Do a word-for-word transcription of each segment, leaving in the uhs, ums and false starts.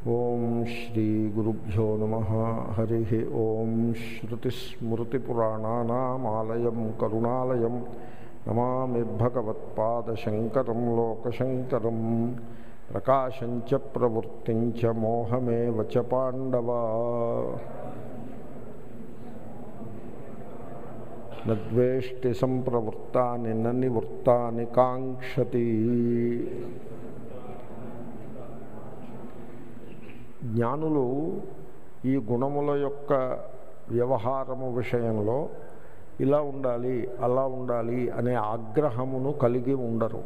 ఓం శ్రీ గురుభ్యో నమః. హరి ఓం. శ్రుతిస్మృతిపురాణానామాలయం కరుణాలయం నమామి భగవత్పాదశంకరం లోకశంకరం. ప్రకాశం చ ప్రవృత్తిం చ మోహమేవ చ పాండవా. నద్వేష్టి సంప్రవృత్తాని న నివృత్తాని కాంక్షతి. జ్ఞానులు ఈ గుణముల యొక్క వ్యవహారము విషయంలో ఇలా ఉండాలి అలా ఉండాలి అనే ఆగ్రహమును కలిగి ఉండరు.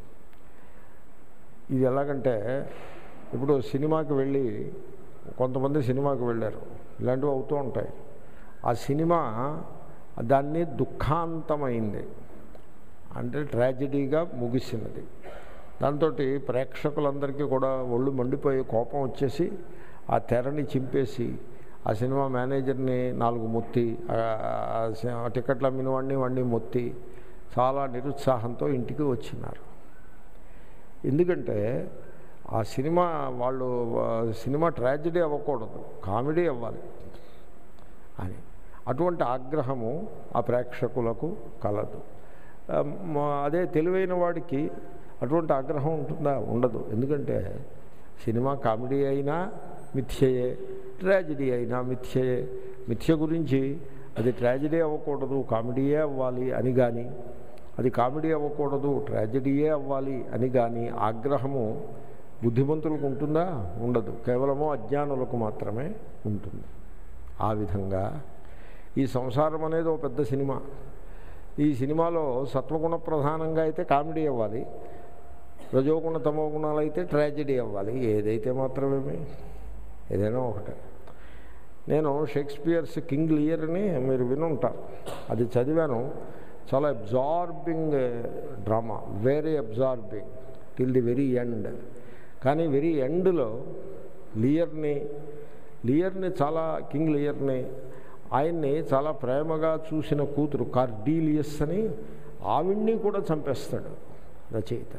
ఇది ఎలాగంటే ఇప్పుడు సినిమాకి వెళ్ళి కొంతమంది సినిమాకి వెళ్ళారు, ఇలాంటివి అవుతూ ఉంటాయి. ఆ సినిమా దాన్ని దుఃఖాంతమైంది అంటే ట్రాజడీగా ముగిసినది. దాంతో ప్రేక్షకులందరికీ కూడా ఒళ్ళు మండిపోయి కోపం వచ్చేసి ఆ తెరని చింపేసి ఆ సినిమా మేనేజర్ని నాలుగు మొత్తి, టికెట్లు అమ్మిన వాడిని వాడిని మొత్తి చాలా నిరుత్సాహంతో ఇంటికి వచ్చినారు. ఎందుకంటే ఆ సినిమా వాళ్ళు సినిమా ట్రాజడీ అవ్వకూడదు, కామెడీ అవ్వాలి అని. అటువంటి ఆగ్రహము ఆ ప్రేక్షకులకు కలదు. అదే తెలివైన వాడికి అటువంటి ఆగ్రహం ఉంటుందా? ఉండదు. ఎందుకంటే సినిమా కామెడీ అయినా మిథ్యయే, ట్రాజడీ అయినా మిథ్యయే. మిథ్య గురించి అది ట్రాజడీ అవ్వకూడదు, కామెడీయే అవ్వాలి అని కానీ, అది కామెడీ అవ్వకూడదు, ట్రాజడీయే అవ్వాలి అని కానీ ఆగ్రహము బుద్ధిమంతులకు ఉంటుందా? ఉండదు. కేవలము అజ్ఞానులకు మాత్రమే ఉంటుంది. ఆ విధంగా ఈ సంసారం అనేది ఒక పెద్ద సినిమా. ఈ సినిమాలో సత్వగుణ ప్రధానంగా అయితే కామెడీ అవ్వాలి, రజోగుణ తమో గుణాలు అయితే ట్రాజడీ అవ్వాలి. ఏదైతే మాత్రమేమి, ఏదైనా ఒకటే. నేను షేక్స్పియర్స్ కింగ్ లియర్ని మీరు వినుంటారు, అది చదివాను. చాలా absorbing drama, very absorbing till the very end. కానీ వెరీ ఎండ్లో లియర్ని లియర్ని చాలా కింగ్ లియర్ని ఆయన్ని చాలా ప్రేమగా చూసిన కూతురు కార్డీలియస్ అని ఆవిడ్ని కూడా చంపేస్తాడు రచయిత.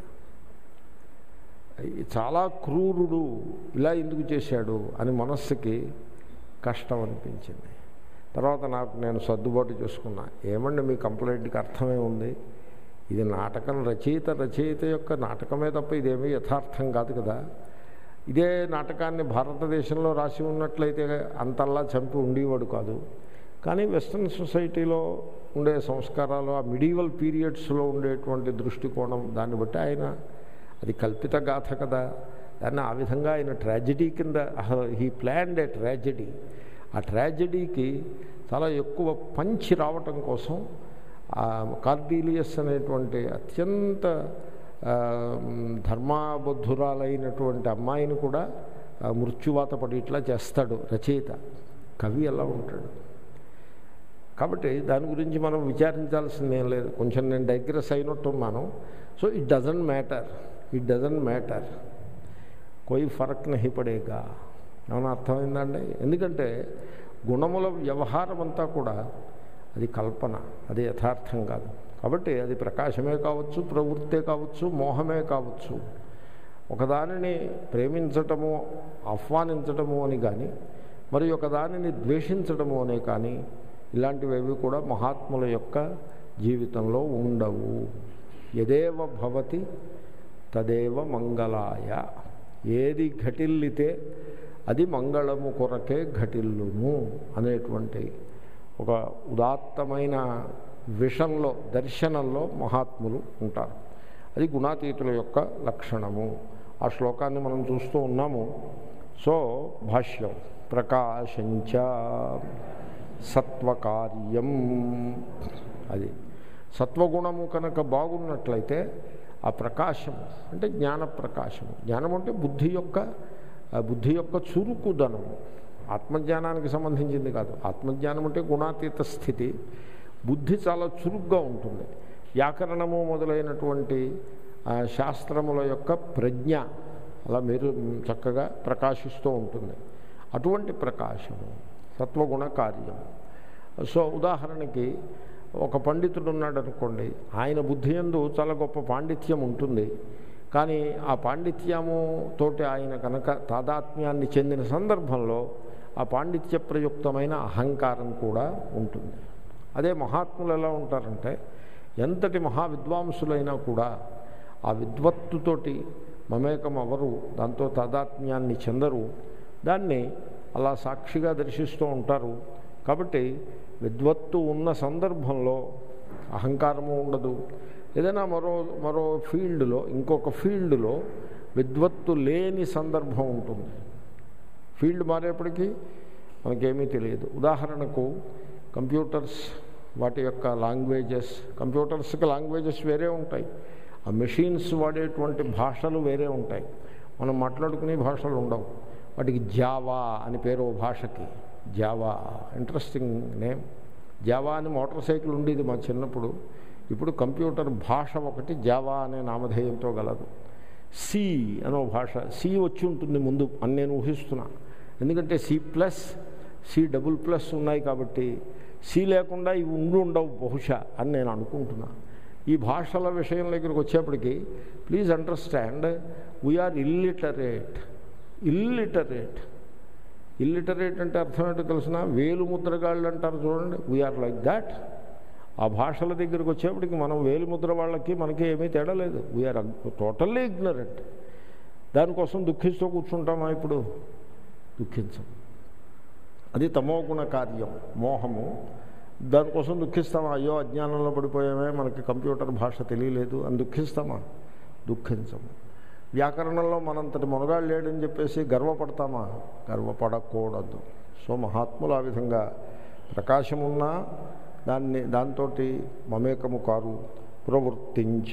చాలా క్రూరుడు, ఇలా ఎందుకు చేశాడు అని మనస్సుకి కష్టం అనిపించింది. తర్వాత నాకు నేను సర్దుబాటు చేసుకున్నా. ఏమండి మీ కంప్లైంట్కి అర్థమే ఉంది, ఇది నాటకం, రచయిత రచయిత యొక్క నాటకమే తప్ప ఇదేమీ యథార్థం కాదు కదా. ఇదే నాటకాన్ని భారతదేశంలో రాసి ఉన్నట్లయితే అంతల్లా చంపి ఉండేవాడు కాదు. కానీ వెస్ట్రన్ సొసైటీలో ఉండే సంస్కారాలు, ఆ మిడీవల్ పీరియడ్స్లో ఉండేటువంటి దృష్టికోణం, దాన్ని బట్టి ఆయన అది కల్పిత గాథ కదా, దాన్ని ఆ విధంగా ఆయన ట్రాజడీ కింద హీ ప్లాన్డ్ ఏ ట్రాజడీ. ఆ ట్రాజడీకి చాలా ఎక్కువ పంచి రావటం కోసం ఆ కార్డీలియస్ అనేటువంటి అత్యంత ధర్మాబద్ధురాలైనటువంటి అమ్మాయిని కూడా మృత్యువాత పడి ఇట్లా చేస్తాడు రచయిత. కవి ఎలా ఉంటాడు? కాబట్టి దాని గురించి మనం విచారించాల్సిందేం లేదు. కొంచెం నేను డైగ్రెస్ అయినట్టున్నాను. So it doesn't matter, it doesn't matter కోయి ఫరక్ నహి పడేగా. ఏమైనా అర్థమైందండి? ఎందుకంటే గుణముల వ్యవహారం అంతా కూడా అది కల్పన, అది యథార్థం కాదు. కాబట్టి అది ప్రకాశమే కావచ్చు, ప్రవృత్తే కావచ్చు, మోహమే కావచ్చు. ఒకదానిని ప్రేమించటము, ఆహ్వానించటము అని కానీ, మరి ఒకదానిని ద్వేషించటము అనే కానీ, ఇలాంటివేవి కూడా మహాత్ముల యొక్క జీవితంలో ఉండవు. యదేవ భవతి తదేవ మంగళాయ. ఏది ఘటిల్లితే అది మంగళము కొరకే ఘటిల్లును అనేటువంటి ఒక ఉదాత్తమైన విషన్లో, దర్శనంలో మహాత్ములు ఉంటారు. అది గుణాతీతుల యొక్క లక్షణము. ఆ శ్లోకాన్ని మనం చూస్తూ ఉన్నాము. సో భాష్యం, ప్రకాశంచ సత్వకార్యం. అది సత్వగుణము కనుక బాగున్నట్లయితే ఆ ప్రకాశం అంటే జ్ఞాన ప్రకాశము. జ్ఞానం అంటే బుద్ధి యొక్క బుద్ధి యొక్క చురుకుదనము, ఆత్మజ్ఞానానికి సంబంధించింది కాదు. ఆత్మజ్ఞానం అంటే గుణాతీత స్థితి. బుద్ధి చాలా చురుగ్గా ఉంటుంది. వ్యాకరణము మొదలైనటువంటి శాస్త్రముల యొక్క ప్రజ్ఞ అలా మీరు చక్కగా ప్రకాశిస్తూ ఉంటుంది. అటువంటి ప్రకాశము సత్వగుణ కార్యము. సో ఉదాహరణకి ఒక పండితుడు ఉన్నాడు అనుకోండి, ఆయన బుద్ధి యందు చాలా గొప్ప పాండిత్యం ఉంటుంది. కానీ ఆ పాండిత్యము తోటి ఆయన కనుక తాదాత్మ్యాన్ని చెందిన సందర్భంలో ఆ పాండిత్య ప్రయుక్తమైన అహంకారం కూడా ఉంటుంది. అదే మహాత్ములు ఎలా ఉంటారంటే ఎంతటి మహావిద్వాంసులైనా కూడా ఆ విద్వత్తుతోటి మమేకం అవరు, దాంతో తాదాత్మ్యాన్ని చెందరు, దాన్ని అలా సాక్షిగా దర్శిస్తూ ఉంటారు. కాబట్టి విద్వత్తు ఉన్న సందర్భంలో అహంకారము ఉండదు. ఏదైనా మరో మరో ఫీల్డ్లో ఇంకొక ఫీల్డ్లో విద్వత్తు లేని సందర్భం ఉంటుంది. ఫీల్డ్ మారేపటికి మనకేమీ తెలియదు. ఉదాహరణకు కంప్యూటర్స్, వాటి యొక్క లాంగ్వేజెస్, కంప్యూటర్స్కి లాంగ్వేజెస్ వేరే ఉంటాయి, ఆ మెషిన్స్ వాడేటువంటి భాషలు వేరే ఉంటాయి, మనం మాట్లాడుకునే భాషలు ఉండవు. వాటికి జావా అని పేరు భాషకి, జావా ఇంట్రెస్టింగ్ నేమ్. జావా అని మోటార్ సైకిల్ ఉండేది మా చిన్నప్పుడు. ఇప్పుడు కంప్యూటర్ భాష ఒకటి జావా అనే నామధేయంతో గలదు. సి అనో భాష, సి వచ్చి ఉంటుంది ముందు అని నేను ఊహిస్తున్నా. ఎందుకంటే C plus, C double plus ఉన్నాయి కాబట్టి సి లేకుండా ఇవి ఉండి ఉండవు బహుశా అని నేను అనుకుంటున్నా. ఈ భాషల విషయం దగ్గరికి వచ్చేప్పటికి please understand, we are illiterate. Illiterate illiterate అంటే అర్థం ఏంటో తెలిసిన, వేలు ముద్రగాళ్ళు అంటారు చూడండి, వీఆర్ లైక్ దాట్. ఆ భాషల దగ్గరికి వచ్చేప్పటికి మనం వేలు ముద్ర వాళ్ళకి మనకి ఏమీ తేడా లేదు. We are totally ignorant. దానికోసం దుఃఖిస్తూ కూర్చుంటామా? ఇప్పుడు దుఃఖించం. అది తమోగుణ కార్యం, మోహము. దానికోసం దుఃఖిస్తామా? అయ్యో అజ్ఞానంలో పడిపోయామే, మనకి కంప్యూటర్ భాష తెలియలేదు అని దుఃఖిస్తామా? దుఃఖించము. వ్యాకరణంలో మనంతటి మునగాళ్ళు లేడని చెప్పేసి గర్వపడతామా? గర్వపడకూడదు. సో మహాత్ములు ఆ విధంగా ప్రకాశమున్నా దాన్ని దాంతో మమేకము కారు. ప్రవృత్తించ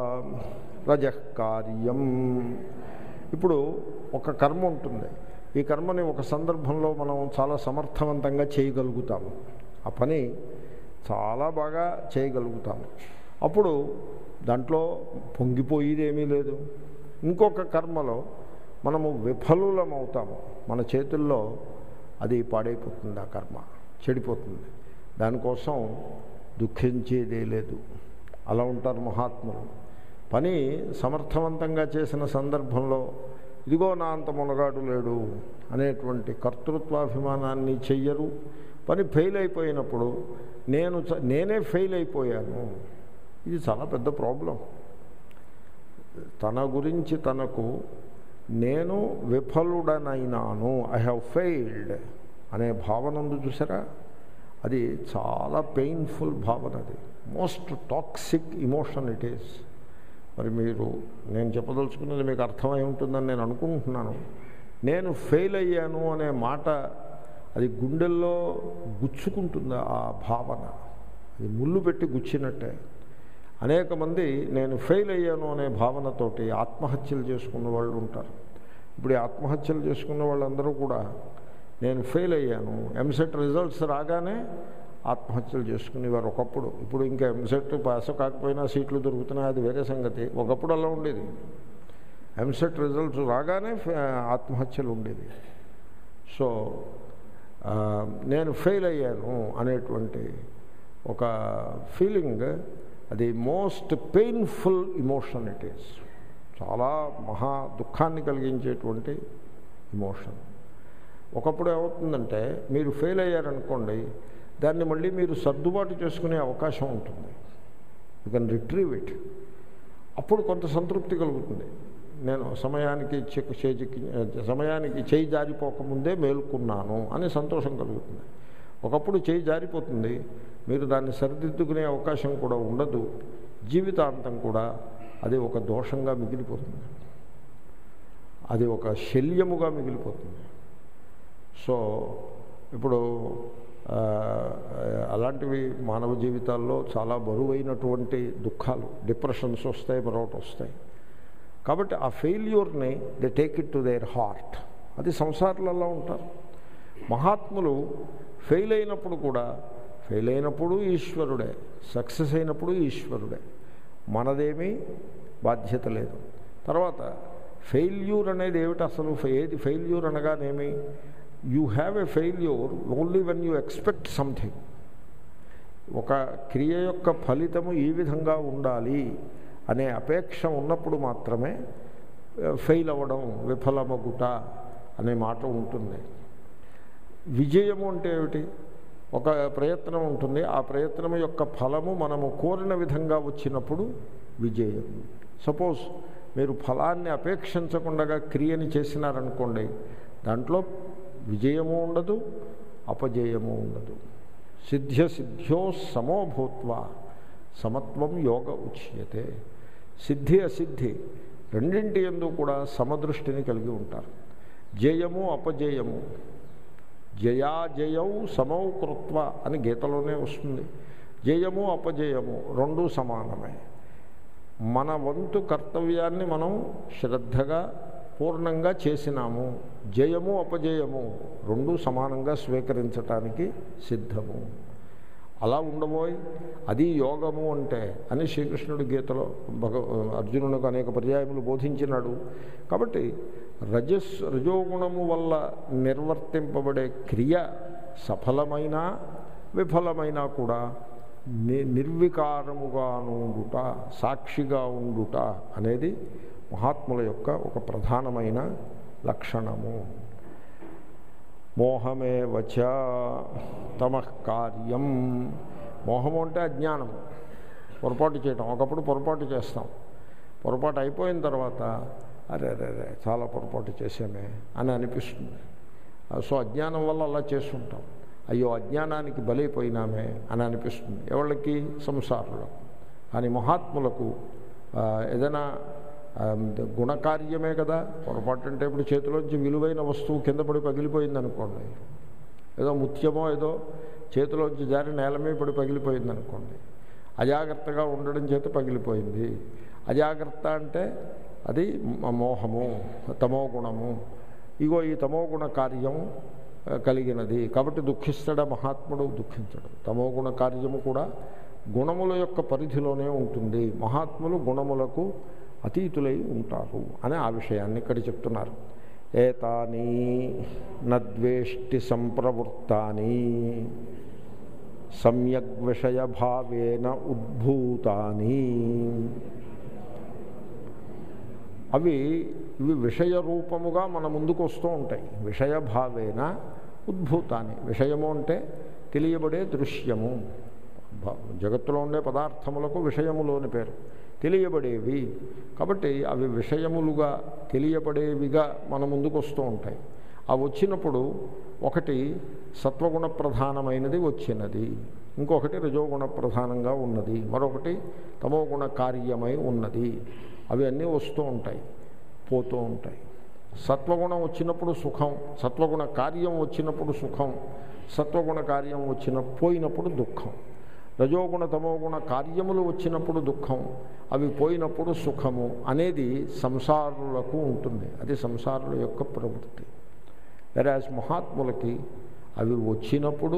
రజకార్యం. ఇప్పుడు ఒక కర్మ ఉంటుంది. ఈ కర్మని ఒక సందర్భంలో మనం చాలా సమర్థవంతంగా చేయగలుగుతాము, ఆ పని చాలా బాగా చేయగలుగుతాము. అప్పుడు దాంట్లో పొంగిపోయేది ఏమీ లేదు. ఇంకొక కర్మలో మనము విఫలులమవుతాము, మన చేతుల్లో అది పాడైపోతుంది, ఆ కర్మ చెడిపోతుంది. దానికోసం దుఃఖించేదే లేదు. అలా ఉంటారు మహాత్ములు. పని సమర్థవంతంగా చేసిన సందర్భంలో ఇదిగో నా అంత మునగాడు లేడు అనేటువంటి కర్తృత్వాభిమానాన్ని చెయ్యరు. పని ఫెయిల్ అయిపోయినప్పుడు నేను నేనే ఫెయిల్ అయిపోయాను, ఇది చాలా పెద్ద ప్రాబ్లం. తన గురించి తనకు నేను విఫలుడనైనాను, ఐ హ్యావ్ ఫెయిల్డ్ అనే భావన ఉంది చూసారా, అది చాలా పెయిన్ఫుల్ భావన. అది most toxic emotion it is. మరి మీరు, నేను చెప్పదలుచుకున్నది మీకు అర్థమై ఉంటుందని నేను అనుకుంటున్నాను. నేను ఫెయిల్ అయ్యాను అనే మాట అది గుండెల్లో గుచ్చుకుంటుంది. ఆ భావన అది ముళ్ళు పెట్టి గుచ్చినట్టే. అనేక మంది నేను ఫెయిల్ అయ్యాను అనే భావనతోటి ఆత్మహత్యలు చేసుకున్న వాళ్ళు ఉంటారు. ఇప్పుడు ఈ ఆత్మహత్యలు చేసుకున్న వాళ్ళందరూ కూడా నేను ఫెయిల్ అయ్యాను, ఎంసెట్ రిజల్ట్స్ రాగానే ఆత్మహత్యలు చేసుకునేవారు ఒకప్పుడు. ఇప్పుడు ఇంకా ఎంసెట్ పాస్ కాకపోయినా సీట్లు దొరుకుతున్నాయి, అది వేరే సంగతి. ఒకప్పుడు అలా ఉండేది, ఎంసెట్ రిజల్ట్స్ రాగానే ఆత్మహత్యలు ఉండేది. సో నేను ఫెయిల్ అయ్యాను అనేటువంటి ఒక ఫీలింగ్, అది most painful emotion it is. చాలా మహా దుఃఖాన్ని కలిగించేటువంటి ఇమోషన్. ఒకప్పుడు ఏమవుతుందంటే మీరు ఫెయిల్ అయ్యారనుకోండి, దాన్ని మళ్ళీ మీరు సర్దుబాటు చేసుకునే అవకాశం ఉంటుంది. You can retrieve it. అప్పుడు కొంత సంతృప్తి కలుగుతుంది. నేను సమయానికి చేయి సమయానికి చేయి జారిపోకముందే మేల్కొన్నాను అనే సంతోషం కలుగుతుంది. ఒకప్పుడు చేయి జారిపోతుంది, మీరు దాన్ని సరిదిద్దుకునే అవకాశం కూడా ఉండదు. జీవితాంతం కూడా అది ఒక దోషంగా మిగిలిపోతుంది, అది ఒక శల్యముగా మిగిలిపోతుంది. సో ఇప్పుడు అలాంటివి మానవ జీవితాల్లో చాలా బరువైనటువంటి దుఃఖాలు, డిప్రెషన్స్ వస్తాయి, మరొకటి వస్తాయి. కాబట్టి ఆ ఫెయిల్యూర్ని they take it to their heart. అది సంసారాలలో ఉంటారు. మహాత్ములు ఫెయిల్ అయినప్పుడు కూడా, ఫెయిల్ అయినప్పుడు ఈశ్వరుడే, సక్సెస్ అయినప్పుడు ఈశ్వరుడే, మనదేమీ బాధ్యత లేదు. తర్వాత ఫెయిల్యూర్ అనేది ఏమిటి అసలు? ఏది ఫెయిల్యూర్ అనగానేమి? You have a failure only when you expect something. ఒక క్రియ యొక్క ఫలితము ఈ విధంగా ఉండాలి అనే అపేక్ష ఉన్నప్పుడు మాత్రమే ఫెయిల్ అవ్వడం, విఫలమగుట అనే మాట ఉంటుంది. విజయము అంటే ఏమిటి? ఒక ప్రయత్నం ఉంటుంది, ఆ ప్రయత్నం యొక్క ఫలము మనము కోరిన విధంగా వచ్చినప్పుడు విజయం. సపోజ్ మీరు ఫలాన్ని అపేక్షించకుండా క్రియని చేసినారనుకోండి, దాంట్లో విజయము ఉండదు, అపజయము ఉండదు. సిద్ధ్య సిద్ధ్యో సమోభూత్వ సమత్వం యోగ ఉచ్యతే. సిద్ధి అసిద్ధి రెండింటి యందు కూడా సమదృష్టిని కలిగి ఉంటారు. జయము అపజయము, జయాజయౌ సమౌ కృత్వ అని గీతలోనే వస్తుంది. జయము అపజయము రెండూ సమానమే. మన వంతు కర్తవ్యాన్ని మనం శ్రద్ధగా పూర్ణంగా చేసినాము, జయము అపజయము రెండూ సమానంగా స్వీకరించటానికి సిద్ధము. అలా ఉండబోయి అది యోగము అంటే అని శ్రీకృష్ణుడు గీతలో భగ అర్జునునికి అనేక పర్యాయములు బోధించినాడు. కాబట్టి రజస్ రజోగుణము వల్ల నిర్వర్తింపబడే క్రియ సఫలమైన విఫలమైనా కూడా ని నిర్వికారముగా ఉండుట, సాక్షిగా ఉండుట అనేది మహాత్ముల యొక్క ఒక ప్రధానమైన లక్షణము. మోహమేవచ తమః కార్యం. మోహము అంటే అజ్ఞానము, పొరపాటు చేయటం. ఒకప్పుడు పొరపాటు చేస్తాం, పొరపాటు అయిపోయిన తర్వాత అరే అరే అరే చాలా పొరపాటు చేసామే అని అనిపిస్తుంది. సో అజ్ఞానం వల్ల అలా చేస్తుంటాం. అయ్యో అజ్ఞానానికి బలైపోయినామే అని అనిపిస్తుంది ఎవరికి? సంసారులకు. కానీ మహాత్ములకు ఏదైనా గుణకార్యమే కదా. పొరపాటు అంటే ఇప్పుడు చేతిలోంచి విలువైన వస్తువు కింద పడి పగిలిపోయింది అనుకోండి, ఏదో ముత్యమో ఏదో చేతిలోంచి జారి నేల మీద పడి పగిలిపోయింది అనుకోండి, అజాగ్రత్తగా ఉండడం చేత పగిలిపోయింది. అజాగ్రత్త అంటే అది మోహము, తమో గుణము. ఇగో ఈ తమో గుణ కార్యం కలిగినది కాబట్టి దుఃఖిస్తాడా మహాత్ముడు? దుఃఖించడు. తమో గుణ కార్యము కూడా గుణముల యొక్క పరిధిలోనే ఉంటుంది. మహాత్ములు గుణములకు అతీతులై ఉంటారు అని ఆ విషయాన్ని ఇక్కడ చెప్తున్నారు. ఏతాని నద్వేష్టి సంప్రవృత్తాని సమ్యగ్ విషయభావేన ఉద్భూతాని. అవి ఇవి విషయ రూపముగా మన ముందుకు వస్తూ ఉంటాయి. విషయభావేన ఉద్భూతాన్ని. విషయము అంటే తెలియబడే దృశ్యము. జగత్తులో ఉండే పదార్థములకు విషయములోని పేరు. తెలియబడేవి కాబట్టి అవి విషయములుగా తెలియబడేవిగా మన ముందుకు వస్తూ ఉంటాయి. అవి వచ్చినప్పుడు ఒకటి సత్వగుణ ప్రధానమైనది వచ్చినది, ఇంకొకటి రజోగుణ ప్రధానంగా ఉన్నది, మరొకటి తమోగుణ కార్యమై ఉన్నది. అవి అన్నీ వస్తూ ఉంటాయి, పోతూ ఉంటాయి. సత్వగుణం వచ్చినప్పుడు సుఖం, సత్వగుణ కార్యం వచ్చినప్పుడు సుఖం, సత్వగుణ కార్యం వచ్చిన పోయినప్పుడు దుఃఖం. రజోగుణ తమోగుణ కార్యములు వచ్చినప్పుడు దుఃఖం, అవి పోయినప్పుడు సుఖము అనేది సంసారులకు ఉంటుంది. అది సంసారుల యొక్క ప్రవృత్తి. వెరాజ్ మహాత్ములకి అవి వచ్చినప్పుడు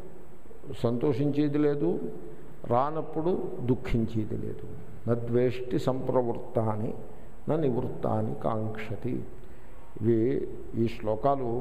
సంతోషించేది లేదు, రానప్పుడు దుఃఖించేది లేదు. నద్వేష్టి సంప్రవృత్తాని నా నివృత్తాని కాంక్షతి. ఇవి ఈ శ్లోకాలు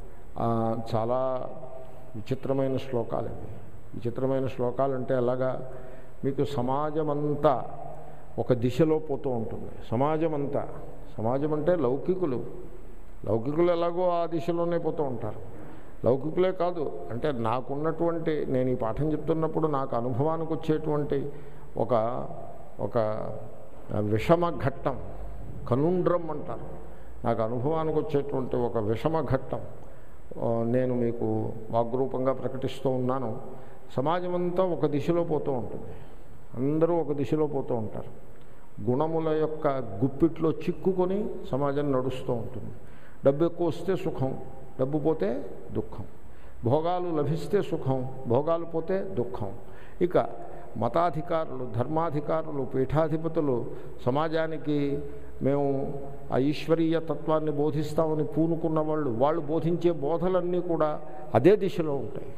చాలా విచిత్రమైన శ్లోకాలు. ఇవి విచిత్రమైన శ్లోకాలు అంటే ఎలాగా? మీకు సమాజమంతా ఒక దిశలో పోతూ ఉంటుంది. సమాజం అంతా, సమాజం అంటే లౌకికులు, లౌకికులు ఎలాగో ఆ దిశలోనే పోతూ ఉంటారు. లౌకికులే కాదు, అంటే నాకున్నటువంటి, నేను ఈ పాఠం చెప్తున్నప్పుడు నాకు అనుభవానికి వచ్చేటువంటి ఒక ఒక విషమ ఘట్టం, కనుండ్రం అంటారు. నాకు అనుభవానికి వచ్చేటువంటి ఒక విషమ ఘట్టం నేను మీకు వాగ్రూపంగా ప్రకటిస్తూ ఉన్నాను. సమాజం అంతా ఒక దిశలో పోతూ ఉంటుంది, అందరూ ఒక దిశలో పోతూ ఉంటారు. గుణముల యొక్క గుప్పిట్లో చిక్కుకొని సమాజం నడుస్తూ ఉంటుంది. డబ్బు ఎక్కువ వస్తే సుఖం, డబ్బు పోతే దుఃఖం. భోగాలు లభిస్తే సుఖం, భోగాలు పోతే దుఃఖం. ఇక మతాధికారులు, ధర్మాధికారులు, పీఠాధిపతులు సమాజానికి మేము ఆ ఈశ్వరీయ తత్వాన్ని బోధిస్తామని పూనుకున్న వాళ్ళు, వాళ్ళు బోధించే బోధలన్నీ కూడా అదే దిశలో ఉంటాయి,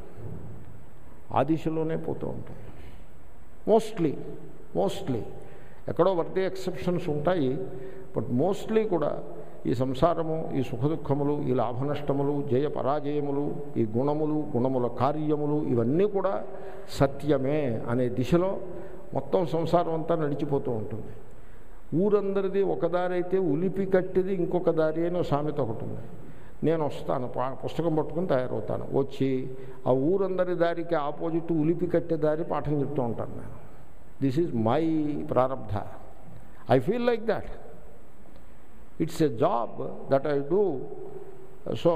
ఆ దిశలోనే పోతూ ఉంటాయి. మోస్ట్లీ మోస్ట్లీ ఎక్కడో వర్తే ఎక్సెప్షన్స్ ఉంటాయి, బట్ మోస్ట్లీ కూడా ఈ సంసారము, ఈ సుఖదుఖములు, ఈ లాభనష్టములు, జయ పరాజయములు, ఈ గుణములు, గుణముల కార్యములు, ఇవన్నీ కూడా సత్యమే అనే దిశలో మొత్తం సంసారం అంతా నడిచిపోతూ ఉంటుంది. ఊరందరిది ఒక దారి అయితే ఉలిపి కట్టిది ఇంకొక దారి అని సామెత ఒకటి ఉంది. నేను వస్తాను, పుస్తకం పట్టుకుని తయారవుతాను, వచ్చి ఆ ఊరందరి దారికి ఆపోజిట్ ఉలిపి కట్టే దారి పాఠం చెప్తూ ఉంటాను నేను. దిస్ ఈజ్ మై ప్రారబ్ధ. I feel like that. It's a job that I do. So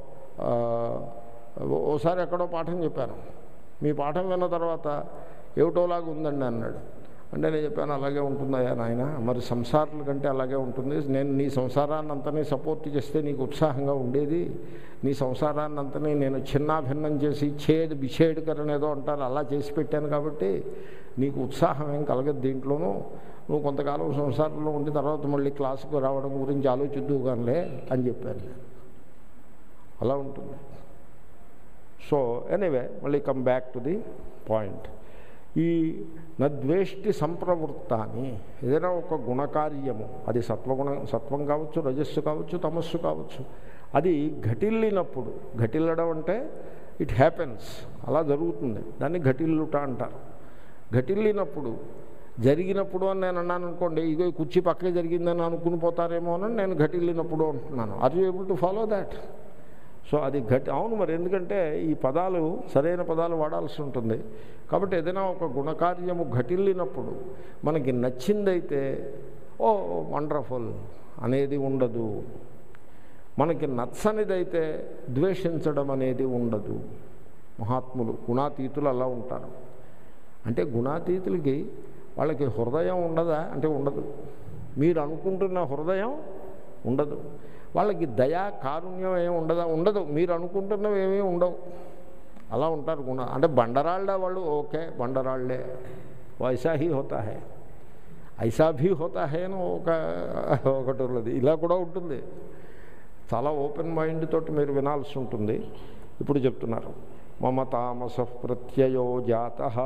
ఓసారి ఎక్కడో పాఠం చెప్పాను. మీ పాఠం విన్న తర్వాత ఏమిటోలాగా ఉందండి అన్నాడు. అంటే నేను చెప్పాను, అలాగే ఉంటుందయ్యా నాయన, మరి సంసారాల కంటే అలాగే ఉంటుంది. నేను నీ సంసారాన్ని అంతనే సపోర్ట్ చేస్తే నీకు ఉత్సాహంగా ఉండేది. నీ సంసారాన్ని అంతనే నేను చిన్నాభిన్నం చేసి ఛేద్ బిఛేడ్కరణ ఏదో అంటారు, అలా చేసి పెట్టాను కాబట్టి నీకు ఉత్సాహం ఏం కలగదు దీంట్లోనూ. నువ్వు కొంతకాలం సంసారంలో ఉండి తర్వాత మళ్ళీ క్లాసుకు రావడం గురించి ఆలోచిద్దువు కానిలే అని చెప్పాను నేను. అలా ఉంటుంది. సో ఎనీవే, మళ్ళీ come back to the point. ఈ నద్వేష్టి సంప్రవృత్తాన్ని, ఏదైనా ఒక గుణకార్యము, అది సత్వగుణ సత్వం కావచ్చు, రజస్సు కావచ్చు, తమస్సు కావచ్చు, అది ఘటిల్లినప్పుడు, ఘటిల్లడం అంటే ఇట్ హ్యాపెన్స్, అలా జరుగుతుంది, దాన్ని ఘటిల్లుట అంటారు. ఘటిల్లినప్పుడు, జరిగినప్పుడు అని నేను అన్నాను అనుకోండి, ఇగో కుర్చీ పక్కకే జరిగిందని అనుకుని పోతారేమో అని నేను ఘటిల్లినప్పుడు అంటున్నాను. Are you able to follow that? So అది ఘటి అవును మరి, ఎందుకంటే ఈ పదాలు సరైన పదాలు వాడాల్సి ఉంటుంది. కాబట్టి ఏదైనా ఒక గుణకార్యము ఘటిల్లినప్పుడు మనకి నచ్చిందైతే ఓ వండర్ఫుల్ అనేది ఉండదు, మనకి నచ్చనిదైతే ద్వేషించడం అనేది ఉండదు. మహాత్ములు గుణాతీతులు అలా ఉంటారు. అంటే గుణాతీతులకి వాళ్ళకి హృదయం ఉండదా అంటే ఉండదు. మీరు అనుకుంటున్న హృదయం ఉండదు. వాళ్ళకి దయా కారుణ్యం ఏమి ఉండదా ఉండదు. మీరు అనుకుంటున్నవి ఏమీ ఉండవు. అలా ఉంటారు గుణ. అంటే బండరాళ్ళే వాళ్ళు, ఓకే బండరాళ్లే, వైసా హీ హోతా హే, ఐసా భీ హోతా హే అని ఒక ఒకటి ఉన్నది. ఇలా కూడా ఉంటుంది. చాలా ఓపెన్ మైండ్ తోటి మీరు వినాల్సి ఉంటుంది. ఇప్పుడు చెప్తున్నారు, మమ తామస ప్రత్యయో జాతః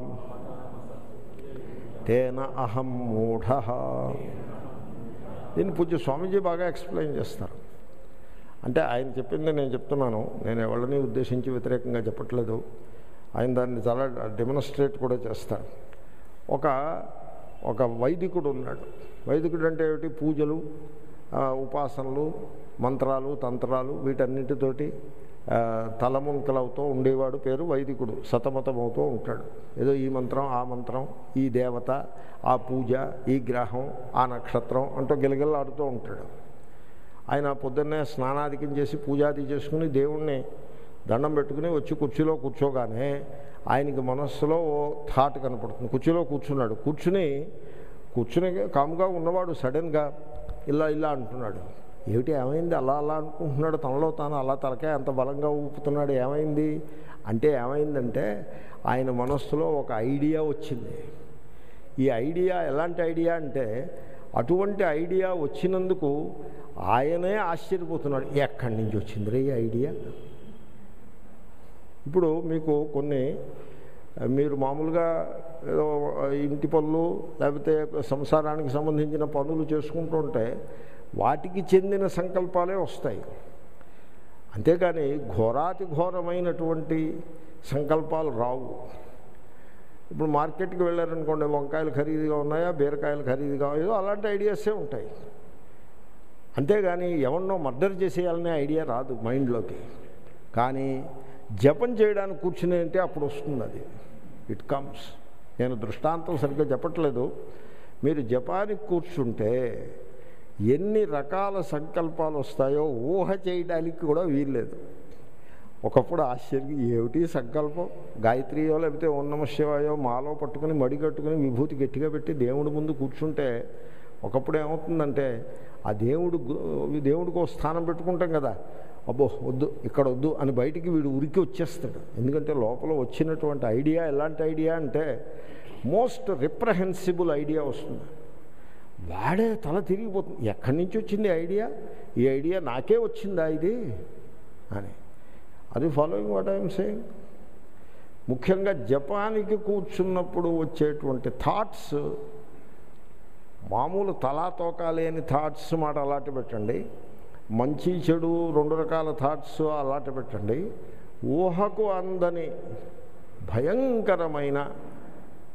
తేన అహం మూఢ. దీన్ని పూజ్య స్వామీజీ బాగా ఎక్స్ప్లెయిన్ చేస్తారు. అంటే ఆయన చెప్పింది నేను చెప్తున్నాను, నేను ఎవరిని ఉద్దేశించి వ్యతిరేకంగా చెప్పట్లేదు. ఆయన దాన్ని చాలా డెమోన్స్ట్రేట్ కూడా చేస్తారు. ఒక ఒక వైదికుడు ఉన్నాడు. వైదికుడు అంటే ఏమిటి? పూజలు, ఉపాసనలు, మంత్రాలు, తంత్రాలు వీటన్నిటితోటి తలముంకలవుతూ ఉండేవాడు. పేరు వైదికుడు. సతమతమవుతూ ఉంటాడు. ఏదో ఈ మంత్రం, ఆ మంత్రం, ఈ దేవత, ఆ పూజ, ఈ గ్రహం, ఆ నక్షత్రం అంటూ గిలగిల్లాడుతూ ఉంటాడు. ఆయన పొద్దున్నే స్నానాధికం చేసి పూజాది చేసుకుని దేవుణ్ణి దండం పెట్టుకుని వచ్చి కుర్చీలో కూర్చోగానే ఆయనకి మనస్సులో ఓ థాట్ కనపడుతుంది. కుర్చీలో కూర్చున్నాడు. కూర్చుని కూర్చుని కాముగా ఉన్నవాడు సడన్గా ఇలా ఇలా అంటున్నాడు. ఏమిటి, ఏమైంది? అలా అలా అనుకుంటున్నాడు తనలో తాను. అలా తలకే అంత బలంగా ఊపుతున్నాడు. ఏమైంది అంటే, ఏమైందంటే ఆయన మనస్సులో ఒక ఐడియా వచ్చింది. ఈ ఐడియా ఎలాంటి ఐడియా అంటే, అటువంటి ఐడియా వచ్చినందుకు ఆయనే ఆశ్చర్యపోతున్నాడు. ఎక్కడి నుంచి వచ్చిందిరే ఈ ఐడియా? ఇప్పుడు మీకు కొన్ని మీరు మామూలుగా ఏదో ఇంటి పనులు లేకపోతే సంసారానికి సంబంధించిన పనులు చేసుకుంటుంటే వాటికి చెందిన సంకల్పాలే వస్తాయి. అంతేకాని ఘోరాతి ఘోరమైనటువంటి సంకల్పాలు రావు. ఇప్పుడు మార్కెట్కి వెళ్ళారనుకోండి, వంకాయలు ఖరీదుగా ఉన్నాయా, బీరకాయలు ఖరీదుగా, ఏదో అలాంటి ఐడియాసే ఉంటాయి. అంతేగాని ఎవరినో మర్డర్ చేసేయాలనే ఐడియా రాదు మైండ్లోకి. కానీ జపం చేయడానికి కూర్చుని అంటే అప్పుడు వస్తుంది అది. It comes. నేను దృష్టాంతం సరిగ్గా చెప్పట్లేదు. మీరు జపానికి కూర్చుంటే ఎన్ని రకాల సంకల్పాలు వస్తాయో ఊహ చేయడానికి కూడా వీల్లేదు. ఒకప్పుడు ఆశ్చర్యం, ఏమిటి సంకల్పం? గాయత్రియో లేకపోతే ఓం నమః శివాయో మాలో పట్టుకుని మడి కట్టుకుని విభూతి గట్టిగా పెట్టి దేవుడి ముందు కూర్చుంటే ఒకప్పుడు ఏమవుతుందంటే, ఆ దేవుడు దేవుడికి ఒక స్థానం పెట్టుకుంటాం కదా, అబ్బో వద్దు ఇక్కడ వద్దు అని బయటికి వీడు ఉరికి వచ్చేస్తాడు. ఎందుకంటే లోపల వచ్చినటువంటి ఐడియా ఎలాంటి ఐడియా అంటే మోస్ట్ రిప్రహెన్సిబుల్ ఐడియా వస్తుంది. వాడే తల తిరిగిపోతుంది. ఎక్కడి నుంచి వచ్చింది ఐడియా? ఈ ఐడియా నాకే వచ్చిందా ఇది అని. అది ఫాలోయింగ్ వాట్ ఐఎమ్ సేయింగ్. ముఖ్యంగా జపానికి కూర్చున్నప్పుడు వచ్చేటువంటి థాట్స్, మామూలు తలా తోకా లేని థాట్స్ మాట అలాంటి పెట్టండి, మంచి చెడు రెండు రకాల థాట్స్ అలాంటి పెట్టండి, ఊహకు అందని భయంకరమైన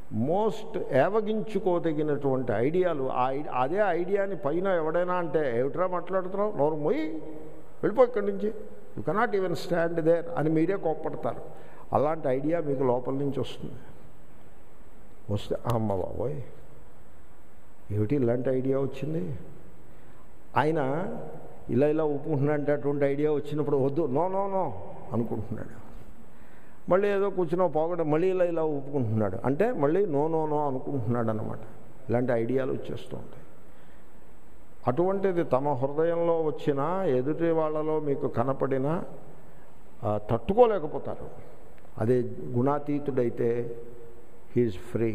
మోస్ట్ ఏవగించుకోదగినటువంటి ఐడియాలు, అదే ఐడియాని పైన ఎవడైనా అంటే ఏమిట్రా మాట్లాడుతున్నావు, నోరు మొయ్యి, వెళ్ళిపో ఇక్కడి నుంచి, you cannot even stand there అని మీరే కోప్పడతారు. అలాంటి ఐడియా మీకు లోపల నుంచి వస్తుంది. వస్తే అమ్మ బాబోయ్ ఏమిటి ఇలాంటి ఐడియా వచ్చింది, ఆయన ఇలా ఇలా ఒప్పుకుంటున్నాడంటే అటువంటి ఐడియా వచ్చినప్పుడు వద్దు, నో నో నో అనుకుంటున్నాడు. మళ్ళీ ఏదో కూర్చున్నా పోగొట్ట మళ్ళీ ఇలా ఇలా ఒప్పుకుంటున్నాడు అంటే మళ్ళీ నో నో నో అనుకుంటున్నాడు అన్నమాట. ఇలాంటి ఐడియాలు వచ్చేస్తూ ఉంటాయి. అటువంటిది తమ హృదయంలో వచ్చినా ఎదుటి వాళ్ళలో మీకు కనపడినా తట్టుకోలేకపోతారు. అదే గుణాతీతుడైతే హీఈస్ ఫ్రీ.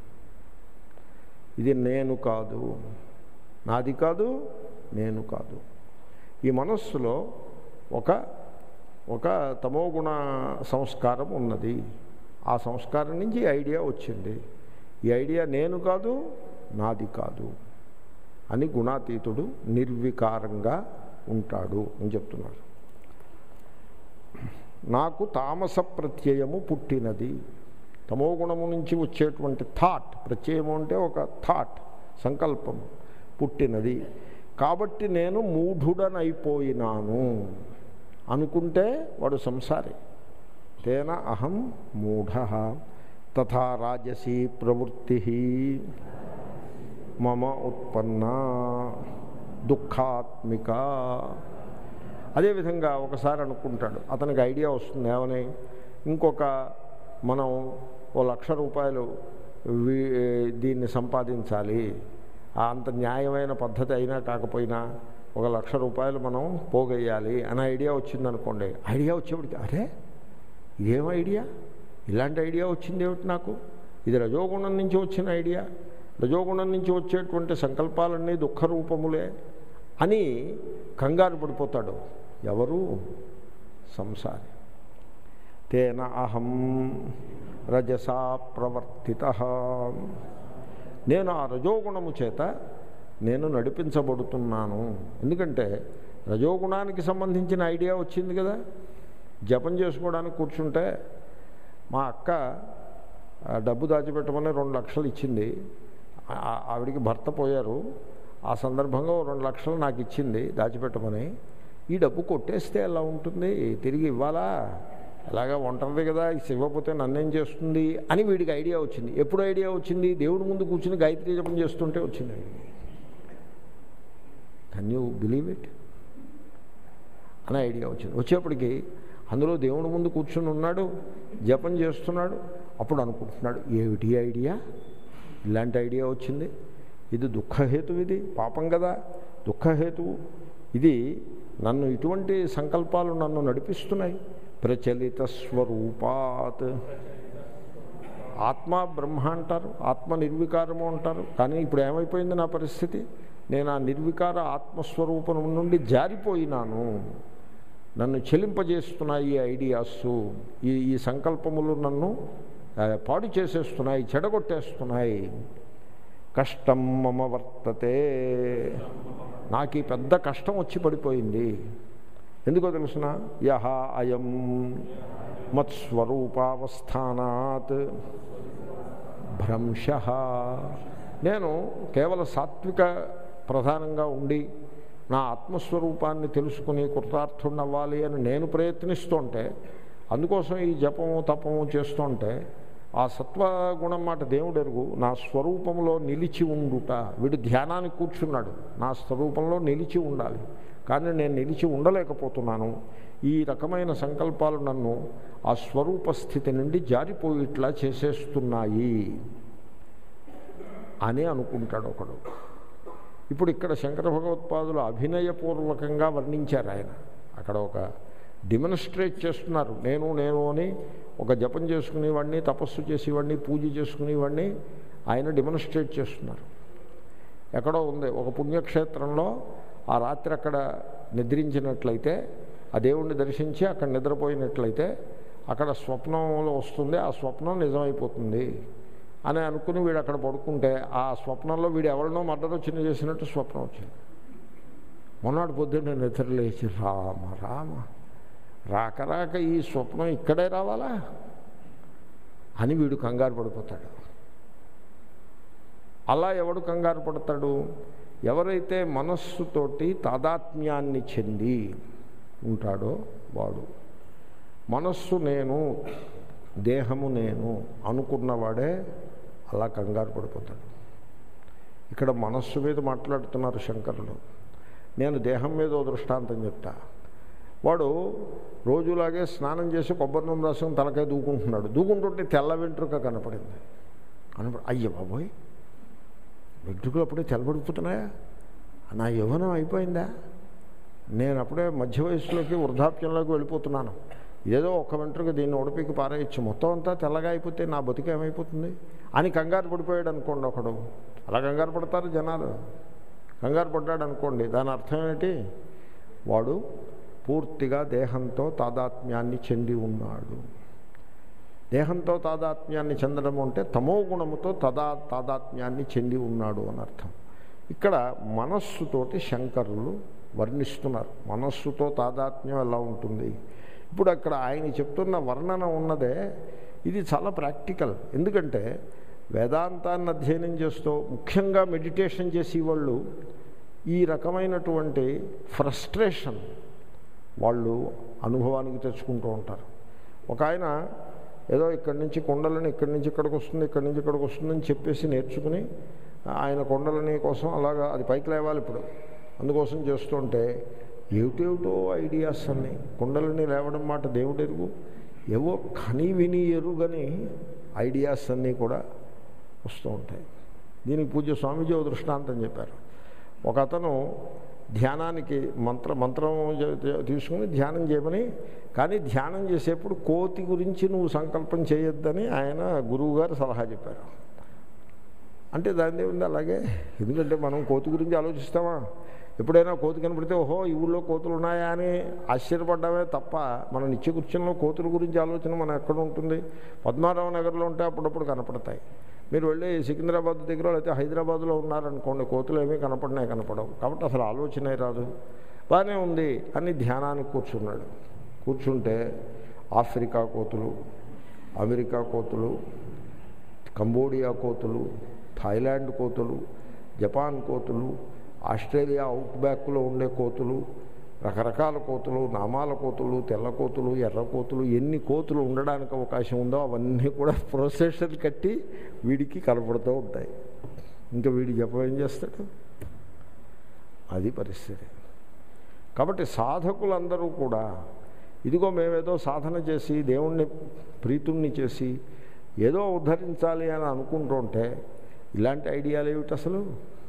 ఇది నేను కాదు, నాది కాదు, నేను కాదు. ఈ మనస్సులో ఒక ఒక తమోగుణ సంస్కారం ఉన్నది. ఆ సంస్కారం నుంచి ఐడియా వచ్చింది. ఈ ఐడియా నేను కాదు, నాది కాదు అని గుణాతీతుడు నిర్వికారంగా ఉంటాడు అని చెప్తున్నారు. నాకు తామస ప్రత్యయము పుట్టినది. తమోగుణము నుంచి వచ్చేటువంటి థాట్, ప్రత్యయము అంటే ఒక థాట్, సంకల్పము పుట్టినది. కాబట్టి నేను మూఢుడనైపోయినాను అనుకుంటే వాడు సంసారి. తేన అహం మూఢ తథా రాజసీ ప్రవృత్తి మమ ఉత్పన్న దుఃఖాత్మిక. అదేవిధంగా ఒకసారి అనుకుంటాడు, అతనికి ఐడియా వస్తుంది ఏమని, ఇంకొక మనం ఓ లక్ష రూపాయలు దీన్ని సంపాదించాలి, అంత న్యాయమైన పద్ధతి అయినా కాకపోయినా ఒక లక్ష రూపాయలు మనం పోగేయాలి అనే ఐడియా వచ్చిందనుకోండి. ఐడియా వచ్చేప్పటికి అరే ఇదేం ఐడియా, ఇలాంటి ఐడియా వచ్చింది ఏమిటి నాకు, ఇది రజోగుణం నుంచి వచ్చిన ఐడియా, రజోగుణం నుంచి వచ్చేటువంటి సంకల్పాలన్నీ దుఃఖరూపములే అని కంగారు పడిపోతాడు. ఎవరు? సంసారి. తేన అహం రజసా ప్రవర్తిత. నేను ఆ రజోగుణము చేత నేను నడిపించబడుతున్నాను. ఎందుకంటే రజోగుణానికి సంబంధించిన ఐడియా వచ్చింది కదా. జపం చేసుకోవడానికి కూర్చుంటే మా అక్క డబ్బు దాచిపెట్టమని రెండు లక్షలు ఇచ్చింది. ఆవిడికి భర్త పోయారు. ఆ సందర్భంగా రెండు లక్షలు నాకు ఇచ్చింది దాచిపెట్టమని. ఈ డబ్బు కొట్టేస్తే ఎలా ఉంటుంది, తిరిగి ఇవ్వాలా, ఎలాగా ఉంటుంది కదా, ఇవ్వకపోతే నన్నేం చేస్తుంది అని వీడికి ఐడియా వచ్చింది. ఎప్పుడు ఐడియా వచ్చింది? దేవుడి ముందు కూర్చుని గాయత్రీ జపం చేస్తుంటే వచ్చింది. కెన్ యూ బిలీవ్ ఇట్ అనే ఐడియా వచ్చింది. వచ్చేప్పటికి అందులో దేవుడి ముందు కూర్చుని ఉన్నాడు, జపం చేస్తున్నాడు. అప్పుడు అనుకుంటున్నాడు ఏమిటి ఐడియా, ఇలాంటి ఐడియా వచ్చింది, ఇది దుఃఖహేతువు, ఇది పాపం కదా, దుఃఖహేతువు, ఇది నన్ను ఇటువంటి సంకల్పాలు నన్ను నడిపిస్తున్నాయి. ప్రచలిత స్వరూపాత్. ఆత్మ బ్రహ్మ అంటారు, ఆత్మ నిర్వికారము అంటారు. కానీ ఇప్పుడు ఏమైపోయింది నా పరిస్థితి, నేను ఆ నిర్వికార ఆత్మస్వరూపం నుండి జారిపోయినాను. నన్ను చెలింపజేస్తున్నాయి ఈ ఐడియాస్, ఈ ఈ సంకల్పములు నన్ను పాడు చేసేస్తున్నాయి, చెడగొట్టేస్తున్నాయి. కష్టం మమ వర్తతే. నాకు ఈ పెద్ద కష్టం వచ్చి పడిపోయింది. ఎందుకో తెలుసిన, యహ అయం మత్స్వరూపావస్థానాత్ భ్రంశ. నేను కేవల సాత్విక ప్రధానంగా ఉండి నా ఆత్మస్వరూపాన్ని తెలుసుకుని కృతార్థుడవ్వాలి అని నేను ప్రయత్నిస్తుంటే, అందుకోసం ఈ జపము తపము చేస్తుంటే ఆ సత్వగుణం మాట దేవుడు ఎరుగు, నా స్వరూపంలో నిలిచి ఉండుట. వీడు ధ్యానానికి కూర్చున్నాడు, నా స్వరూపంలో నిలిచి ఉండాలి, కానీ నేను నిలిచి ఉండలేకపోతున్నాను. ఈ రకమైన సంకల్పాలు నన్ను ఆ స్వరూప స్థితి నుండి జారిపోయిట్లా చేసేస్తున్నాయి అని అనుకుంటాడు ఒకడు. ఇప్పుడు ఇక్కడ శంకర భగవత్పాదులు అభినయపూర్వకంగా వర్ణించారు. ఆయన అక్కడ ఒక డెమోన్స్ట్రేట్ చేస్తున్నారు. నేను నేను అని ఒక జపం చేసుకునేవాడిని, తపస్సు చేసేవాడిని, పూజ చేసుకునేవాడిని ఆయన డెమోన్స్ట్రేట్ చేస్తున్నారు. ఎక్కడో ఉంది ఒక పుణ్యక్షేత్రంలో ఆ రాత్రి అక్కడ నిద్రించినట్లయితే, ఆ దేవుణ్ణి దర్శించి అక్కడ నిద్రపోయినట్లయితే అక్కడ స్వప్నంలో వస్తుంది, ఆ స్వప్నం నిజమైపోతుంది అని అనుకుని వీడు అక్కడ పడుకుంటే ఆ స్వప్నంలో వీడు ఎవరినో మర్డర్ చిన్న చేసినట్టు స్వప్నం వచ్చింది. మొన్నటి పొద్దున్న నిద్ర లేచి రామ రామ రాక రాక ఈ స్వప్నం ఇక్కడే రావాలా అని వీడు కంగారు పడిపోతాడు. అలా ఎవడు కంగారు పడతాడు? ఎవరైతే మనస్సుతోటి తాదాత్మ్యాన్ని చెంది ఉంటాడో వాడు. మనస్సు నేను, దేహము నేను అనుకున్నవాడే అలా కంగారు పడిపోతాడు. ఇక్కడ మనస్సు మీద మాట్లాడుతున్నారు శంకరులు. నేను దేహం మీద ఓ దృష్టాంతం చెప్తా. వాడు రోజులాగే స్నానం చేసి కొబ్బరి నూనె రాసుకుని తలకాయ దూకుంటున్నాడు. దూకుంటుంటే తెల్ల వెంట్రుక కనపడింది. కనపడి అయ్య బాబోయ్, వెంట్రుకలు అప్పుడే తెల్లబడిపోతున్నాయా? నా యవ్వనం అయిపోయిందా? నేను అప్పుడే మధ్య వయసులోకి వృద్ధాప్యంలోకి వెళ్ళిపోతున్నాను. ఏదో ఒక్క వెంట్రుక దీన్ని ఉడిపికి పారేయచ్చు, మొత్తం అంతా తెల్లగా అయిపోతే నా బతుకు ఏమైపోతుంది అని కంగారు పడిపోయాడు అనుకోండి ఒకడు. అలా కంగారు పడతారు జనాలు. కంగారు పడ్డాడు అనుకోండి, దాని అర్థం ఏంటి? వాడు పూర్తిగా దేహంతో తాదాత్మ్యాన్ని చెంది ఉన్నాడు. దేహంతో తాదాత్మ్యాన్ని చెందడం అంటే తమో గుణముతో తదా తాదాత్మ్యాన్ని చెంది ఉన్నాడు అని అర్థం. ఇక్కడ మనస్సుతోటి శంకరులు వర్ణిస్తున్నారు. మనస్సుతో తాదాత్మ్యం ఎలా ఉంటుంది? ఇప్పుడు అక్కడ ఆయన చెప్తున్న వర్ణన ఉన్నదే ఇది చాలా ప్రాక్టికల్. ఎందుకంటే వేదాంతాన్ని అధ్యయనం చేస్తూ ముఖ్యంగా మెడిటేషన్ చేసేవాళ్ళు ఈ రకమైనటువంటి ఫ్రస్ట్రేషన్ వాళ్ళు అనుభవానికి తెచ్చుకుంటూ ఉంటారు. ఒక ఆయన ఏదో ఇక్కడి నుంచి కొండలని ఇక్కడి నుంచి ఇక్కడికి వస్తుంది, ఇక్కడి నుంచి ఇక్కడికి వస్తుందని చెప్పేసి నేర్చుకుని ఆయన కొండలని కోసం అలాగా అది పైకి లేవాలి ఇప్పుడు అందుకోసం చేస్తుంటే ఏమిటేమిటో ఐడియాస్ అన్నీ. కొండలని లేవడం మాట దేవుడు ఎరుగు, ఏవో కని విని ఎరుగని ఐడియాస్ అన్నీ కూడా వస్తూ ఉంటాయి. దీనికి పూజ్య స్వామీజీ ఓ దృష్టాంతం చెప్పారు. ఒక అతను ధ్యానానికి మంత్ర మంత్రం తీసుకుని ధ్యానం చేయమని, కానీ ధ్యానం చేసేప్పుడు కోతి గురించి నువ్వు సంకల్పం చేయొద్దని ఆయన గురువుగారు సలహా చెప్పారు. అంటే దాని ఉంది అలాగే. ఎందుకంటే మనం కోతి గురించి ఆలోచిస్తామా? ఎప్పుడైనా కోతి కనపడితే ఓహో ఈ ఊళ్ళో కోతులు ఉన్నాయా అని ఆశ్చర్యపడ్డామే తప్ప మన నిత్య కృత్యంలో కోతుల గురించి ఆలోచన మనం ఎక్కడ ఉంటుంది? పద్మారావు నగర్లో ఉంటే అప్పుడప్పుడు కనపడతాయి. మీరు వెళ్ళి సికింద్రాబాద్ దగ్గర లేకపోతే హైదరాబాద్లో ఉన్నారనుకోండి, కోతులు ఏమీ కనపడినాయి కనపడవు. కాబట్టి అసలు ఆలోచనే రాదు. బాగానే ఉంది అని ధ్యానానికి కూర్చున్నాడు. కూర్చుంటే ఆఫ్రికా కోతులు, అమెరికా కోతులు, కంబోడియా కోతులు, థాయిలాండ్ కోతులు, జపాన్ కోతులు, ఆస్ట్రేలియా అవుట్ బ్యాక్లో ఉండే కోతులు, రకరకాల కోతులు, నామాల కోతులు, తెల్ల కోతులు, ఎర్ర కోతులు, ఎన్ని కోతులు ఉండడానికి అవకాశం ఉందో అవన్నీ కూడా ప్రొసెషన్ కట్టి వీడికి కనపడుతూ ఉంటాయి. ఇంకా వీడి జపం ఏం చేస్తాడు? అది పరిస్థితి. కాబట్టి సాధకులందరూ కూడా ఇదిగో మేమేదో సాధన చేసి దేవుణ్ణి ప్రీతుణ్ణి చేసి ఏదో ఉద్ధరించాలి అని అనుకుంటూ ఉంటే ఇలాంటి ఐడియాలు ఏమిటి అసలు?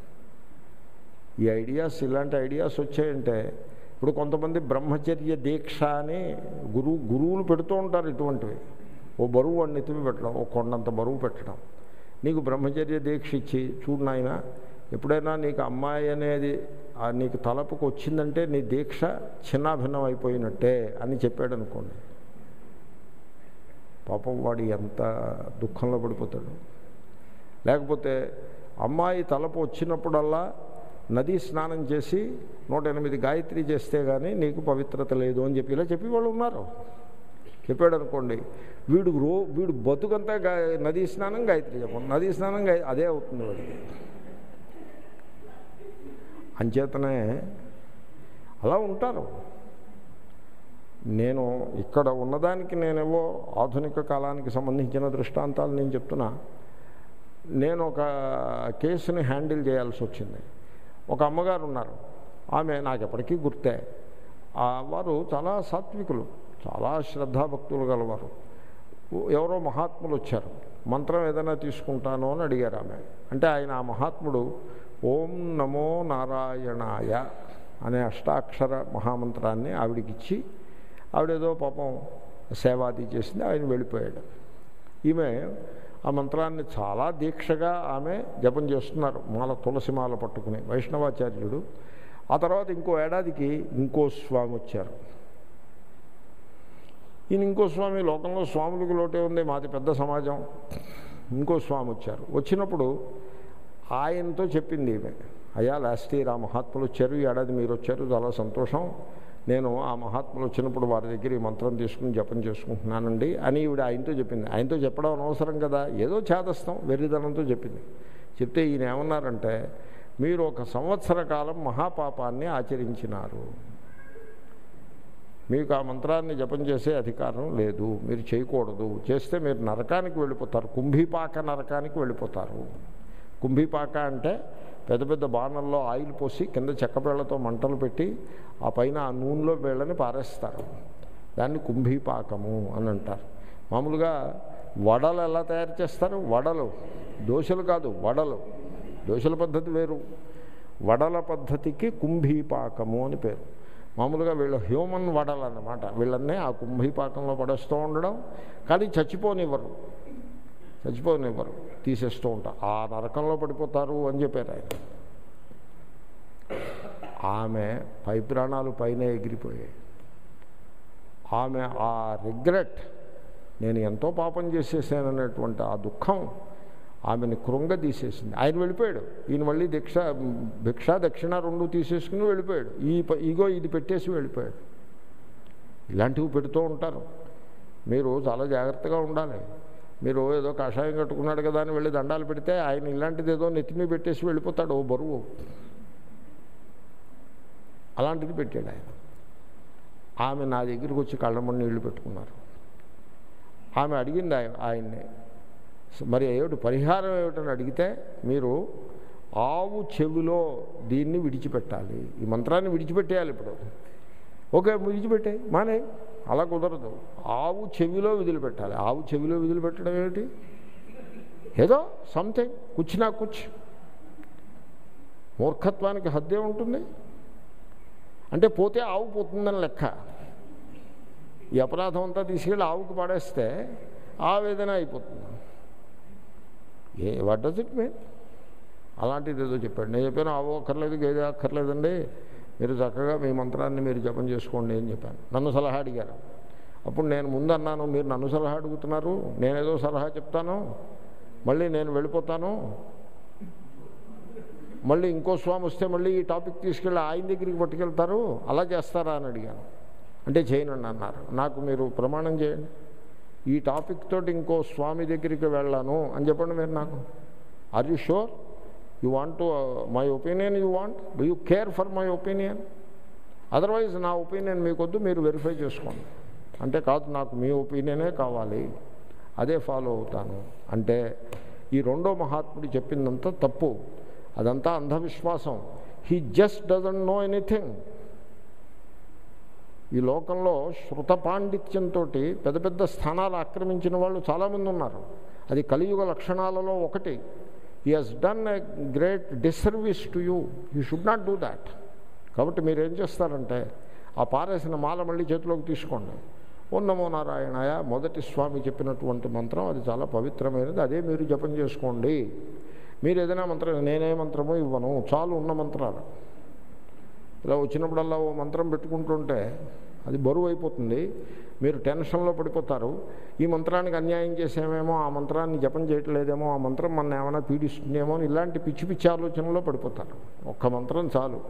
ఈ ఐడియాస్ ఇలాంటి ఐడియాస్ వచ్చాయంటే ఇప్పుడు కొంతమంది బ్రహ్మచర్య దీక్ష అని గురువు గురువులు పెడుతూ ఉంటారు ఇటువంటివి. ఓ బరువు వాడిని ఎత్తిమి పెట్టడం, ఓ కొండంత బరువు పెట్టడం. నీకు బ్రహ్మచర్య దీక్ష ఇచ్చి చూడు నాయన, ఎప్పుడైనా నీకు అమ్మాయి అనేది నీకు తలపుకు వచ్చిందంటే నీ దీక్ష చిన్నాభిన్నం అయిపోయినట్టే అని చెప్పాడు అనుకోండి. పాపం వాడు ఎంత దుఃఖంలో పడిపోతాడు. లేకపోతే అమ్మాయి తలపు వచ్చినప్పుడల్లా నదీ స్నానం చేసి నూట ఎనిమిది గాయత్రి చేస్తే కానీ నీకు పవిత్రత లేదు అని చెప్పి ఇలా చెప్పి వాళ్ళు ఉన్నారు. చెప్పాడు అనుకోండి, వీడు రో వీడు బతుకంతా గా నదీ స్నానం గాయత్రి చెప్పం, నదీ స్నానం గా అదే అవుతుంది వాడికి. అంచేతనే అలా ఉంటారు. నేను ఇక్కడ ఉన్నదానికి నేనేవో ఆధునిక కాలానికి సంబంధించిన దృష్టాంతాలు నేను చెప్తున్నా. నేను ఒక కేసుని హ్యాండిల్ చేయాల్సి వచ్చింది. ఒక అమ్మగారు ఉన్నారు, ఆమె నాకు ఎప్పటికీ గుర్తే. వారు చాలా సాత్వికులు, చాలా శ్రద్ధాభక్తులు గలవారు. ఎవరో మహాత్ములు వచ్చారు, మంత్రం ఏదైనా తీసుకుంటాను అని అడిగారు ఆమె. అంటే ఆయన ఆ మహాత్ముడు ఓం నమో నారాయణాయ అనే అష్టాక్షర మహామంత్రాన్ని ఆవిడికిచ్చి ఆవిడేదో పాపం సేవాది చేసింది, ఆయన వెళ్ళిపోయాడు. ఈమె ఆ మంత్రాన్ని చాలా దీక్షగా ఆమె జపం చేస్తున్నారు, మాల తులసి మాల పట్టుకుని, వైష్ణవాచార్యుడు. ఆ తర్వాత ఇంకో ఏడాదికి ఇంకో స్వామి వచ్చారు. ఈయన ఇంకో స్వామి, లోకంలో స్వాములకి లోటే ఉంది, మాది పెద్ద సమాజం. ఇంకో స్వామి వచ్చారు. వచ్చినప్పుడు ఆయనతో చెప్పింది ఈమె, అయ్యా లాస్ట్ ఇయర్ ఆ మహాత్ములు వచ్చారు, ఈ ఏడాది మీరు వచ్చారు, చాలా సంతోషం. నేను ఆ మహాత్ములు వచ్చినప్పుడు వారి దగ్గర ఈ మంత్రం తీసుకుని జపం చేసుకుంటున్నానండి అని ఈవిడ ఆయనతో చెప్పింది. ఆయనతో చెప్పడం అనవసరం కదా, ఏదో చేదస్తాం వెర్రిదనంతో చెప్పింది. చెప్తే ఈయన ఏమన్నారంటే, మీరు ఒక సంవత్సర కాలం మహాపాపాన్ని ఆచరించినారు, మీకు ఆ మంత్రాన్ని జపం చేసే అధికారం లేదు, మీరు చేయకూడదు, చేస్తే మీరు నరకానికి వెళ్ళిపోతారు, కుంభీపాక నరకానికి వెళ్ళిపోతారు. కుంభీపాక అంటే పెద్ద పెద్ద బాణల్లో ఆయిల్ పోసి కింద చెక్కపేళ్లతో మంటలు పెట్టి ఆ పైన ఆ నూనెలో వేళ్ళని పారేస్తారు, దాన్ని కుంభీపాకము అని అంటారు. మామూలుగా వడలు ఎలా తయారు చేస్తారు? వడలు, దోశలు కాదు, వడలు. దోశల పద్ధతి వేరు, వడల పద్ధతికి కుంభీపాకము అని పేరు. మామూలుగా వీళ్ళు హ్యూమన్ వడలు అన్నమాట. వీళ్ళన్నీ ఆ కుంభీపాకంలో పడేస్తూ ఉండడం, కానీ చచ్చిపోనివ్వరు, చచ్చిపోనివ్వరు, తీసేస్తూ ఉంటారు. ఆ నరకంలో పడిపోతారు అని చెప్పారు ఆయన. ఆమె పై ప్రాణాలు పైన ఎగిరిపోయాయి. ఆమె ఆ రిగ్రెట్, నేను ఎంతో పాపం చేసేసాననేటువంటి ఆ దుఃఖం ఆమెను కృంగదీసేసింది. ఆయన వెళ్ళిపోయాడు. ఈయన మళ్ళీ దీక్ష భిక్ష దక్షిణ రెండు తీసేసుకుని వెళ్ళిపోయాడు. ఈ ఇగో ఇది పెట్టేసి వెళ్ళిపోయాడు. ఇలాంటివి పెడుతూ ఉంటారు. మీరు చాలా జాగ్రత్తగా ఉండాలి. మీరు ఏదో కషాయం కట్టుకున్నాడు కదా అని వెళ్ళి దండాలు పెడితే ఆయన ఇలాంటిది ఏదో నెత్తిమీ పెట్టేసి వెళ్ళిపోతాడు, ఓ బరువు. అలాంటిది పెట్టాడు ఆయన. ఆమె నా దగ్గరికి వచ్చి కళ్ళమని నీళ్లు పెట్టుకున్నారు. ఆమె అడిగింది ఆయన ఆయన్ని, మరి ఏమిటి పరిహారం ఏమిటని అడిగితే, మీరు ఆవు చెవిలో దీన్ని విడిచిపెట్టాలి, ఈ మంత్రాన్ని విడిచిపెట్టేయాలి. ఇప్పుడు ఓకే విడిచిపెట్టే మానే, అలా కుదరదు. ఆవు చెవిలో విధులు ఆవు చెవిలో విధులు పెట్టడం ఏమిటి? ఏదో సంథింగ్ కూర్చున్నా కూర్చు. మూర్ఖత్వానికి హద్దే ఉంటుంది. అంటే పోతే ఆవు పోతుందని లెక్క. ఈ అపరాధం అంతా తీసుకెళ్ళి ఆవుకు పడేస్తే ఆవేదన అయిపోతుంది. Uh what does it mean? అలాంటిది ఏదో చెప్పాడు. నేను చెప్పాను ఆవు అక్కర్లేదు, గేదె అక్కర్లేదండి, మీరు చక్కగా మీ మంత్రాన్ని మీరు జపం చేసుకోండి అని చెప్పాను. నన్ను సలహా అడిగారు. అప్పుడు నేను ముందు అన్నాను, మీరు నన్ను సలహా అడుగుతున్నారు, నేనేదో సలహా చెప్తాను, మళ్ళీ నేను వెళ్ళిపోతాను, మళ్ళీ ఇంకో స్వామి వస్తే మళ్ళీ ఈ టాపిక్ తీసుకెళ్ళి ఆయన దగ్గరికి పట్టుకెళ్తారు, అలా చేస్తారా అని అడిగాను. అంటే చేయనండి అన్నారు. నాకు మీరు ప్రమాణం చేయండి, ఈ టాపిక్ తోటి ఇంకో స్వామి దగ్గరికి వెళ్ళాను అని చెప్పండి మీరు నాకు. Are you sure you want to my opinion, you want do you care for my opinion? Otherwise నా ఒపీనియన్ మీకొద్దు, మీరు వెరిఫై చేసుకోండి. అంటే కాదు, నాకు మీ ఒపీనియనే కావాలి, అదే ఫాలో అవుతాను. అంటే ఈ రెండో మహాత్ముడు చెప్పిందంతా తప్పు, అదంతా అంధవిశ్వాసం. He just doesn't know anything. ఈ లోకంలో శృత పాండిత్యంతో పెద్ద పెద్ద స్థానాలు ఆక్రమించిన వాళ్ళు చాలామంది ఉన్నారు. అది కలియుగ లక్షణాలలో ఒకటి. He has done a great disservice to you, you should not do that. కాబట్టి మీరు ఏం చేస్తారంటే, ఆ పారేసిన మాల మళ్ళీ చేతిలోకి తీసుకోండి. ఓం నమో నారాయణాయ మొదటి స్వామి చెప్పినటువంటి మంత్రం, అది చాలా పవిత్రమైనది, అదే మీరు జపం చేసుకోండి. మీరు ఏదైనా మంత్రం, నేనే మంత్రమో ఇవ్వను, చాలు ఉన్న మంత్రాలు. ఇలా వచ్చినప్పుడల్లా ఓ మంత్రం పెట్టుకుంటుంటే అది బరువు అయిపోతుంది, మీరు టెన్షన్లో పడిపోతారు. ఈ మంత్రానికి అన్యాయం చేసేమేమో, ఆ మంత్రాన్ని జపం చేయట్లేదేమో, ఆ మంత్రం మన ఏమైనా పీడిస్తుందేమో అని ఇలాంటి పిచ్చి పిచ్చి ఆలోచనలో పడిపోతారు. ఒక్క మంత్రం చాలు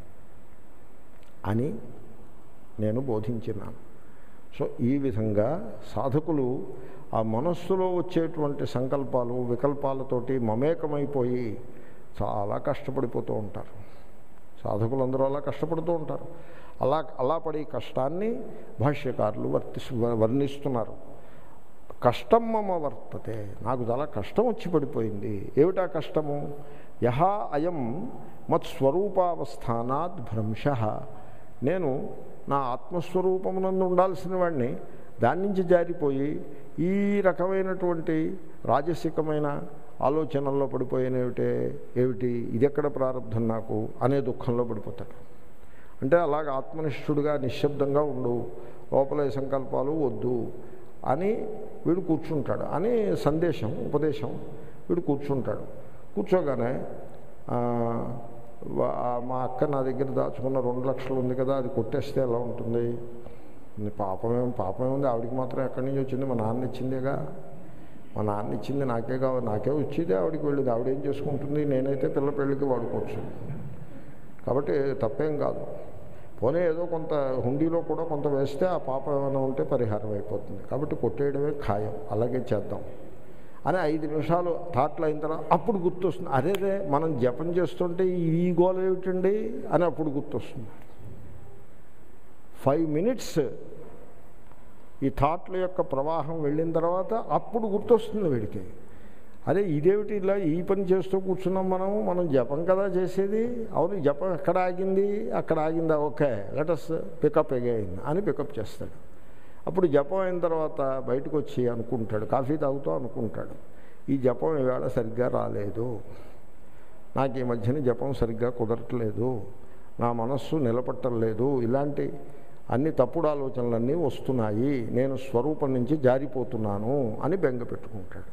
అని నేను బోధించినాను. సో ఈ విధంగా సాధకులు ఆ మనస్సులో వచ్చేటువంటి సంకల్పాలు వికల్పాలతోటి మమేకమైపోయి చాలా కష్టపడిపోతూ ఉంటారు. సాధకులందరూ అలా కష్టపడుతూ ఉంటారు. అలా అలా పడి కష్టాన్ని భాష్యకారులు వర్తి వర్ణిస్తున్నారు. కష్టం మమ వర్తతే, నాకు చాలా కష్టం వచ్చి పడిపోయింది. ఏమిటా కష్టము? యహ అయం మత్స్వరూపావస్థానాద్ భ్రంశ, నేను నా ఆత్మస్వరూపమునందు ఉండాల్సిన వాడిని దాని నుంచి జారిపోయి ఈ రకమైనటువంటి రాజసికమైన ఆలోచనల్లో పడిపోయినేమిటే, ఏమిటి ఇదెక్కడ ప్రారంధం నాకు అనే దుఃఖంలో పడిపోతాడు. అంటే అలాగ ఆత్మనిష్ఠుడుగా నిశ్శబ్దంగా ఉండు, లోపల సంకల్పాలు వద్దు అని వీడు కూర్చుంటాడు అని సందేశం ఉపదేశం. వీడు కూర్చుంటాడు. కూర్చోగానే మా అక్క నా దగ్గర దాచుకున్న రెండు లక్షలు ఉంది కదా, అది కొట్టేస్తే ఎలా ఉంటుంది? పాపమేం పాపమేముంది, ఆవిడికి మాత్రం ఎక్కడి నుంచి వచ్చింది? మా నాన్న ఇచ్చిందేగా, మా నాన్న ఇచ్చింది నాకే కావాలి, నాకే వచ్చేది, ఆవిడికి వెళ్ళేది, ఆవిడేం చేసుకుంటుంది, నేనైతే పిల్ల పెళ్ళికి వాడుకోవచ్చు. కాబట్టి తప్పేం కాదు. పోనీ ఏదో కొంత హుండీలో కూడా కొంత వేస్తే ఆ పాపం ఏమైనా ఉంటే పరిహారం అయిపోతుంది. కాబట్టి కొట్టేయడమే ఖాయం, అలాగే చేద్దాం అని ఐదు నిమిషాలు థాట్లు అయిన తర్వాత అప్పుడు గుర్తొస్తుంది, అరే రే మనం జపం చేస్తుంటే ఈ గోల ఏమిటండి అని అప్పుడు గుర్తొస్తుంది. ఫైవ్ మినిట్స్ ఈ థాట్ల యొక్క ప్రవాహం వెళ్ళిన తర్వాత అప్పుడు గుర్తొస్తుంది వీడికి, అరే ఇదేమిటి ఇలా ఈ పని చేస్తూ కూర్చున్నాం మనం మనం జపం కదా చేసేది, అవును జపం ఎక్కడ ఆగింది, అక్కడ ఆగిందా, ఓకే లెటస్ పికప్ అగైన్ అని పికప్ చేస్తాడు. అప్పుడు జపం అయిన తర్వాత బయటకు వచ్చి అనుకుంటాడు, కాఫీ తాగుతూ అనుకుంటాడు, ఈ జపం ఈవేళ సరిగ్గా రాలేదు, నాకు ఈ మధ్యన జపం సరిగ్గా కుదరట్లేదు, నా మనస్సు నిలబట్టలేదు, ఇలాంటి అన్ని తప్పుడు ఆలోచనలన్నీ వస్తున్నాయి, నేను స్వరూపం నుంచి జారిపోతున్నాను అని బెంగ పెట్టుకుంటాడు.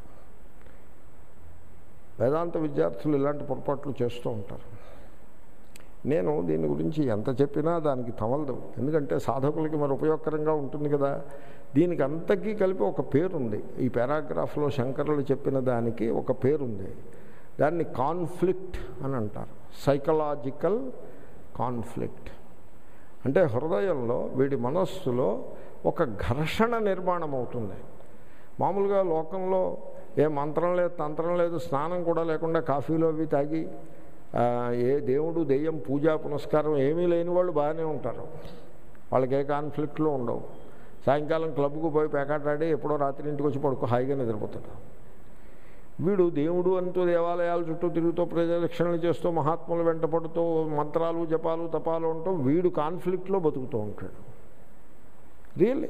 వేదాంత విద్యార్థులు ఇలాంటి పొరపాట్లు చేస్తూ ఉంటారు. నేను దీని గురించి ఎంత చెప్పినా దానికి తమలదు, ఎందుకంటే సాధకులకి మరి ఉపయోగకరంగా ఉంటుంది కదా. దీనికి అంతకీ కలిపి ఒక పేరుంది, ఈ పారాగ్రాఫ్లో శంకరులు చెప్పిన దానికి ఒక పేరుంది, దాన్ని కాన్ఫ్లిక్ట్ అని అంటారు. సైకలాజికల్ కాన్ఫ్లిక్ట్ అంటే హృదయంలో వీడి మనస్సులో ఒక ఘర్షణ నిర్మాణం అవుతుంది. మామూలుగా లోకంలో ఏ మంత్రం లేదు, తంత్రం లేదు, స్నానం కూడా లేకుండా కాఫీలో అవి తాగి ఏ దేవుడు దెయ్యం పూజా పునస్కారం ఏమీ లేని వాళ్ళు బాగానే ఉంటారు, వాళ్ళకి ఏ కాన్ఫ్లిక్ట్లో ఉండవు. సాయంకాలం క్లబ్కు పోయి పేకాటాడి ఎప్పుడో రాత్రి ఇంటికి వచ్చి పడుకో హాయిగా నిద్రపోతాడు. వీడు దేవుడు అంటూ దేవాలయాల చుట్టూ తిరుగుతూ ప్రజారక్షణలు చేస్తూ మహాత్ములు వెంట పడుతూ మంత్రాలు జపాలు తపాలు ఉంటూ వీడు కాన్ఫ్లిక్ట్లో బతుకుతూ ఉంటాడు. రియల్లీ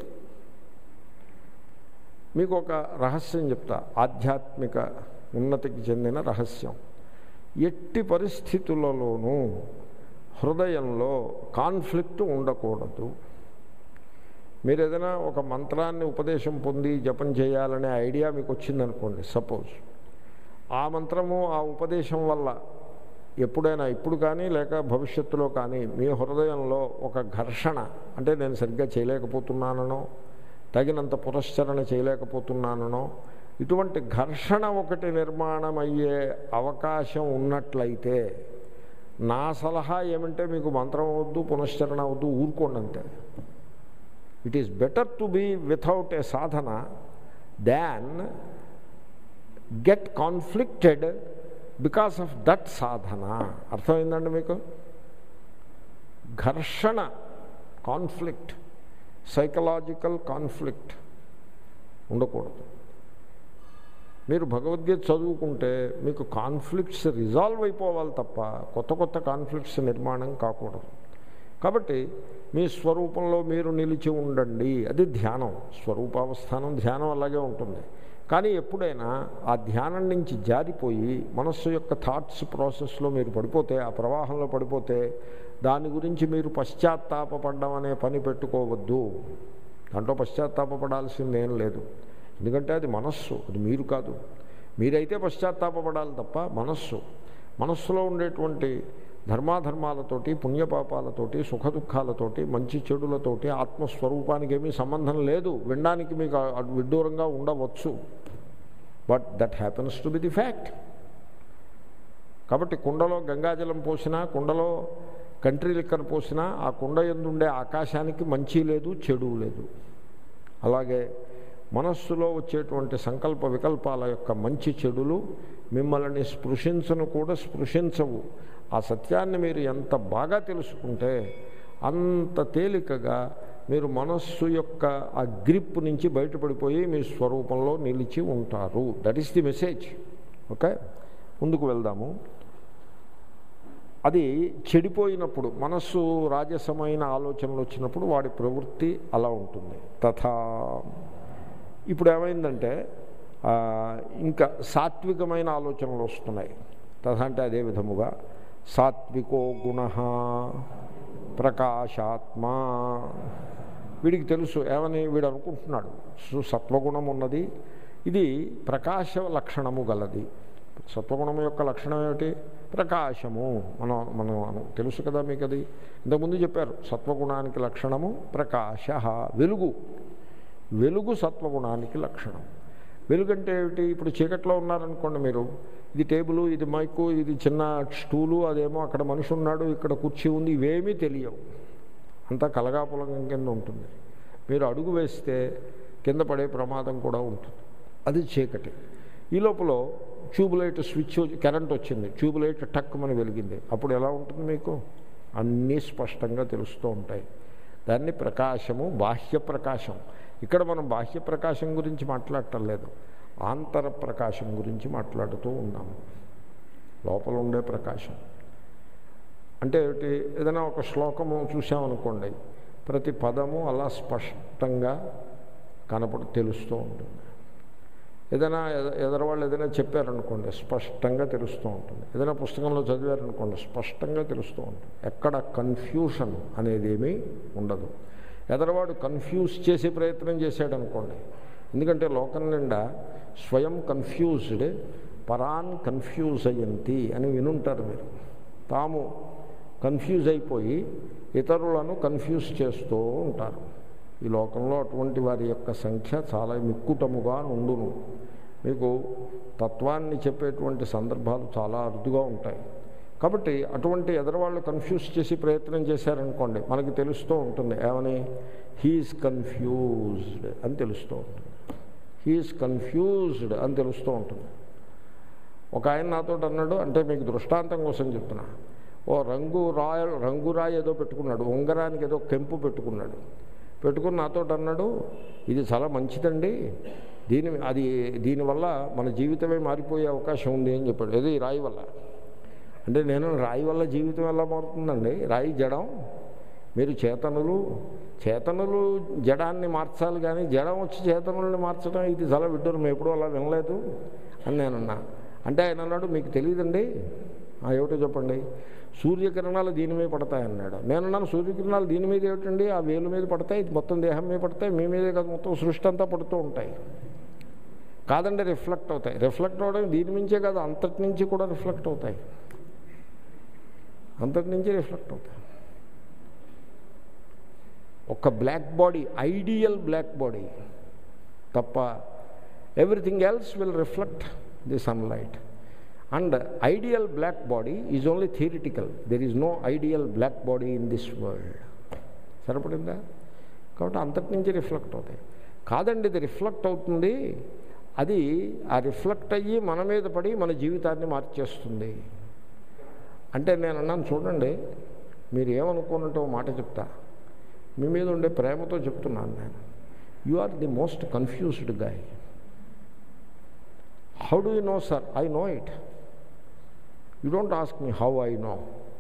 మీకు ఒక రహస్యం చెప్తా, ఆధ్యాత్మిక ఉన్నతికి చెందిన రహస్యం. ఎట్టి పరిస్థితులలోనూ హృదయంలో కాన్ఫ్లిక్ట్ ఉండకూడదు. మీరు ఏదైనా ఒక మంత్రాన్ని ఉపదేశం పొంది జపం చేయాలనే ఐడియా మీకు వచ్చిందనుకోండి, సపోజ్ ఆ మంత్రము ఆ ఉపదేశం వల్ల ఎప్పుడైనా ఇప్పుడు కానీ లేక భవిష్యత్తులో కానీ మీ హృదయంలో ఒక ఘర్షణ, అంటే నేను సరిగ్గా చేయలేకపోతున్నానో తగినంత పురస్చరణ చేయలేకపోతున్నానో ఇటువంటి ఘర్షణ ఒకటి నిర్మాణం అయ్యే అవకాశం ఉన్నట్లయితే నా సలహా ఏమంటే మీకు మంత్రం అవద్దు, పునశ్చరణ అవద్దు, ఊరుకోండి అంతే. It is better to be without a sadhana than get conflicted because of that sadhana. అర్థమైందండి మీకు? ఘర్షణ, కాన్ఫ్లిక్ట్, సైకలాజికల్ కాన్ఫ్లిక్ట్ ఉండకూడదు. మీరు భగవద్గీత చదువుకుంటే మీకు కాన్ఫ్లిక్ట్స్ రిజాల్వ్ అయిపోవాలి తప్ప కొత్త కొత్త కాన్ఫ్లిక్ట్స్ నిర్మాణం కాకూడదు. కాబట్టి మీ స్వరూపంలో మీరు నిలిచి ఉండండి, అది ధ్యానం. స్వరూపావస్థానం ధ్యానం అలాగే ఉంటుంది. కానీ ఎప్పుడైనా ఆ ధ్యానం నుంచి జారిపోయి మనస్సు యొక్క థాట్స్ ప్రాసెస్లో మీరు పడిపోతే, ఆ ప్రవాహంలో పడిపోతే దాని గురించి మీరు పశ్చాత్తాపపడడం అనే పని పెట్టుకోవద్దు. దాంట్లో పశ్చాత్తాపపడాల్సిందేం లేదు, ఎందుకంటే అది మనస్సు, అది మీరు కాదు. మీరైతే పశ్చాత్తాపపడాలి తప్ప మనస్సు, మనస్సులో ఉండేటువంటి ధర్మాధర్మాలతోటి, పుణ్యపాపాలతోటి, సుఖదుఖాలతోటి, మంచి చెడులతోటి ఆత్మస్వరూపానికి ఏమీ సంబంధం లేదు. వినడానికి మీకు విడ్డూరంగా ఉండవచ్చు, but that happens to be the fact. కాబట్టి కుండలో గంగాజలం పోసినా, కుండలో కంట్రీ లిక్కర్ పోసినా ఆ కుండ యందుండే ఆకాశానికి మంచి లేదు, చెడు లేదు. అలాగే మనస్సులో వచ్చేటువంటి సంకల్ప వికల్పాల యొక్క మంచి చెడులు మిమ్మల్ని స్పృశించను కూడా స్పృశించవు. ఆ సత్యాన్ని మీరు ఎంత బాగా తెలుసుకుంటే అంత తేలికగా మీరు మనస్సు యొక్క ఆ గ్రిప్ నుంచి బయటపడిపోయి మీ స్వరూపంలో నిలిచి ఉంటారు. That is the message. Okay, ముందుకు వెళ్దాము. అది చెడిపోయినప్పుడు, మనస్సు రాజసమైన ఆలోచనలు వచ్చినప్పుడు వాడి ప్రవృత్తి అలా ఉంటుంది. తథా ఇప్పుడు ఏమైందంటే ఇంకా సాత్వికమైన ఆలోచనలు వస్తున్నాయి. తథా అంటే అదే విధముగా సాత్వికో గుణ ప్రకాశాత్మా. వీడికి తెలుసు ఏమని వీడు అనుకుంటున్నాడు, సత్వగుణం ఉన్నది, ఇది ప్రకాశ లక్షణము గలది. సత్వగుణము యొక్క లక్షణం ఏమిటి? ప్రకాశము. మనం మనం తెలుసు కదా మీకు, అది ఇంతకుముందు చెప్పారు. సత్వగుణానికి లక్షణము ప్రకాశ, వెలుగు. వెలుగు సత్వగుణానికి లక్షణం. వెలుగంటే ఏమిటి? ఇప్పుడు చీకట్లో ఉన్నారనుకోండి మీరు, ఇది టేబుల్, ఇది మైకు, ఇది చిన్న స్టూలు, అదేమో అక్కడ మనిషి ఉన్నాడు, ఇక్కడ కుర్చీ ఉంది, ఇవేమీ తెలియవు. అంతా కలగాపులగం కింద ఉంటుంది. మీరు అడుగు వేస్తే కింద పడే ప్రమాదం కూడా ఉంటుంది. అది చీకటి. ఈ లోపల ట్యూబ్లైట్ స్విచ్ కరెంట్ వచ్చింది, ట్యూబ్లైట్ టక్కుమని వెలిగింది. అప్పుడు ఎలా ఉంటుంది మీకు? అన్నీ స్పష్టంగా తెలుస్తూ ఉంటాయి. దాన్ని ప్రకాశము, బాహ్య ప్రకాశం. ఇక్కడ మనం బాహ్య ప్రకాశం గురించి మాట్లాడటం లేదు, ఆంతర ప్రకాశం గురించి మాట్లాడుతూ ఉన్నాము. లోపల ఉండే ప్రకాశం అంటే ఏమిటి? ఏదైనా ఒక శ్లోకము చూసామనుకోండి, ప్రతి పదము అలా స్పష్టంగా కనపడు తెలుస్తూ ఉంటుంది. ఏదైనా ఎదరవాళ్ళు ఏదైనా చెప్పారనుకోండి, స్పష్టంగా తెలుస్తూ ఉంటుంది. ఏదైనా పుస్తకంలో చదివారనుకోండి, స్పష్టంగా తెలుస్తూ ఉంటుంది. ఎక్కడ కన్ఫ్యూషన్ అనేది ఏమీ ఉండదు. ఎదరవాడు కన్ఫ్యూజ్ చేసే ప్రయత్నం చేశాడనుకోండి, ఎందుకంటే లోకం నిండా స్వయం కన్ఫ్యూజ్డ్ పరాన్ కన్ఫ్యూజ్ అయ్యంతి అని వినుంటారు మీరు. తాము కన్ఫ్యూజ్ అయిపోయి ఇతరులను కన్ఫ్యూజ్ చేస్తూ ఉంటారు. ఈ లోకంలో అటువంటి వారి యొక్క సంఖ్య చాలా మిక్కుటముగా ఉండును. మీకు తత్వాన్ని చెప్పేటువంటి సందర్భాలు చాలా అరుదుగా ఉంటాయి. కాబట్టి అటువంటి ఎదరవాళ్ళు కన్ఫ్యూజ్ చేసి ప్రయత్నం చేశారనుకోండి, మనకి తెలుస్తూ ఉంటుంది ఏమని? హీఈస్ కన్ఫ్యూజ్డ్ అని తెలుస్తూ ఉంటుంది. హీఈస్ కన్ఫ్యూజ్డ్ అని తెలుస్తూ ఉంటుంది. ఒక ఆయన నాతో అన్నాడు, అంటే మీకు దృష్టాంతం కోసం చెప్తున్నా, ఓ రంగు రాయ రంగురాయి ఏదో పెట్టుకున్నాడు, ఉంగరానికి ఏదో కెంపు పెట్టుకున్నాడు. పెట్టుకుని నాతో అన్నాడు, ఇది చాలా మంచిదండి, దీని అది దీనివల్ల మన జీవితమే మారిపోయే అవకాశం ఉంది అని చెప్పాడు. ఏదో ఈ రాయి వల్ల. అంటే నేను రాయి వల్ల జీవితం ఎలా మారుతుందండి? రాయి జడం, మీరు చేతనులు, చేతనులు జడాన్ని మార్చాలి కానీ జడం వచ్చి చేతనుల్ని మార్చడం ఇది చాలా విడ్డూరం, మేము ఎప్పుడూ అలా వినలేదు అని నేనన్నా. అంటే ఆయన అన్నాడు, మీకు తెలియదండి. ఏమిటో చెప్పండి. సూర్యకిరణాలు దీని మీద పడతాయన్నాడు. నేనున్నాను, సూర్యకిరణాలు దీని మీద ఏమిటండి? ఆ వేలు మీద పడతాయి, మొత్తం దేహం మీద పడతాయి, మీ మీదే కాదు మొత్తం సృష్టి అంతా పడుతూ ఉంటాయి. కాదండి, రిఫ్లెక్ట్ అవుతాయి. రిఫ్లెక్ట్ అవ్వడం దీని నుంచే కాదు, అంతటి నుంచి కూడా రిఫ్లెక్ట్ అవుతాయి, అంతటి నుంచి రిఫ్లెక్ట్ అవుతాయి. ఒక black body, ideal black body తప్ప everything else will reflect the sunlight. And ideal black body is only theoretical. There is no ideal black body in this world. సరిపడిందా? కాబట్టి అంతటి నుంచి రిఫ్లెక్ట్ అవుతాయి. కాదండి, ఇది రిఫ్లెక్ట్ అవుతుంది, అది ఆ రిఫ్లెక్ట్ అయ్యి మన మీద పడి మన జీవితాన్ని మార్చేస్తుంది అంటే నేను అన్నాను, చూడండి మీరు ఏమనుకోనంటే ఓ మాట చెప్తా, మీ మీద ఉండే ప్రేమతో చెప్తున్నాను నేను. You are the most confused guy. How do you know sir? I know it. You don't ask me how I know.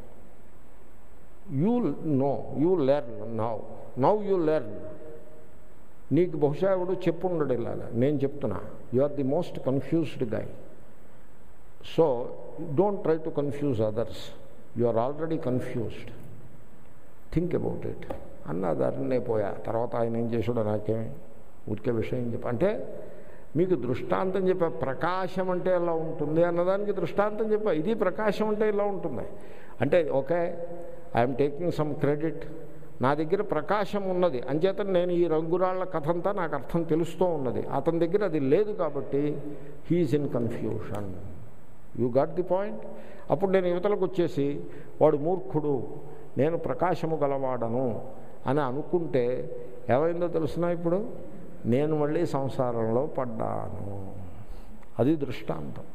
You know, you learn now. Now you learn. నీకు బహుశా ఎవడు చెప్పుండడు ఇలాగా, నేను చెప్తున్నా. You are the most confused guy. So don't try to confuse others. You are already confused. Think about it అన్న దారినే పోయా. తర్వాత ఆయన ఏం చేసాడో నాకేమి ఊరికే విషయం చెప్ప అంటే మీకు దృష్టాంతం చెప్పా. ప్రకాశం అంటే ఎలా ఉంటుంది అన్నదానికి దృష్టాంతం చెప్పా. ఇది ప్రకాశం అంటే ఇలా ఉంటుంది అంటే okay, I'm taking some credit. నా దగ్గర ప్రకాశం ఉన్నది అంచేత నేను ఈ రంగురాళ్ల కథ అంతా నాకు అర్థం తెలుస్తూ ఉన్నది. అతని దగ్గర అది లేదు కాబట్టి he is in confusion. You got the point. అప్పుడు నేను యువతలకు వచ్చేసి వాడు మూర్ఖుడు, నేను ప్రకాశము గలవాడను అని అనుకుంటే ఏమైందో తెలుసునా? ఇప్పుడు నేను మళ్ళీ సంసారంలో పడ్డాను. అది దృష్టాంతం.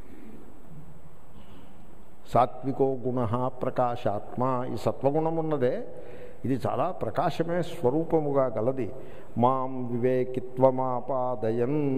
సాత్వికో గుణ ప్రకాశాత్మ. ఈ సత్వగుణం ఉన్నదే ఇది చాలా ప్రకాశమే స్వరూపముగా గలది. మాం వివేకిత్వమాపాదయన్.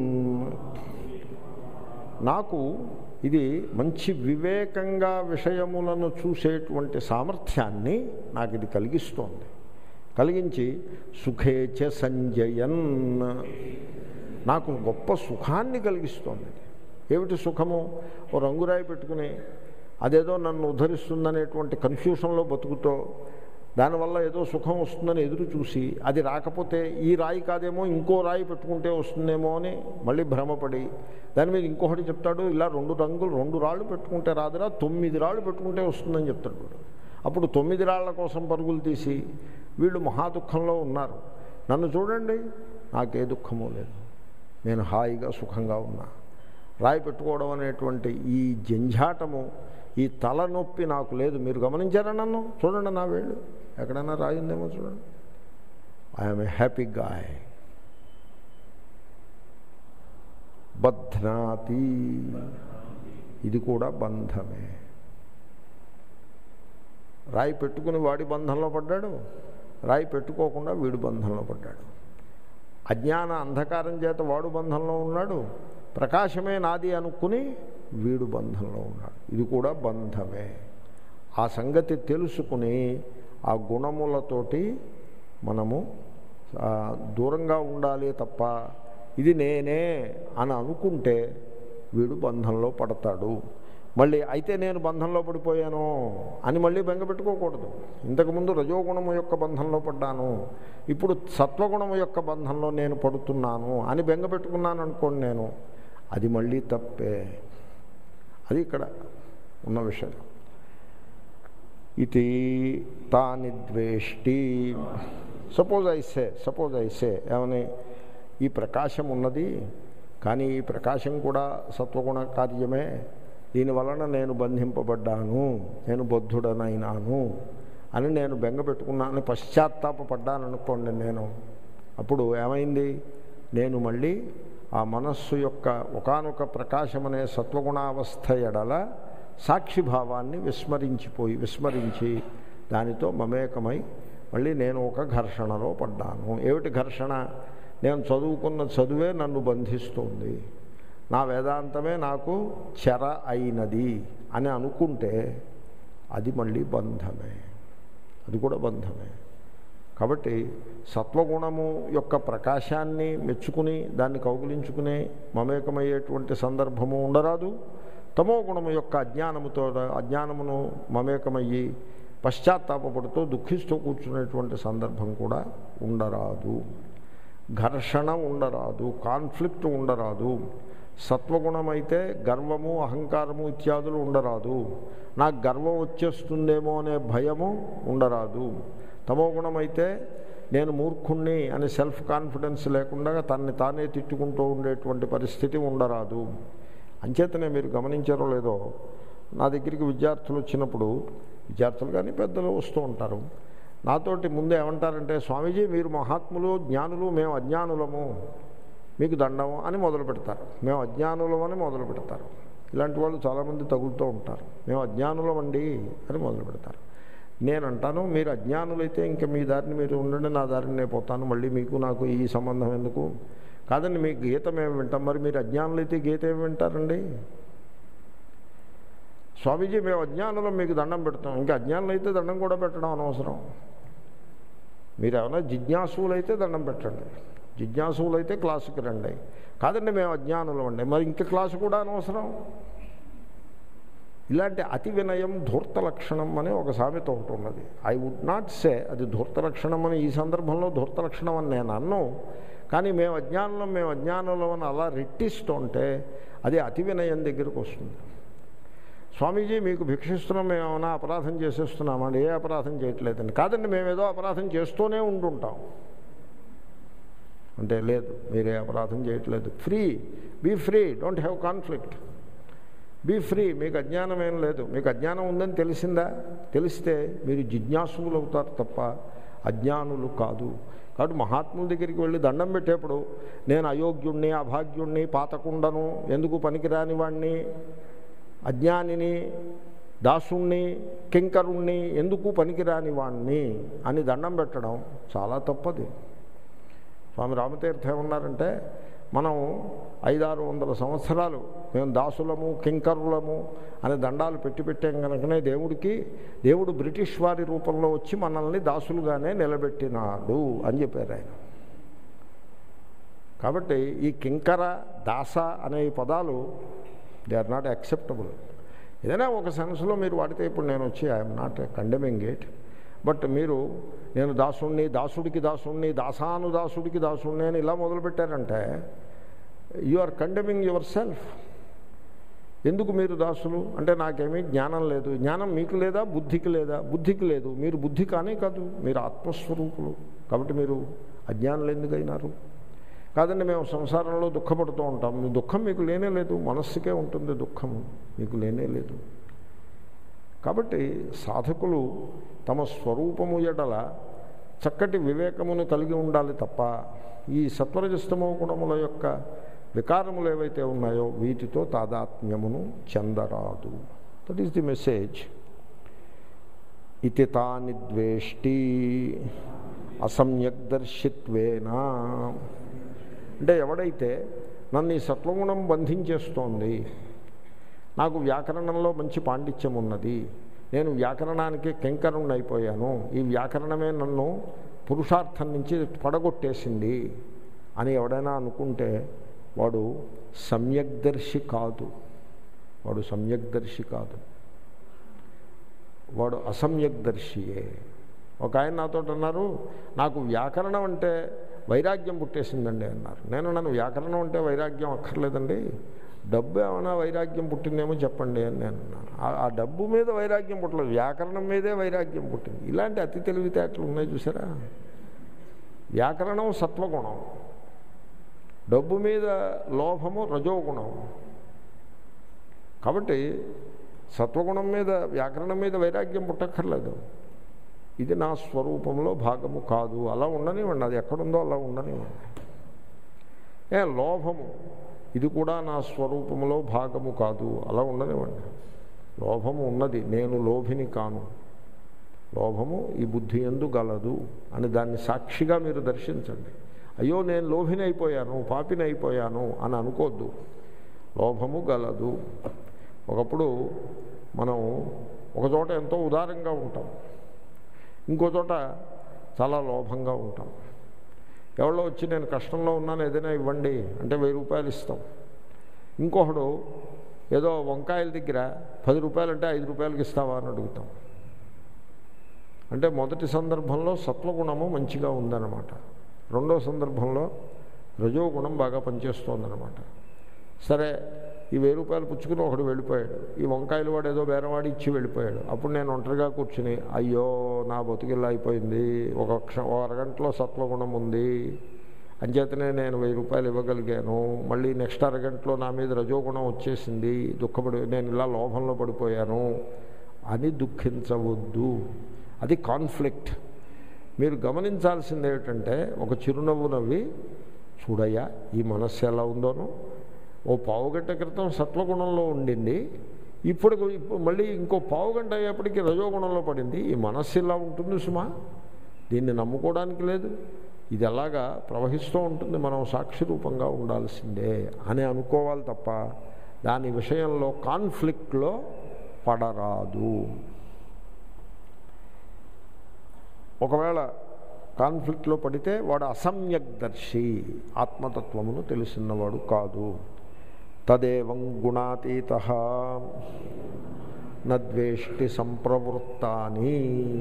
నాకు ఇది మంచి వివేకంగా విషయములను చూసేటువంటి సామర్థ్యాన్ని నాకు ఇది కలిగిస్తోంది. కలిగించి సుఖేచ సంజయన్, నాకు గొప్ప సుఖాన్ని కలిగిస్తోంది. ఏమిటి సుఖము? ఓ రంగురాయి పెట్టుకుని అదేదో నన్ను ఉద్ధరిస్తుందనేటువంటి కన్ఫ్యూషన్లో బతుకుతో దానివల్ల ఏదో సుఖం వస్తుందని ఎదురు చూసి అది రాకపోతే ఈ రాయి కాదేమో ఇంకో రాయి పెట్టుకుంటే వస్తుందేమో అని మళ్ళీ భ్రమపడి దాని మీద ఇంకొకటి చెప్తాడు, ఇలా రెండు రంగులు రెండు రాళ్ళు పెట్టుకుంటే రాదురా, తొమ్మిది రాళ్ళు పెట్టుకుంటే వస్తుందని చెప్తాడు. అప్పుడు తొమ్మిది రాళ్ల కోసం పరుగులు తీసి వీళ్ళు మహాదుఖంలో ఉన్నారు. నన్ను చూడండి, నాకే దుఃఖమూ లేదు, నేను హాయిగా సుఖంగా ఉన్నా. రాయి పెట్టుకోవడం అనేటువంటి ఈ జంఝాటము, ఈ తలనొప్పి నాకు లేదు. మీరు గమనించారా? నన్ను చూడండి, నా వేళ్ళు ఎక్కడైనా రాయిందేమో చూడండి. I'm a happy guy. బధ్నాతి, ఇది కూడా బంధమే. రాయి పెట్టుకుని వాడి బంధంలో పడ్డాడు, రాయి పెట్టుకోకుండా వీడు బంధంలో పడ్డాడు. అజ్ఞాన అంధకారం చేత వాడు బంధంలో ఉన్నాడు, ప్రకాశమే నాది అనుకుని వీడు బంధంలో ఉన్నాడు. ఇది కూడా బంధమే. ఆ సంగతి తెలుసుకుని ఆ గుణములతోటి మనము దూరంగా ఉండాలి తప్ప ఇది నేనే అని అనుకుంటే వీడు బంధంలో పడతాడు. మళ్ళీ అయితే నేను బంధంలో పడిపోయాను అని మళ్ళీ బెంగ పెట్టుకోకూడదు. ఇంతకుముందు రజోగుణము యొక్క బంధంలో పడ్డాను, ఇప్పుడు సత్వగుణము యొక్క బంధంలో నేను పడుతున్నాను అని బెంగ పెట్టుకున్నాను అనుకోండి, నేను అది మళ్ళీ తప్పే. అది ఇక్కడ ఉన్న విషయం. ఇది తాని ద్వేష్టి. సపోజ్ ఐసే సపోజ్ ఐసే ఏమని, ఈ ప్రకాశం ఉన్నది కానీ ఈ ప్రకాశం కూడా సత్వగుణ కార్యమే, దీనివలన నేను బంధింపబడ్డాను, నేను బద్ధుడనైనాను అని నేను బెంగ పెట్టుకున్నాను, పశ్చాత్తాపడ్డాను అనుకోండి. నేను అప్పుడు ఏమైంది, నేను మళ్ళీ ఆ మనస్సు యొక్క ఒకానొక ప్రకాశమనే సత్వగుణావస్థ ఎడల సాక్షిభావాన్ని విస్మరించిపోయి విస్మరించి దానితో మమేకమై మళ్ళీ నేను ఒక ఘర్షణలో పడ్డాను. ఏమిటి ఘర్షణ? నేను చదువుకున్న చదువే నన్ను బంధిస్తుంది, నా వేదాంతమే నాకు చెర అయినది అని అనుకుంటే అది మళ్ళీ బంధమే, అది కూడా బంధమే. కాబట్టి సత్వగుణము యొక్క ప్రకాశాన్ని మెచ్చుకుని దాన్ని కౌగులించుకుని మమేకమయ్యేటువంటి సందర్భము ఉండరాదు. తమో గుణము యొక్క అజ్ఞానముతో అజ్ఞానమును మమేకమయ్యి పశ్చాత్తాపడుతూ దుఃఖిస్తూ కూర్చునేటువంటి సందర్భం కూడా ఉండరాదు. ఘర్షణ ఉండరాదు, కాన్ఫ్లిక్ట్ ఉండరాదు. సత్వగుణమైతే గర్వము అహంకారము ఇత్యాదులు ఉండరాదు, నాకు గర్వం వచ్చేస్తుందేమో అనే భయము ఉండరాదు. తమో గుణమైతే నేను మూర్ఖుణ్ణి అని సెల్ఫ్ కాన్ఫిడెన్స్ లేకుండా తనని తానే తిట్టుకుంటూ ఉండేటువంటి పరిస్థితి ఉండరాదు. అంచేతనే మీరు గమనించారో లేదో, నా దగ్గరికి విద్యార్థులు వచ్చినప్పుడు, విద్యార్థులు కానీ పెద్దలు వస్తూ ఉంటారు, నాతోటి ముందే ఏమంటారంటే, స్వామీజీ మీరు మహాత్ములు జ్ఞానులు, మేము అజ్ఞానులము, మీకు దండము అని మొదలు పెడతారు. మేము అజ్ఞానులం అని మొదలు పెడతారు. ఇలాంటి వాళ్ళు చాలామంది తగులుతూ ఉంటారు. మేము అజ్ఞానులం అండి అని మొదలు పెడతారు. నేను అంటాను, మీరు అజ్ఞానులైతే ఇంకా మీ దారిని మీరు ఉండండి, నా దారిని నేను పోతాను, మళ్ళీ మీకు నాకు ఈ సంబంధం ఎందుకు? కాదండి, మీకు గీత మేము వింటాం. మరి మీరు అజ్ఞానులైతే గీత ఏమి వింటారండి? స్వామీజీ మేము అజ్ఞానులం, మీకు దండం పెడతాం. ఇంకా అజ్ఞానులైతే దండం కూడా పెట్టడం అనవసరం. మీరు ఏమైనా జిజ్ఞాసులైతే దండం పెట్టండి, జిజ్ఞాసులైతే క్లాసుకి రండి. కాదండి మేము అజ్ఞానులం అండి, మరి ఇంక క్లాసు కూడా అనవసరం. ఇలాంటి అతి వినయం ధూర్త లక్షణం అనే ఒక సామెత ఒకటి ఉన్నది. ఐ వుడ్ నాట్ సే అది ధూర్త లక్షణం అని, ఈ సందర్భంలో ధూర్త లక్షణం అని నేను అన్ను. కానీ మేము అజ్ఞానులం మేము అజ్ఞానులం అని అలా రెట్టిస్తుంటే అది అతి వినయం దగ్గరకు వస్తుంది. స్వామీజీ మీకు భిక్షిస్తున్నాం, మేము ఏమైనా అపరాధం చేసేస్తున్నామండి? ఏ అపరాధం చేయట్లేదండి. కాదండి మేమేదో అపరాధం చేస్తూనే ఉంటుంటాం అంటే, లేదు మీరే అపరాధం చేయట్లేదు. Free, be free, don't have conflict, be free. మీకు అజ్ఞానం ఏం లేదు. మీకు అజ్ఞానం ఉందని తెలిసిందా? తెలిస్తే మీరు జిజ్ఞాసులు అవుతారు తప్ప అజ్ఞానులు కాదు. కాబట్టి మహాత్ముల దగ్గరికి వెళ్ళి దండం పెట్టేప్పుడు నేను అయోగ్యుణ్ణి, అభాగ్యుణ్ణి, పాతకుండను, ఎందుకు పనికిరాని వాణ్ణి, అజ్ఞానిని, దాసుణ్ణి, కింకరుణ్ణి, ఎందుకు పనికిరాని వాణ్ణి అని దండం పెట్టడం చాలా తప్పది. స్వామి రామతీర్థ ఏమన్నారంటే, మనం ఐదారు వందల సంవత్సరాలు మేము దాసులము కింకరులము అనే దండాలు పెట్టి పెట్టాం కనుకనే దేవుడికి దేవుడు బ్రిటిష్ వారి రూపంలో వచ్చి మనల్ని దాసులుగానే నిలబెట్టినాడు అని చెప్పారు ఆయన. కాబట్టి ఈ కింకర, దాస అనే ఈ పదాలు దే ఆర్ నాట్ యాక్సెప్టబుల్. ఏదైనా ఒక సెన్స్లో మీరు వాడితే, ఇప్పుడు నేను వచ్చి I'm not condemning it, but మీరు నేను దాసుణ్ణి, దాసుడికి దాసుణ్ణి, దాసాను దాసుడికి దాసుణ్ణి అని ఇలా మొదలుపెట్టారంటే you are condemning yourself. ఎందుకు మీరు దాసులు అంటే, నాకేమీ జ్ఞానం లేదు. జ్ఞానం మీకు లేదా? బుద్ధికి లేదా? బుద్ధికి లేదు. మీరు బుద్ధి కానీ కాదు, మీరు ఆత్మస్వరూపులు. కాబట్టి మీరు అజ్ఞానులు ఎందుకైనారు? కాదండి మేము సంసారంలో దుఃఖపడుతూ ఉంటాం. మీ దుఃఖం మీకు లేనే లేదు, మనస్సుకే ఉంటుంది దుఃఖం, మీకు లేనే లేదు. కాబట్టి సాధకులు తమ స్వరూపము ఎడల చక్కటి వివేకమును కలిగి ఉండాలి తప్ప ఈ సత్వరజస్తమో గుణముల యొక్క వికారములు ఏవైతే ఉన్నాయో వీటితో తాదాత్మ్యమును చెందరాదు. That is the message. ఇతి తాని ద్వేష్టి అసమ్యగ్దర్శిత్వేనా, అంటే ఎవడైతే నన్ను ఈ సత్వగుణం బంధించేస్తోంది, నాకు వ్యాకరణంలో మంచి పాండిత్యం ఉన్నది, నేను వ్యాకరణానికి కింకరుణ్ణి అయిపోయాను, ఈ వ్యాకరణమే నన్ను పురుషార్థం నుంచి పడగొట్టేసింది అని ఎవడైనా అనుకుంటే వాడు సమ్యగ్దర్శి కాదు. వాడు సమ్యగ్దర్శి కాదు, వాడు అసమ్యగ్దర్శియే. ఒక ఆయన నాతో అన్నారు, నాకు వ్యాకరణం అంటే వైరాగ్యం పుట్టేసిందండి అన్నారు. నేను నన్ను వ్యాకరణం అంటే వైరాగ్యం అక్కర్లేదండి, డబ్బు ఏమైనా వైరాగ్యం పుట్టిందేమో చెప్పండి అని నేను అన్నాను. ఆ డబ్బు మీద వైరాగ్యం పుట్టలేదు, వ్యాకరణం మీదే వైరాగ్యం పుట్టింది. ఇలాంటి అతి తెలివితేటలు ఉన్నాయి చూసారా. వ్యాకరణం సత్వగుణం, డబ్బు మీద లోభము రజోగుణం. కాబట్టి సత్వగుణం మీద వ్యాకరణం మీద వైరాగ్యం పుట్టక్కర్లేదు. ఇది నా స్వరూపంలో భాగము కాదు, అలా ఉండనివ్వండి, అది ఎక్కడుందో అలా ఉండనివ్వండి. ఏ లోభము, ఇది కూడా నా స్వరూపంలో భాగము కాదు, అలా ఉండనివ్వండి. లోభము ఉన్నది, నేను లోభిని కాను, లోభము ఈ బుద్ధి యందు గలదు అని దాన్ని సాక్షిగా మీరు దర్శించండి. అయ్యో నేను లోభిని అయిపోయాను, పాపిని అయిపోయాను అని అనుకోద్దు. లోభము గలదు. ఒకప్పుడు మనం ఒకచోట ఎంతో ఉదారంగా ఉంటాం, ఇంకో చోట చాలా లోభంగా ఉంటాం. ఎవరో వచ్చి నేను కష్టంలో ఉన్నాను ఏదైనా ఇవ్వండి అంటే వెయ్యి రూపాయలు ఇస్తాం. ఇంకొకడు ఏదో వంకాయల దగ్గర పది రూపాయలు అంటే ఐదు రూపాయలకి ఇస్తావా అని అడుగుతాం. అంటే మొదటి సందర్భంలో సత్వగుణము మంచిగా ఉందన్నమాట, రెండో సందర్భంలో రజోగుణం బాగా పనిచేస్తోందన్నమాట. సరే, ఈ వెయ్యి రూపాయలు పుచ్చుకుని ఒకడు వెళ్ళిపోయాడు, ఈ వంకాయలు వాడు ఏదో బేరవాడి ఇచ్చి వెళ్ళిపోయాడు. అప్పుడు నేను ఒంటరిగా కూర్చుని అయ్యో నా బతుకిల్లా అయిపోయింది, ఒక క్ష ఒక అరగంటలో సత్వగుణం ఉంది అంచేతనే నేను వెయ్యి రూపాయలు ఇవ్వగలిగాను, మళ్ళీ నెక్స్ట్ అరగంటలో నా మీద రజోగుణం వచ్చేసింది, దుఃఖపడి నేను ఇలా లోభంలో పడిపోయాను అని దుఃఖించవద్దు. అది కాన్ఫ్లిక్ట్. మీరు గమనించాల్సింది ఏమిటంటే, ఒక చిరునవ్వు నవ్వి చూడయ్యా ఈ మనస్సు ఎలా ఉందోనో, ఓ పావుగంట క్రితం సత్వగుణంలో ఉండింది, ఇప్పుడు మళ్ళీ ఇంకో పావుగంట అయ్యేప్పటికీ రజోగుణంలో పడింది, ఈ మనస్సు ఇలా ఉంటుంది సుమా, దీన్ని నమ్ముకోవడానికి లేదు, ఇది ఎలాగా ప్రవహిస్తూ ఉంటుంది, మనం సాక్షి రూపంగా ఉండాల్సిందే అని అనుకోవాలి తప్ప దాని విషయంలో కాన్ఫ్లిక్ట్లో పడరాదు. ఒకవేళ కాన్ఫ్లిక్ట్లో పడితే వాడు అసమ్యగ్దర్శి, ఆత్మతత్వమును తెలిసినవాడు కాదు. తదేవం గుణాతీతః నద్వేష్టి సంప్రవృత్తాని.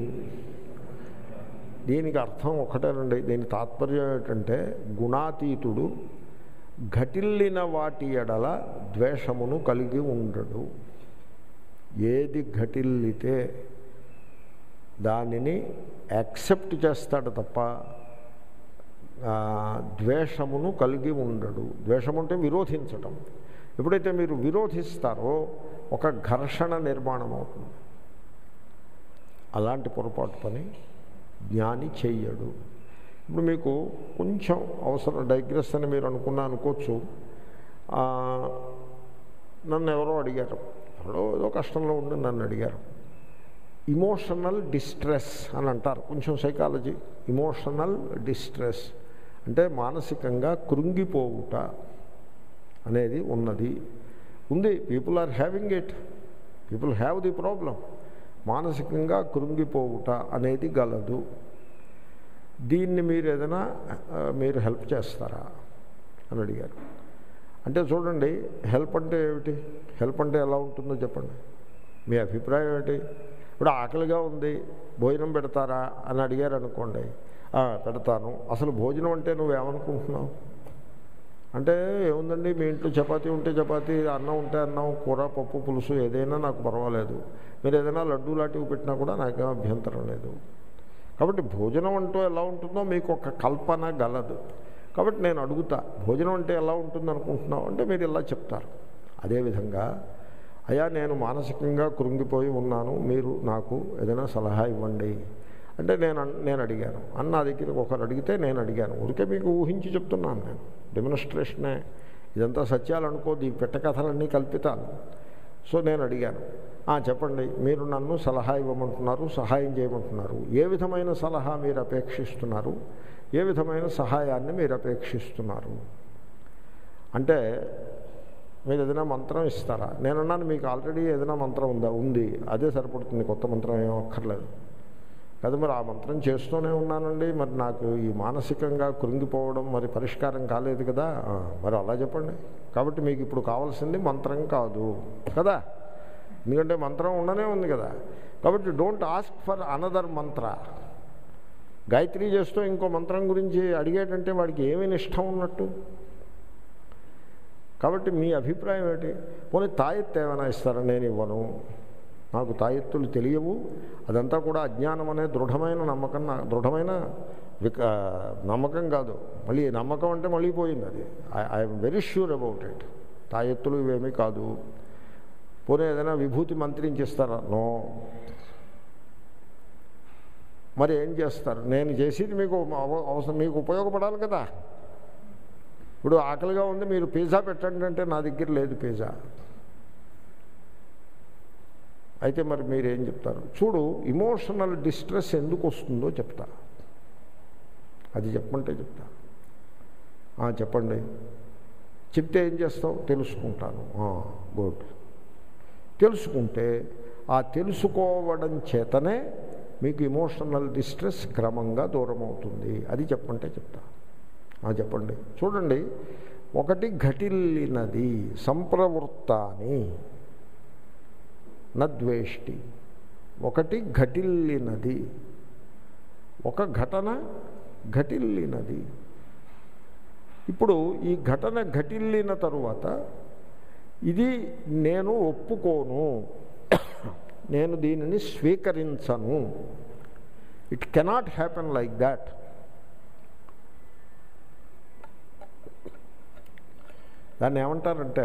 దీనికి అర్థం ఒకటేనండి. దీని తాత్పర్యం ఏంటంటే, గుణాతీతుడు ఘటిల్లిన వాటి ఎడల ద్వేషమును కలిగి ఉండడు. ఏది ఘటిల్లితే దానిని యాక్సెప్ట్ చేస్తాడు తప్ప ద్వేషమును కలిగి ఉండడు. ద్వేషం అంటే విరోధించటం. ఎప్పుడైతే మీరు విరోధిస్తారో ఒక ఘర్షణ నిర్మాణం అవుతుంది. అలాంటి పొరపాటు పని జ్ఞాని చెయ్యడు. ఇప్పుడు మీకు కొంచెం అవసరం డైగ్రెస్ అని మీరు అనుకున్నా అనుకోవచ్చు. నన్ను ఎవరో అడిగారు, ఎవరో ఏదో కష్టంలో ఉండి నన్ను అడిగారు. ఇమోషనల్ డిస్ట్రెస్ అని అంటారు కొంచెం సైకాలజీ. ఇమోషనల్ డిస్ట్రెస్ అంటే మానసికంగా కృంగిపోవుట అనేది ఉన్నది, ఉంది. People are having it, people have the problem. మానసికంగా కృంగిపోవుట అనేది గలదు. దీన్ని మీరు ఏదైనా మీరు హెల్ప్ చేస్తారా అని అడిగారు. అంటే చూడండి, హెల్ప్ అంటే ఏమిటి, హెల్ప్ అంటే ఎలా ఉంటుందో చెప్పండి, మీ అభిప్రాయం ఏమిటి? ఇప్పుడు ఆకలిగా ఉంది, భోజనం పెడతారా అని అడిగారు అనుకోండి. పెడతాను. అసలు భోజనం అంటే నువ్వేమనుకుంటున్నావు అంటే, ఏముందండి మీ ఇంట్లో చపాతీ ఉంటే చపాతీ, అన్నం ఉంటే అన్నం, కూర పప్పు పులుసు ఏదైనా నాకు పర్వాలేదు, మీరు ఏదైనా లడ్డూ లాంటివి పెట్టినా కూడా నాకేం అభ్యంతరం లేదు. కాబట్టి భోజనం అంటూ ఎలా ఉంటుందో మీకు ఒక కల్పన గలదు. కాబట్టి నేను అడుగుతా, భోజనం అంటే ఎలా ఉంటుంది అనుకుంటున్నావు అంటే మీరు ఇలా చెప్తారు. అదేవిధంగా అయ్యా నేను మానసికంగా కృంగిపోయి ఉన్నాను, మీరు నాకు ఏదైనా సలహా ఇవ్వండి అంటే నేను నేను అడిగాను అన్న దగ్గర ఒకరు అడిగితే నేను అడిగాను. ఊరికే మీకు ఊహించి చెప్తున్నాను, నేను డెమోన్స్ట్రేషనే. ఇదంతా సత్యాలు అనుకోదు, ఈ పెట్ట కథలన్నీ కల్పితాలు. సో నేను అడిగాను, చెప్పండి, మీరు నన్ను సలహా ఇవ్వమంటున్నారు, సహాయం చేయమంటున్నారు, ఏ విధమైన సలహా మీరు అపేక్షిస్తున్నారు, ఏ విధమైన సహాయాన్ని మీరు అపేక్షిస్తున్నారు అంటే, మీరు ఏదైనా మంత్రం ఇస్తారా? నేనున్నాను, మీకు ఆల్రెడీ ఏదైనా మంత్రం ఉందా? ఉంది, అదే సరిపడుతుంది, కొత్త మంత్రం ఏం అక్కర్లేదు కదా. మరి ఆ మంత్రం చేస్తూనే ఉన్నానండి, మరి నాకు ఈ మానసికంగా కృంగిపోవడం మరి పరిష్కారం కాలేదు కదా. మరి అలా చెప్పండి. కాబట్టి మీకు ఇప్పుడు కావాల్సింది మంత్రం కాదు కదా, ఎందుకంటే మంత్రం ఉండనే ఉంది కదా. కాబట్టి డోంట్ ఆస్క్ ఫర్ అనదర్ మంత్ర. గాయత్రి చేస్తూ ఇంకో మంత్రం గురించి అడిగేటంటే వాడికి ఏమీ నిష్టం ఉన్నట్టు. కాబట్టి మీ అభిప్రాయం ఏంటి? పోనీ తాయెత్తు ఏమైనా ఇస్తారా? నేను ఇవ్వను, నాకు తాయెత్తులు తెలియవు, అదంతా కూడా అజ్ఞానం అనే దృఢమైన నమ్మకం, దృఢమైన విక నమ్మకం కాదు. మళ్ళీ నమ్మకం అంటే మళ్ళీ పోయింది అది. I'm very sure about it. తాయెత్తులు ఇవేమీ కాదు. పోనీ ఏదైనా విభూతి మంత్రించిస్తారా? నో. మరి ఏం చేస్తారు? నేను చేసేది మీకు అవసరం, మీకు ఉపయోగపడాలి కదా. ఇప్పుడు ఆకలిగా ఉంది, మీరు పిజ్జా పెట్టండి అంటే నా దగ్గర లేదు పిజ్జా. అయితే మరి మీరేం చెప్తారు? చూడు, ఇమోషనల్ డిస్ట్రెస్ ఎందుకు వస్తుందో చెప్తా, అది చెప్పమంటే చెప్తా. చెప్పండి. చెప్తే ఏం చేస్తావు? తెలుసుకుంటాను. గుడ్. తెలుసుకుంటే ఆ తెలుసుకోవడం చేతనే మీకు ఇమోషనల్ డిస్ట్రెస్ క్రమంగా దూరం అవుతుంది. అది చెప్పమంటే చెప్తా. చెప్పండి. చూడండి, ఒకటి ఘటిల్లినది సంప్రవృత్తాని నద్వేష్టి. ఒకటి ఘటిల్లినది, ఒక ఘటన ఘటిల్లినది. ఇప్పుడు ఈ ఘటన ఘటిల్లిన తరువాత ఇది నేను ఒప్పుకోను, నేను దీనిని స్వీకరించను. It cannot happen like that. దాన్ని ఏమంటారంటే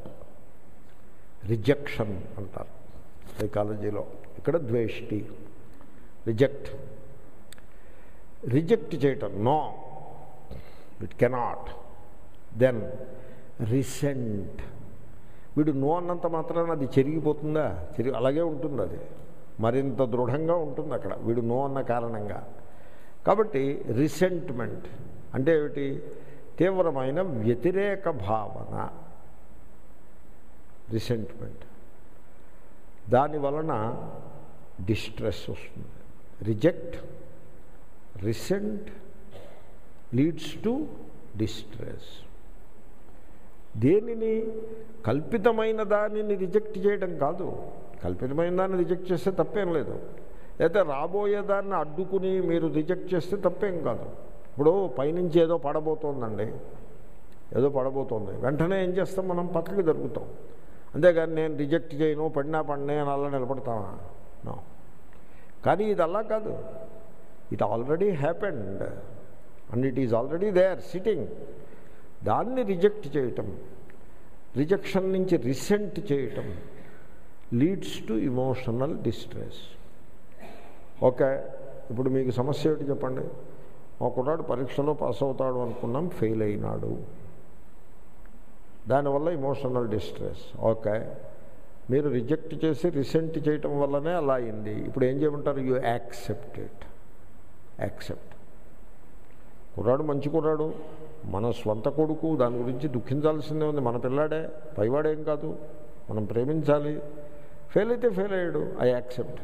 రిజెక్షన్ అంటారు సైకాలజీలో. ఇక్కడ ద్వేష్టి, రిజెక్ట్, రిజెక్ట్ చేయటం. No, it cannot. Then resent. వీడు నో అన్నంత మాత్రాన అది చెరిగిపోతుందా? చెరిగి అలాగే ఉంటుంది, అది మరింత దృఢంగా ఉంటుంది అక్కడ వీడు నో అన్న కారణంగా. కాబట్టి రిసెంట్మెంట్ అంటే ఏమిటి? తీవ్రమైన వ్యతిరేక భావన, రిసెంట్మెంట్. దాని వలన డిస్ట్రెస్ వస్తుంది. Reject, resent leads to distress. దేనిని? కల్పితమైన దానిని రిజెక్ట్ చేయడం కాదు. కల్పితమైన దాన్ని రిజెక్ట్ చేస్తే తప్పేం లేదు. అయితే రాబోయే దాన్ని అడ్డుకుని మీరు రిజెక్ట్ చేస్తే తప్పేం కాదు. ఇప్పుడు పైనుంచి ఏదో పడబోతోందండి, ఏదో పడబోతోంది, వెంటనే ఏం చేస్తాం? మనం పక్కకి జరుగుతాం. అంతేగాని నేను రిజెక్ట్ చేయను, పడినా పడినా అని అలా నిలబడతామా? నో. కానీ ఇది అలా కాదు. It already happened and it is already there sitting. దాన్ని రిజెక్ట్ చేయటం, రిజెక్షన్ నుంచి రిసెంట్ చేయటం leads to emotional distress. Okay, ఇప్పుడు మీకు సమస్య ఏమిటి చెప్పండి? మా కుర్రాడు పరీక్షలో పాస్ అవుతాడు అనుకున్నాం, ఫెయిల్ అయినాడు, దానివల్ల ఇమోషనల్ డిస్ట్రెస్. ఓకే, మీరు రిజెక్ట్ చేసి రిసెంట్ చేయటం వల్లనే అలా అయింది. ఇప్పుడు ఏం చేయమంటారు? You accept it. యాక్సెప్ట్. కుర్రాడు మంచి కుర్రాడు, మన స్వంత కొడుకు, దాని గురించి దుఃఖించాల్సిందే ఉంది. మన పిల్లాడే, పైవాడేం కాదు, మనం ప్రేమించాలి. ఫెయిల్ అయితే ఫెయిల్ అయ్యాడు, ఐ యాక్సెప్ట్.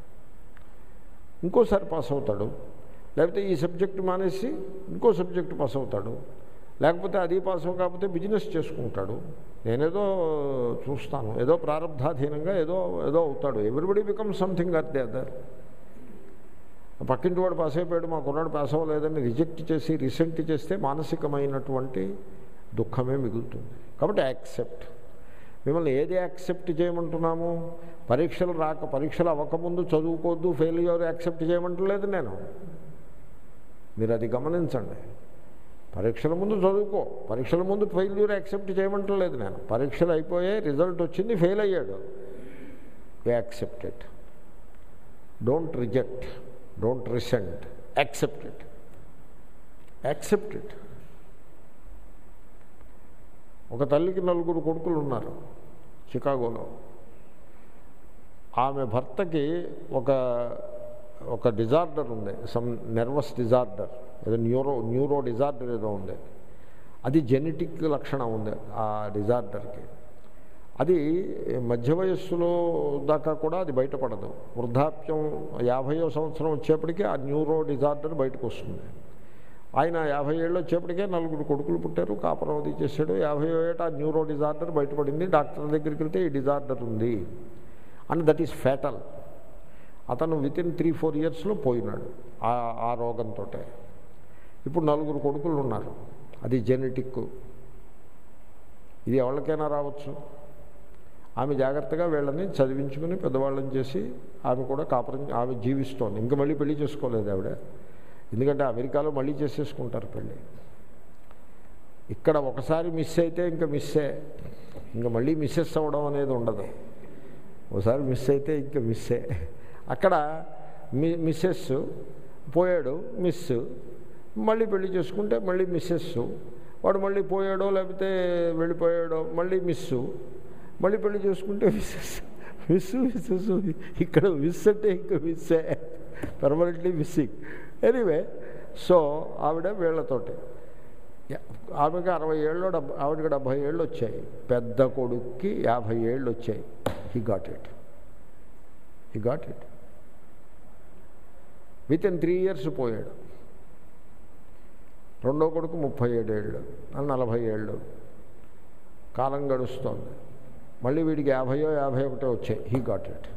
ఇంకోసారి పాస్ అవుతాడు, లేకపోతే ఈ సబ్జెక్టు మానేసి ఇంకో సబ్జెక్టు పాస్ అవుతాడు, లేకపోతే అది పాస్ కాకపోతే బిజినెస్ చేసుకుంటాడు. నేనేదో చూస్తాను, ఏదో ప్రారంధాధీనంగా ఏదో ఏదో అవుతాడు. Everybody become something at the other. పక్కింటి వాడు పాస్ అయిపోయాడు, మా కుర్రాడు పాస్ అవ్వలేదని రిజెక్ట్ చేసి రిసెంట్ చేస్తే మానసికమైనటువంటి దుఃఖమే మిగులుతుంది. కాబట్టి యాక్సెప్ట్. మిమ్మల్ని ఏది యాక్సెప్ట్ చేయమంటున్నాము? పరీక్షలు రాక పరీక్షలు అవ్వకముందు చదువుకోవద్దు, ఫెయిల్యూర్ యాక్సెప్ట్ చేయమంటలేదు నేను. మీరు అది గమనించండి. పరీక్షల ముందు చదువుకో, పరీక్షల ముందు ఫెయిల్యూర్ యాక్సెప్ట్ చేయమంటలేదు నేను. పరీక్షలు అయిపోయాయి, రిజల్ట్ వచ్చింది, ఫెయిల్ అయ్యాడు, accept it. Don't reject, don't resent, accept it. Accept it. ఒక తల్లికి నలుగురు కొడుకులు ఉన్నారు చికాగోలో. ఆమె భర్తకి ఒక ఒక డిజార్డర్ ఉంది, సమ్ నెర్వస్ డిజార్డర్, ఏదో న్యూరో న్యూరో డిజార్డర్ ఏదో ఉంది. అది జెనెటిక్ లక్షణం ఉంది ఆ డిజార్డర్కి. అది మధ్య వయస్సులో దాకా కూడా అది బయటపడదు. వృద్ధాప్యం యాభైవ సంవత్సరం వచ్చేప్పటికీ ఆ న్యూరో డిజార్డర్ బయటకు వస్తుంది. ఆయన యాభై ఏళ్ళు వచ్చేప్పటికే నలుగురు కొడుకులు పుట్టారు, కాపురం అది చేశాడు. యాభై ఏట ఆ న్యూరో డిజార్డర్ బయటపడింది. డాక్టర్ దగ్గరికి వెళ్తే ఈ డిజార్డర్ ఉంది అండ్ దట్ ఈస్ ఫ్యాటల్. అతను విత్ ఇన్ త్రీ ఫోర్ ఇయర్స్లో పోయినాడు ఆ రోగంతో. ఇప్పుడు నలుగురు కొడుకులు ఉన్నారు. అది జెనెటిక్. ఇది ఎవరికైనా రావచ్చు. ఆమె జాగ్రత్తగా వీళ్ళని చదివించుకుని పెద్దవాళ్ళని చేసి ఆమె కూడా కాపురం ఆమె జీవిస్తోంది. ఇంకా మళ్ళీ పెళ్లి చేసుకోలేదు ఆవిడ, ఎందుకంటే అమెరికాలో మళ్ళీ చేసేసుకుంటారు పెళ్ళి. ఇక్కడ ఒకసారి మిస్ అయితే ఇంకా మిస్సే, ఇంకా మళ్ళీ మిస్సెస్ అవ్వడం అనేది ఉండదు. ఒకసారి మిస్ అయితే ఇంకా మిస్సే. అక్కడ మి మిస్సెస్ పోయాడు, మిస్, మళ్ళీ పెళ్లి చేసుకుంటే మళ్ళీ మిస్సెస్, వాడు మళ్ళీ పోయాడో లేకపోతే వెళ్ళిపోయాడో మళ్ళీ మిస్సు, మళ్ళీ పెళ్లి చేసుకుంటే మిస్సెస్, మిస్సు మిస్సెస్. ఇక్కడ మిస్ అంటే ఇంకా మిస్సే, పర్మనెంట్లీ మిస్సింగ్. ఎనీవే, సో ఆవిడ వీళ్ళతోటి ఆమెకి అరవై ఏళ్ళు డెబ్బై ఆవిడకి డెబ్భై ఏళ్ళు వచ్చాయి. పెద్ద కొడుక్కి యాభై ఏళ్ళు వచ్చాయి. He got it he got it within three years పోయాడు. రెండో కొడుకు ముప్పై ఏడేళ్ళు, నలభై ఏళ్ళు. కాలం గడుస్తోంది. మళ్ళీ వీడికి యాభైయో యాభై ఒకటో వచ్చాయి. He got it.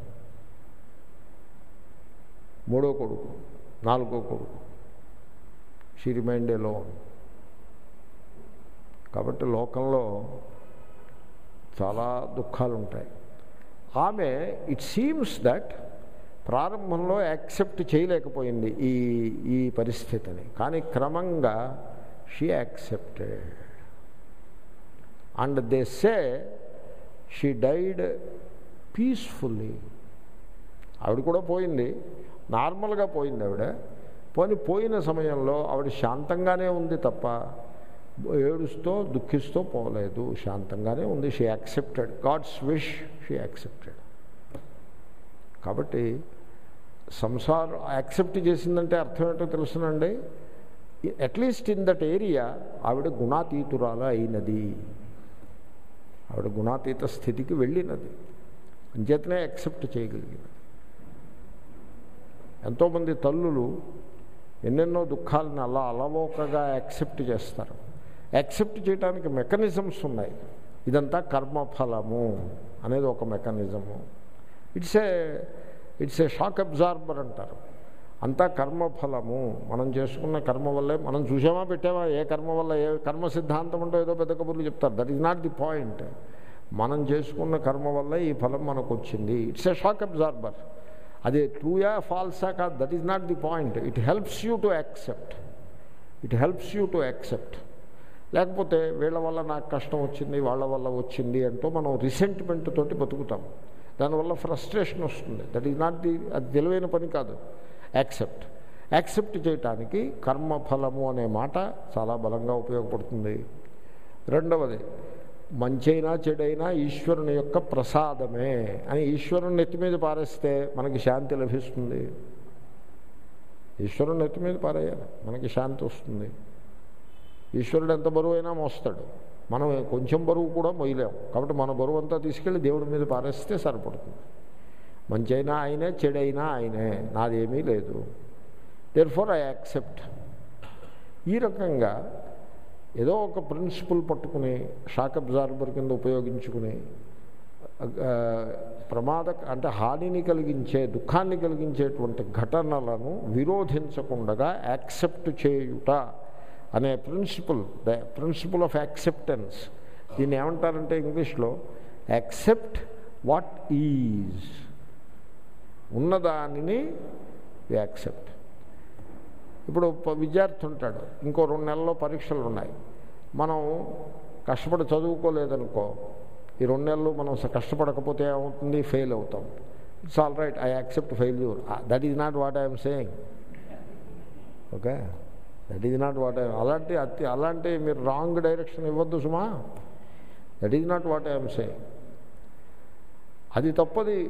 మూడో కొడుకు, నాలుగో కొడుకు, షీ రిమైండ్ ఏ లోన్. కాబట్టి లోకంలో చాలా దుఃఖాలు ఉంటాయి. ఆమె ఇట్ సీమ్స్ దట్ ప్రారంభంలో యాక్సెప్ట్ చేయలేకపోయింది ఈ ఈ పరిస్థితిని, కానీ క్రమంగా she accepted. And they say she died peacefully. ఆవిడ కూడా పోయింది, నార్మల్గా పోయింది ఆవిడ. పోని పోయిన సమయంలో ఆవిడ శాంతంగానే ఉంది తప్ప ఏడుస్తూ దుఃఖిస్తూ పోలేదు, శాంతంగానే ఉంది. She accepted God's wish, she accepted. కాబట్టి సంసారం యాక్సెప్ట్ చేసిందంటే అర్థం ఏంటో తెలుసునండి. అట్లీస్ట్ ఇన్ దట్ ఏరియా ఆవిడ గుణాతీతురాలు అయినది, ఆవిడ గుణాతీత స్థితికి వెళ్ళినది, అంచేతనే యాక్సెప్ట్ చేయగలిగినది. ఎంతోమంది తల్లులు ఎన్నెన్నో దుఃఖాలను అలా అలవోకగా యాక్సెప్ట్ చేస్తారు. యాక్సెప్ట్ చేయడానికి మెకానిజమ్స్ ఉన్నాయి. ఇదంతా కర్మఫలము అనేది ఒక mechanism. It's a it's a shock absorber అంటారు. అంతా కర్మఫలము, మనం చేసుకున్న కర్మ వల్లే. మనం చూసామా పెట్టామా ఏ కర్మ వల్ల, ఏ కర్మ సిద్ధాంతం ఉంటో ఏదో పెద్ద కబుర్లు చెప్తారు. That is not the point. మనం చేసుకున్న కర్మ వల్ల ఈ ఫలం మనకు వచ్చింది. It's a shock absorber. అది ట్రూయా ఫాల్సా కాదు, that is not the point. It helps you to accept, it helps you to accept. లేకపోతే వీళ్ళ వల్ల నాకు కష్టం వచ్చింది, వాళ్ళ వల్ల వచ్చింది అంటూ మనం రిసెంట్మెంట్ తోటి బతుకుతాం. దానివల్ల ఫ్రస్ట్రేషన్ వస్తుంది. దట్ ఈజ్ నాట్ ది, అది తెలివైన పని కాదు. యాక్సెప్ట్ యాక్సెప్ట్ చేయటానికి కర్మఫలము అనే మాట చాలా బలంగా ఉపయోగపడుతుంది. రెండవది, మంచైనా చెడైనా ఈశ్వరుని యొక్క ప్రసాదమే అని ఈశ్వరుని నెత్తి మీద పారేస్తే మనకి శాంతి లభిస్తుంది. ఈశ్వరుని నెత్తి మీద పారేయాలి, మనకి శాంతి వస్తుంది. ఈశ్వరుడు ఎంత బరువు అయినా మోస్తాడు, మనం కొంచెం బరువు కూడా మొయ్యలేము. కాబట్టి మన బరువు అంతా తీసుకెళ్ళి దేవుడి మీద పారేస్తే సరిపడుతుంది. మంచైనా ఆయనే, చెడైనా ఆయనే, నాదేమీ లేదు. Therefore I accept. ఈ రకంగా ఏదో ఒక ప్రిన్సిపల్ పట్టుకుని షాక్ అబ్జార్బర్ కింద ఉపయోగించుకుని ప్రమాద అంటే హానిని కలిగించే, దుఃఖాన్ని కలిగించేటువంటి ఘటనలను విరోధించకుండా యాక్సెప్ట్ చేయుట అనే principle, the principle of acceptance. దీన్ని ఏమంటారంటే ఇంగ్లీష్లో యాక్సెప్ట్ వాట్ ఈజ్. ఉన్నదానిని యాక్సెప్ట్. ఇప్పుడు విద్యార్థి ఉంటాడు, ఇంకో రెండు నెలల్లో పరీక్షలు ఉన్నాయి, మనం కష్టపడి చదువుకోలేదనుకో, ఈ రెండు నెలలు మనం కష్టపడకపోతే ఏమవుతుంది, ఫెయిల్ అవుతాం. It's all right, I accept failure. That is not what I'm saying. Okay, that is not what I అలాంటి అతి అలాంటి మీరు రాంగ్ డైరెక్షన్ ఇవ్వద్దు సుమా. That is not what I'm saying. అది తప్పది.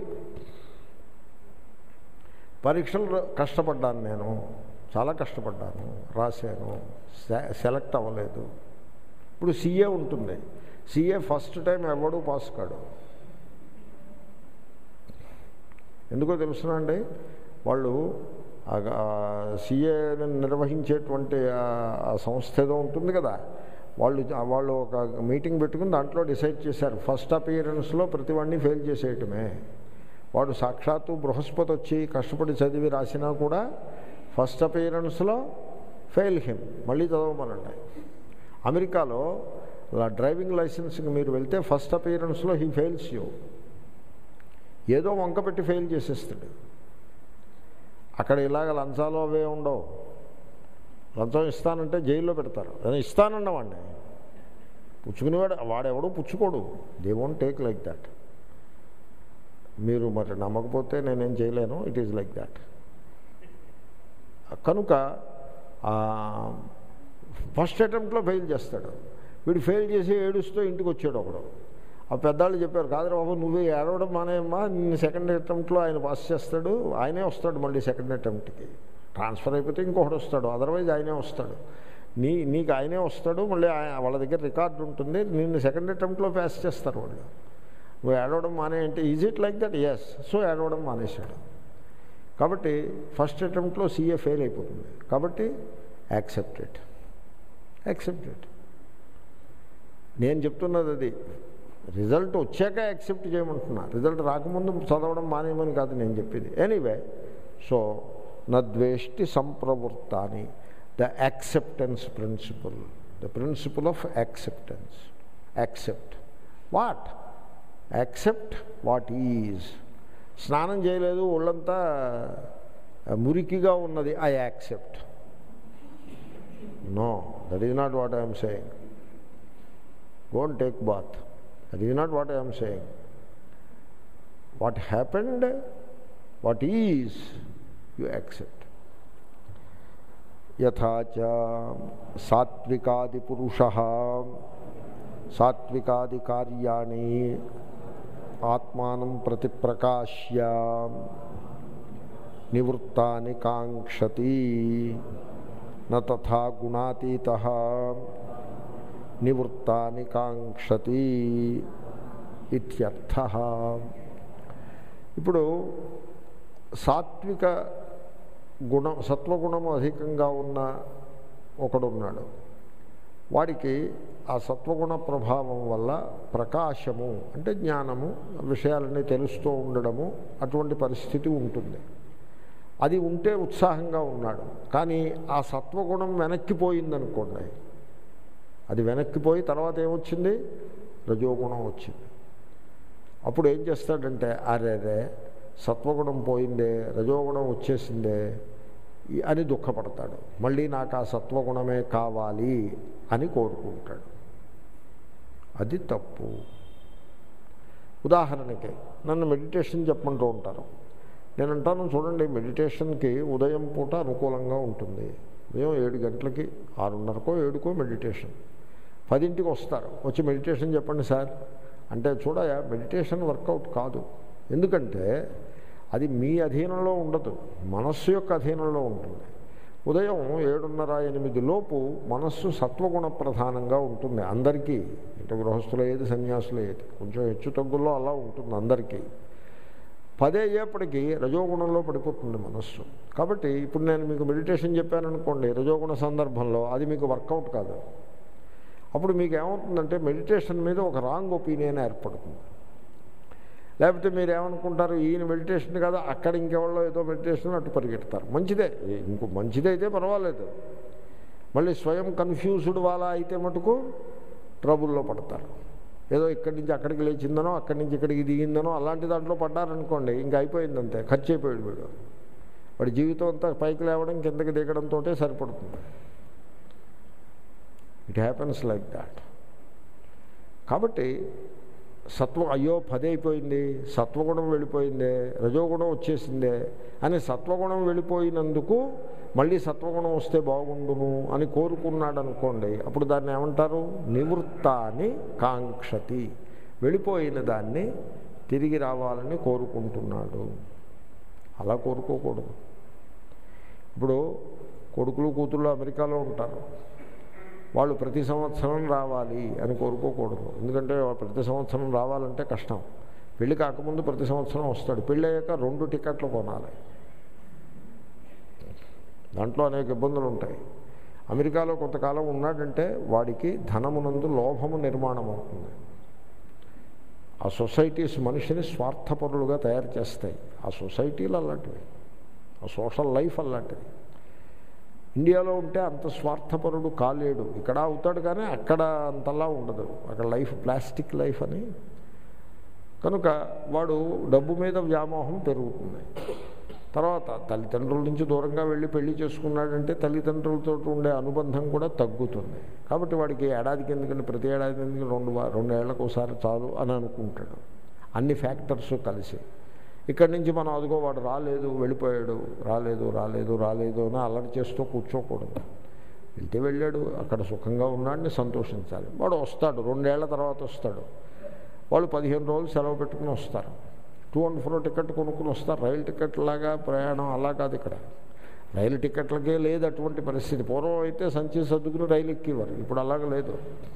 పరీక్షలు కష్టపడ్డాను, నేను చాలా కష్టపడ్డాను, రాశాను, సెలెక్ట్ అవ్వలేదు. ఇప్పుడు సీఏ ఉంటుంది, సీఏ ఫస్ట్ టైం ఎవడు పాస్ కాడు. ఎందుకో తెలుసునండి, వాళ్ళు సీఏని నిర్వహించేటువంటి ఆ సంస్థ ఏదో ఉంటుంది కదా, వాళ్ళు వాళ్ళు ఒక మీటింగ్ పెట్టుకుని దాంట్లో డిసైడ్ చేశారు ఫస్ట్ అపియరెన్స్లో ప్రతి వాడిని ఫెయిల్ చేసేయటమే. వాడు సాక్షాత్తు బృహస్పతి వచ్చి కష్టపడి చదివి రాసినా కూడా ఫస్ట్ అపియరెన్స్లో ఫెయిల్ హిమ్, మళ్ళీ చదవమనండి. అమెరికాలో డ్రైవింగ్ లైసెన్స్కి మీరు వెళ్తే ఫస్ట్ అపియరెన్స్లో హీ ఫెయిల్స్ యూ, ఏదో వంక పెట్టి ఫెయిల్ చేసేస్తాడు. అక్కడ ఇలాగ లంచాలు అవే ఉండవు. లంచం ఇస్తానంటే జైల్లో పెడతారు. అదే ఇస్తానన్నవాడిని పుచ్చుకునేవాడు వాడెవడూ పుచ్చుకోడు. They won't take like that. మీరు మరి నమ్మకపోతే నేనేం చేయలేను, ఇట్ ఈజ్ లైక్ దాట్. కనుక ఫస్ట్ అటెంప్ట్లో ఫెయిల్ చేస్తాడు. వీడు ఫెయిల్ చేసి ఏడుస్తూ ఇంటికి వచ్చాడు ఒకడు. ఆ పెద్దవాళ్ళు చెప్పారు, కాదు బాబు నువ్వు ఏడవడం మానేమ్మా, నిన్ను సెకండ్ అటెంప్ట్లో ఆయన పాస్ చేస్తాడు, ఆయనే వస్తాడు మళ్ళీ సెకండ్ అటెంప్ట్కి. ట్రాన్స్ఫర్ అయిపోతే ఇంకొకటి వస్తాడు, అదర్వైజ్ ఆయనే వస్తాడు. నీ నీకు ఆయనే వస్తాడు, మళ్ళీ వాళ్ళ దగ్గర రికార్డు ఉంటుంది, నిన్ను సెకండ్ అటెంప్ట్లో పాస్ చేస్తారు వాళ్ళు. నువ్వు ఏడవడం మానే అంటే is it like that? Yes. So ఏడవడం మానేశాడు. కాబట్టి ఫస్ట్ అటెంప్ట్లో సీఏ ఫెయిల్ అయిపోతుంది. కాబట్టి యాక్సెప్ట్ ఇట్, యాక్సెప్ట్ ఇట్. నేను చెప్తున్నది అది. రిజల్ట్ వచ్చాక యాక్సెప్ట్ చేయమంటున్నా, రిజల్ట్ రాకముందు చదవడం మానేయమని కాదు నేను చెప్పేది. ఎనీవే, సో నద్వేష్టి సంప్రవృత్తాని, the acceptance principle, the principle of acceptance. Accept what? Accept what is. స్నానం చేయలేదు, ఒళ్ళంతా మురికిగా ఉన్నది, I accept. No, that is not what I'm saying. Don't take bath, that is not what I'm saying. What happened, what is, you accept. యథాచ సాత్వికాది పురుషః సాత్వికాది కార్యాణి ఆత్మానం ప్రతి ప్రకాశ్య నివృత్తాని కాంక్షతి న తథా గుణాతీతః నివృత్తాని కాంక్షతి ఇత్యర్థః. ఇప్పుడు సాత్విక గుణం, సత్వగుణము అధికంగా ఉన్న ఒకడున్నాడు. వాడికి ఆ సత్వగుణ ప్రభావం వల్ల ప్రకాశము అంటే జ్ఞానము, విషయాలన్నీ తెలుస్తూ ఉండడము, అటువంటి పరిస్థితి ఉంటుంది. అది ఉంటే ఉత్సాహంగా ఉన్నాడు. కానీ ఆ సత్వగుణం వెనక్కిపోయిందనుకోండి, అది వెనక్కిపోయి తర్వాత ఏమొచ్చింది? రజోగుణం వచ్చింది. అప్పుడు ఏం చేస్తాడంటే, అరే రే సత్వగుణం పోయిందే, రజోగుణం వచ్చేసిందే అని దుఃఖపడతాడు. మళ్ళీ నాకు ఆ సత్వగుణమే కావాలి అని కోరుకుంటాడు. అది తప్పు. ఉదాహరణకి నన్ను మెడిటేషన్ చెప్పమంటూ ఉంటారు. నేను అంటాను, చూడండి మెడిటేషన్కి ఉదయం పూట అనుకూలంగా ఉంటుంది. ఉదయం ఏడు గంటలకి, ఆరున్నరకో ఏడుకో మెడిటేషన్. పదింటికి వస్తారు, వచ్చి మెడిటేషన్ చెప్పండి సార్ అంటే, చూడయా మెడిటేషన్ వర్కౌట్ కాదు. ఎందుకంటే అది మీ అధీనంలో ఉండదు, మనస్సు యొక్క అధీనంలో ఉంటుంది. ఉదయం ఏడున్నర ఎనిమిది లోపు మనస్సు సత్వగుణ ప్రధానంగా ఉంటుంది అందరికీ. ఇటు గృహస్థులు ఏది, సన్యాసులు ఏది, కొంచెం హెచ్చు తగ్గుల్లో అలా ఉంటుంది అందరికీ. పదే అయ్యేప్పటికీ రజోగుణంలో పడిపోతుంది మనస్సు. కాబట్టి ఇప్పుడు నేను మీకు మెడిటేషన్ చెప్పాననుకోండి రజోగుణ సందర్భంలో, అది మీకు వర్కౌట్ కాదు. అప్పుడు మీకు ఏమవుతుందంటే మెడిటేషన్ మీద ఒక రాంగ్ ఒపీనియన్ ఏర్పడుతుంది. లేకపోతే మీరు ఏమనుకుంటారు, ఈయన మెడిటేషన్ కదా, అక్కడ ఇంకెవరో ఏదో మెడిటేషన్ అటు పరిగెడతారు. మంచిదే, ఇంకో మంచిదైతే పర్వాలేదు. మళ్ళీ స్వయం కన్ఫ్యూజ్డ్ వాళ్ళ అయితే మటుకు ట్రబుల్లో పడతారు. ఏదో ఇక్కడి నుంచి అక్కడికి లేచిందనో, అక్కడి నుంచి ఇక్కడికి దిగిందనో అలాంటి దాంట్లో పడ్డారనుకోండి, ఇంకా అయిపోయిందంతే, ఖర్చు అయిపోయాడు వీడు. వాడి జీవితం అంతా పైకి లేవడం కిందకి దిగడంతో సరిపడుతుంది. It happens like that. కాబట్టి సత్వ అయ్యో పది అయిపోయింది, సత్వగుణం వెళ్ళిపోయిందే, రజోగుణం వచ్చేసిందే అని సత్వగుణం వెళ్ళిపోయినందుకు మళ్ళీ సత్వగుణం వస్తే బాగుండును అని కోరుకున్నాడు అనుకోండి, అప్పుడు దాన్ని ఏమంటారు? నివృత్తాని కాంక్షతి, వెళ్ళిపోయిన దాన్ని తిరిగి రావాలని కోరుకుంటున్నాడు. అలా కోరుకోకూడదు. ఇప్పుడు కొడుకులు కూతుళ్ళు అమెరికాలో ఉంటారు, వాళ్ళు ప్రతి సంవత్సరం రావాలి అని కోరుకోకూడదు. ఎందుకంటే ప్రతి సంవత్సరం రావాలంటే కష్టం. పెళ్ళి కాకముందు ప్రతి సంవత్సరం వస్తాడు, పెళ్ళి అయ్యాక రెండు టికెట్లు కొనాలి, దాంట్లో అనేక ఇబ్బందులు ఉంటాయి. అమెరికాలో కొంతకాలం ఉన్నాడంటే వాడికి ధనమునందు లోభము నిర్మాణం అవుతుంది. ఆ సొసైటీస్ మనిషిని స్వార్థపరులుగా తయారు చేస్తాయి. ఆ సొసైటీలు అలాంటివి, ఆ సోషల్ లైఫ్ అలాంటిది. ఇండియాలో ఉంటే అంత స్వార్థపరుడు కాలేడు, ఇక్కడ అవుతాడు కానీ అక్కడ అంతలా ఉండదు. అక్కడ లైఫ్ ప్లాస్టిక్ లైఫ్ అని, కనుక వాడు డబ్బు మీద వ్యామోహం పెరుగుతుంది. తర్వాత తల్లిదండ్రుల నుంచి దూరంగా వెళ్ళి పెళ్లి చేసుకున్నాడంటే తల్లిదండ్రులతో ఉండే అనుబంధం కూడా తగ్గుతుంది. కాబట్టి వాడికి ఏడాదికి ఎందుకంటే ప్రతి ఏడాది ఎందుకు రెండు రెండేళ్లకు ఒకసారి చాలు అని అనుకుంటాడు. అన్ని ఫ్యాక్టర్స్ కలిసి ఇక్కడి నుంచి మనం అదిగో వాడు రాలేదు వెళ్ళిపోయాడు, రాలేదు రాలేదు రాలేదు అని అల్లరి చేస్తూ కూర్చోకూడదు. వెళ్తే వెళ్ళాడు, అక్కడ సుఖంగా ఉన్నాడని సంతోషించాలి. వాడు వస్తాడు, రెండేళ్ల తర్వాత వస్తాడు. వాళ్ళు పదిహేను రోజులు సెలవు పెట్టుకుని వస్తారు, టూ అండ్ ఫోర్ టికెట్ కొనుక్కుని వస్తారు. రైలు టికెట్ లాగా ప్రయాణం అలా కాదు. ఇక్కడ రైలు టికెట్లకే లేదు అటువంటి పరిస్థితి. పూర్వం అయితే సంచి సర్దుకుని రైలు ఎక్కేవారు, ఇప్పుడు అలాగ లేదు.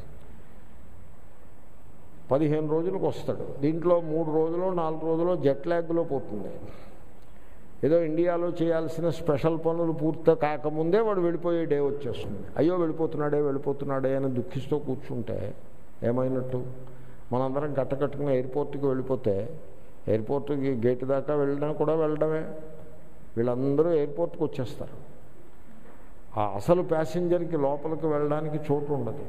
పదిహేను రోజులకు వస్తాడు, దీంట్లో మూడు రోజులు నాలుగు రోజులు జెట్ ల్యాగ్లో పోతుంది. ఏదో ఇండియాలో చేయాల్సిన స్పెషల్ పనులు పూర్తి కాకముందే వాడు వెళ్ళిపోయే డే వచ్చేస్తుంది. అయ్యో వెళ్ళిపోతున్నాడే వెళ్ళిపోతున్నాడే అని దుఃఖిస్తూ కూర్చుంటే ఏమైనట్టు? మనందరం కట్టకట్టుకుని ఎయిర్పోర్ట్కి వెళ్ళిపోతే ఎయిర్పోర్ట్కి గేట్ దాకా వెళ్ళినా కూడా వెళ్ళడమే. వీళ్ళందరూ ఎయిర్పోర్ట్కి వచ్చేస్తారు. ఆ అసలు ప్యాసింజర్కి లోపలికి వెళ్ళడానికి చోటు ఉండదు.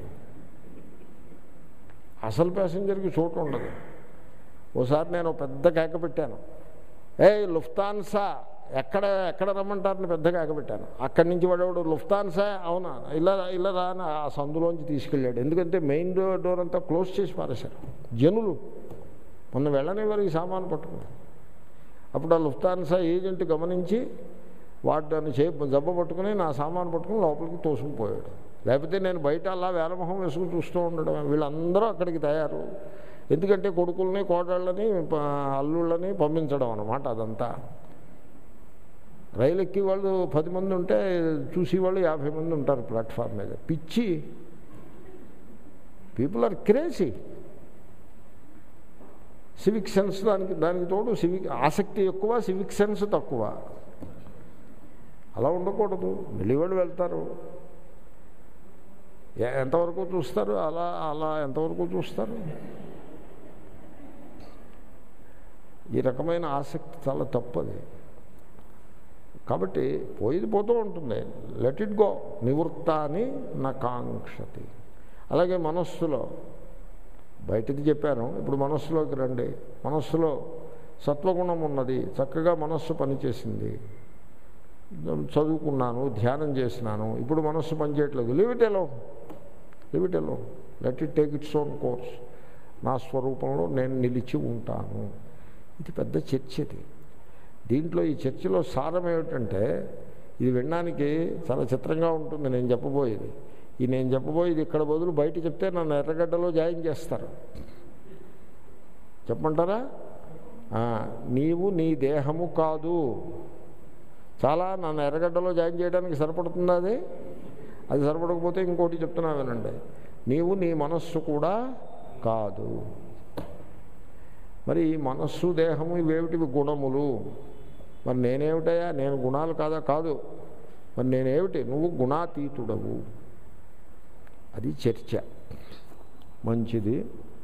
అసలు ప్యాసింజర్కి చోటు ఉండదు. ఓసారి నేను పెద్ద కేక పెట్టాను, ఏ లుఫ్తాన్సా ఎక్కడ ఎక్కడ రమ్మంటారని పెద్ద కేక పెట్టాను. అక్కడి నుంచి వాడేవాడు లుఫ్తాన్సా అవునా ఇలా ఇలా రా అని ఆ సందులోంచి తీసుకెళ్ళాడు. ఎందుకంటే మెయిన్ డోర్ డోర్ అంతా క్లోజ్ చేసి పారేశారు జనులు. మొన్న వెళ్ళనివారు ఈ సామాను పట్టుకుని. అప్పుడు ఆ లుఫ్తాన్సా ఏజెంట్ గమనించి వాటిని చే జబ్బ పట్టుకుని నా సామాను పట్టుకుని లోపలికి తోసుకుపోయాడు. లేకపోతే నేను బయట అలా వేలమొహం వేసుకుని చూస్తూ ఉండడం. వీళ్ళందరూ అక్కడికి తయారు. ఎందుకంటే కొడుకుల్ని కోడళ్ళని అల్లుళ్ళని పంపించడం అన్నమాట. అదంతా రైలు ఎక్కి వాళ్ళు పది మంది ఉంటే చూసేవాళ్ళు యాభై మంది ఉంటారు ప్లాట్ఫామ్ మీద. పిచ్చి people are crazy. Civic sense దానికి దానికి తోడు సివిక్ ఆసక్తి ఎక్కువ, సివిక్ సెన్స్ తక్కువ. అలా ఉండకూడదు. వెళ్ళేవాళ్ళు వెళ్తారు, ఎంతవరకు చూస్తారు, అలా అలా ఎంతవరకు చూస్తారు. ఈ రకమైన ఆసక్తి చాలా తప్పది. కాబట్టి పోయేది పోతూ ఉంటుంది. Let it go. నివృత్తాని నా కాంక్షతి. అలాగే మనస్సులో బయటది చెప్పాను, ఇప్పుడు మనస్సులోకి రండి. మనస్సులో సత్వగుణం ఉన్నది, చక్కగా మనస్సు పనిచేసింది, చదువుకున్నాను, ధ్యానం చేసినాను, ఇప్పుడు మనస్సు పనిచేయట్లేదు. Leave it alone, leave it alone, let it take its own course. నా స్వరూపంలో నేను నిలిచి ఉంటాను. ఇది పెద్ద చర్చ. ఇది దీంట్లో ఈ చర్చలో సారం ఏమిటంటే, ఇది వినడానికి చాలా చిత్రంగా ఉంటుంది నేను చెప్పబోయేది. ఈ నేను చెప్పబోయేది ఇక్కడ బదులు బయట చెప్తే నన్ను ఎర్రగడ్డలో జాయిన్ చేస్తారు. చెప్పమంటారా? నీవు నీ దేహము కాదు. చాలా నన్ను ఎర్రగడ్డలో జాయిన్ చేయడానికి సరిపడుతుందా? అది అది సరిపడకపోతే ఇంకోటి చెప్తున్నా వినండి. నీవు నీ మనస్సు కూడా కాదు. మరి ఈ మనస్సు దేహము ఇవేమిటివి? గుణములు. మరి నేనేమిటయా? నేను గుణాలు కాదా? కాదు. మరి నేనేమిటి? నువ్వు గుణాతీతుడవు. అది చర్చ. మంచిది.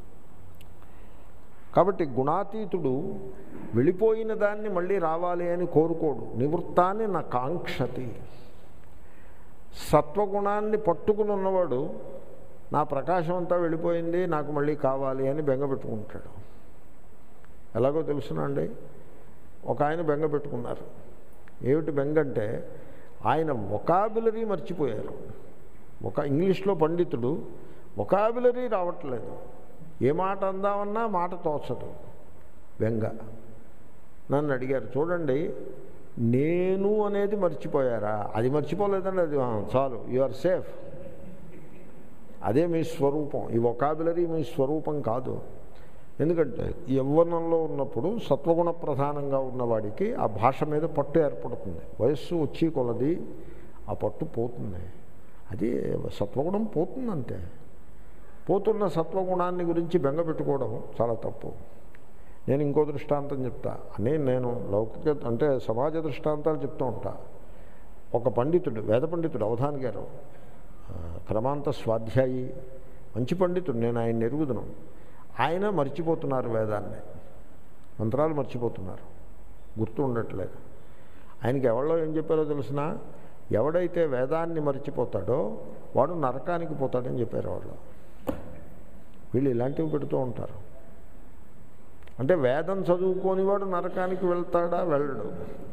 కాబట్టి గుణాతీతుడు వెళ్ళిపోయిన దాన్ని మళ్ళీ రావాలి అని కోరుకోడు. నివృత్తాన్ని నా కాంక్షతి. సత్వగుణాన్ని పట్టుకుని ఉన్నవాడు నా ప్రకాశం అంతా వెళ్ళిపోయింది, నాకు మళ్ళీ కావాలి అని బెంగ పెట్టుకుంటాడు. ఎలాగో తెలుసునండి. ఒక ఆయన బెంగ పెట్టుకున్నారు. ఏమిటి బెంగ అంటే, ఆయన వొకాబులరీ మర్చిపోయారు. ఒక ఇంగ్లీష్లో పండితుడు వొకాబులరీ రావట్లేదు. ఏ మాట అందామన్నా మాట తోచదు. బెంగ. నన్ను అడిగారు, చూడండి నేను అనేది మర్చిపోయారా? అది మర్చిపోలేదండి, అది చాలు, యు ఆర్ సేఫ్. అదే మీ స్వరూపం. ఈ వొకాబులరీ మీ స్వరూపం కాదు. ఎందుకంటే యవ్వనంలో ఉన్నప్పుడు సత్వగుణ ప్రధానంగా ఉన్నవాడికి ఆ భాష మీద పట్టు ఏర్పడుతుంది. వయస్సు వచ్చి కొలది ఆ పట్టు పోతుంది. అది సత్వగుణం పోతుందంటే. పోతున్న సత్వగుణాన్ని గురించి బెంగ పెట్టుకోవడం చాలా తప్పు. నేను ఇంకో దృష్టాంతం చెప్తా అని, నేను లౌకిక అంటే సమాజ దృష్టాంతాలు చెప్తూ ఉంటా. ఒక పండితుడు, వేద పండితుడు, అవధాని గారు, క్రమాంత స్వాధ్యాయి, మంచి పండితుడు, నేను ఆయన ఎరుగుదును. ఆయన మర్చిపోతున్నారు వేదాన్ని, మంత్రాలు మర్చిపోతున్నారు, గుర్తు ఉండట్లేదు. ఆయనకి ఎవరో ఏం చెప్పారో తెలిసిన, ఎవడైతే వేదాన్ని మర్చిపోతాడో వాడు నరకానికి పోతాడని చెప్పారు వాళ్ళు. వీళ్ళు ఇలాంటివి పెడుతూ ఉంటారు. అంటే వేదం చదువుకొని వాడు నరకానికి వెళ్తాడా? వెళ్ళడు.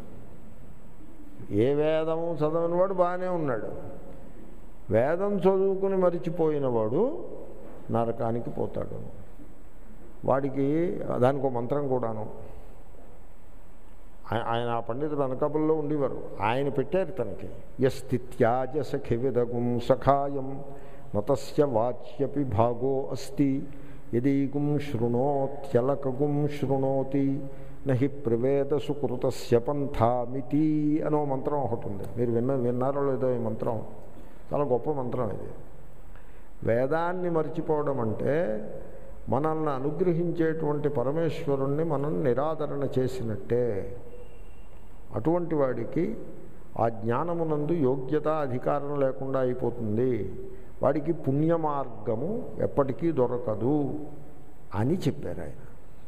ఏ వేదము చదవని వాడు బాగానే ఉన్నాడు. వేదం చదువుకుని మరిచిపోయిన వాడు నరకానికి పోతాడు. వాడికి దానికి ఒక మంత్రం కూడాను. ఆయన ఆ పండితుడు అనకాపల్లిలో ఉండేవారు. ఆయన పెట్టారు తనకి, యస్థిత్యాజ సఖివిదగుం సఖాయం నతస్య వాచ్యపి భాగో అస్తి యదీగుం శృణోత్యలకగుం శృణోతి నహి ప్రవేద సుకృతస్య పంథామితి అనో మంత్రం ఒకటి ఉంది. మీరు విన్న విన్నారో లేదో ఈ మంత్రం? చాలా గొప్ప మంత్రం ఇది. వేదాన్ని మర్చిపోవడం అంటే మనల్ని అనుగ్రహించేటువంటి పరమేశ్వరుణ్ణి మనం నిరాదరణ చేసినట్టే. అటువంటి వాడికి ఆ జ్ఞానమునందు యోగ్యత అధికారం లేకుండా అయిపోతుంది. వాడికి పుణ్య మార్గము ఎప్పటికీ దొరకదు అని చెప్పారు ఆయన.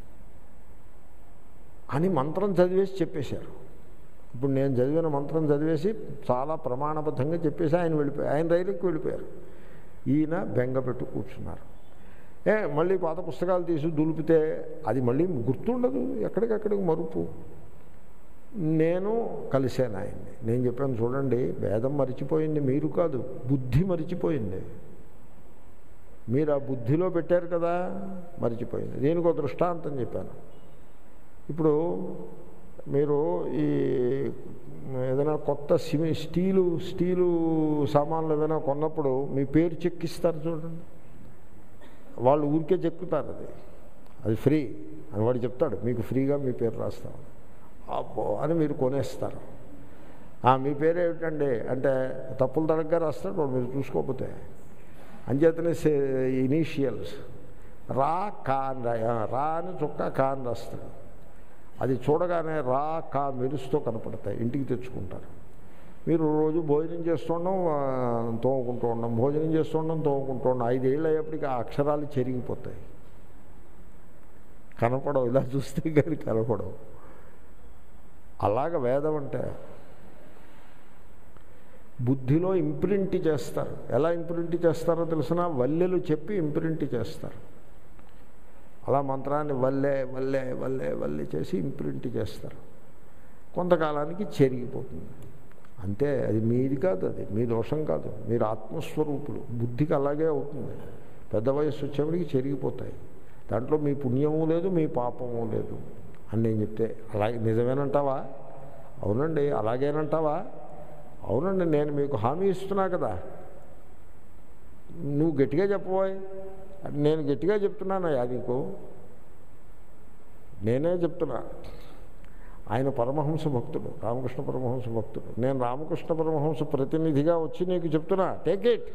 అని మంత్రం చదివేసి చెప్పేశారు. ఇప్పుడు నేను చదివిన మంత్రం చదివేసి చాలా ప్రమాణబద్ధంగా చెప్పేసి ఆయన వెళ్ళిపోయారు. ఆయన రైలుకి వెళ్ళిపోయారు. ఈయన బెంగ పెట్టు కూర్చున్నారు. ఏ మళ్ళీ పాత పుస్తకాలు తీసి దులిపితే అది మళ్ళీ గుర్తుండదు, ఎక్కడికక్కడికి మరుపు. నేను కలిశాను ఆయన్ని. నేను చెప్పాను, చూడండి వేదం మరిచిపోయింది మీరు కాదు, బుద్ధి మరిచిపోయింది. మీరు ఆ బుద్ధిలో పెట్టారు కదా, మరిచిపోయింది. దీనికి ఒక దృష్టాంతం చెప్పాను. ఇప్పుడు మీరు ఈ ఏదైనా కొత్త సిమి స్టీలు స్టీలు సామాన్లు ఏమైనా కొన్నప్పుడు మీ పేరు చెక్కిస్తారు చూడండి. వాళ్ళు ఊరికే చెక్కుతారు, అది అది ఫ్రీ అని వాడు చెప్తాడు, మీకు ఫ్రీగా మీ పేరు రాస్తాం అబ్బో అని మీరు కొనేస్తారు. మీ పేరు ఏమిటండి అంటే తప్పులు తడగ్గా రాస్తాడు వాడు, మీరు చూసుకోకపోతే. అంచేతనే ఇనీషియల్స్ రా కా అని రా రా అని చుక్క కా అని రాస్తాడు. అది చూడగానే రా కా మెరుస్తూ కనపడతాయి, ఇంటికి తెచ్చుకుంటారు. మీరు రోజు భోజనం చేస్తుండం తోముకుంటూ ఉండం, భోజనం చేస్తుండం తోముకుంటూ ఉండం, ఐదేళ్ళు అయ్యేప్పటికీ ఆ అక్షరాలు చెరిగిపోతాయి, కనపడవు. ఇలా చూస్తే కానీ కనపడవు. అలాగ వేదం అంటే బుద్ధిలో ఇంప్రింట్ చేస్తారు. ఎలా ఇంప్రింట్ చేస్తారో తెలిసిన, వల్లెలు చెప్పి ఇంప్రింట్ చేస్తారు. అలా మంత్రాన్ని వల్లే వల్లే వల్లే వల్లే చేసి ఇంప్రింట్ చేస్తారు. కొంతకాలానికి చెరిగిపోతుంది అంతే. అది మీది కాదు, అది మీ దోషం కాదు, మీరు ఆత్మస్వరూపులు. బుద్ధికి అలాగే అవుతుంది. పెద్ద వయస్సు వచ్చేప్పటికి చెరిగిపోతాయి. దాంట్లో మీ పుణ్యము లేదు, మీ పాపము లేదు అని నేను చెప్తే, అలాగే నిజమేనంటావా? అవునండి. అలాగేనంటావా? అవునండి, నేను మీకు హామీ ఇస్తున్నా కదా, నువ్వు గట్టిగా చెప్పబోయ్. నేను గట్టిగా చెప్తున్నానయ్యా నీకు, నేనే చెప్తున్నా. ఆయన పరమహంస భక్తుడు, రామకృష్ణ పరమహంస భక్తుడు. నేను రామకృష్ణ పరమహంస ప్రతినిధిగా వచ్చి నీకు చెప్తున్నా, టేక్ ఇట్.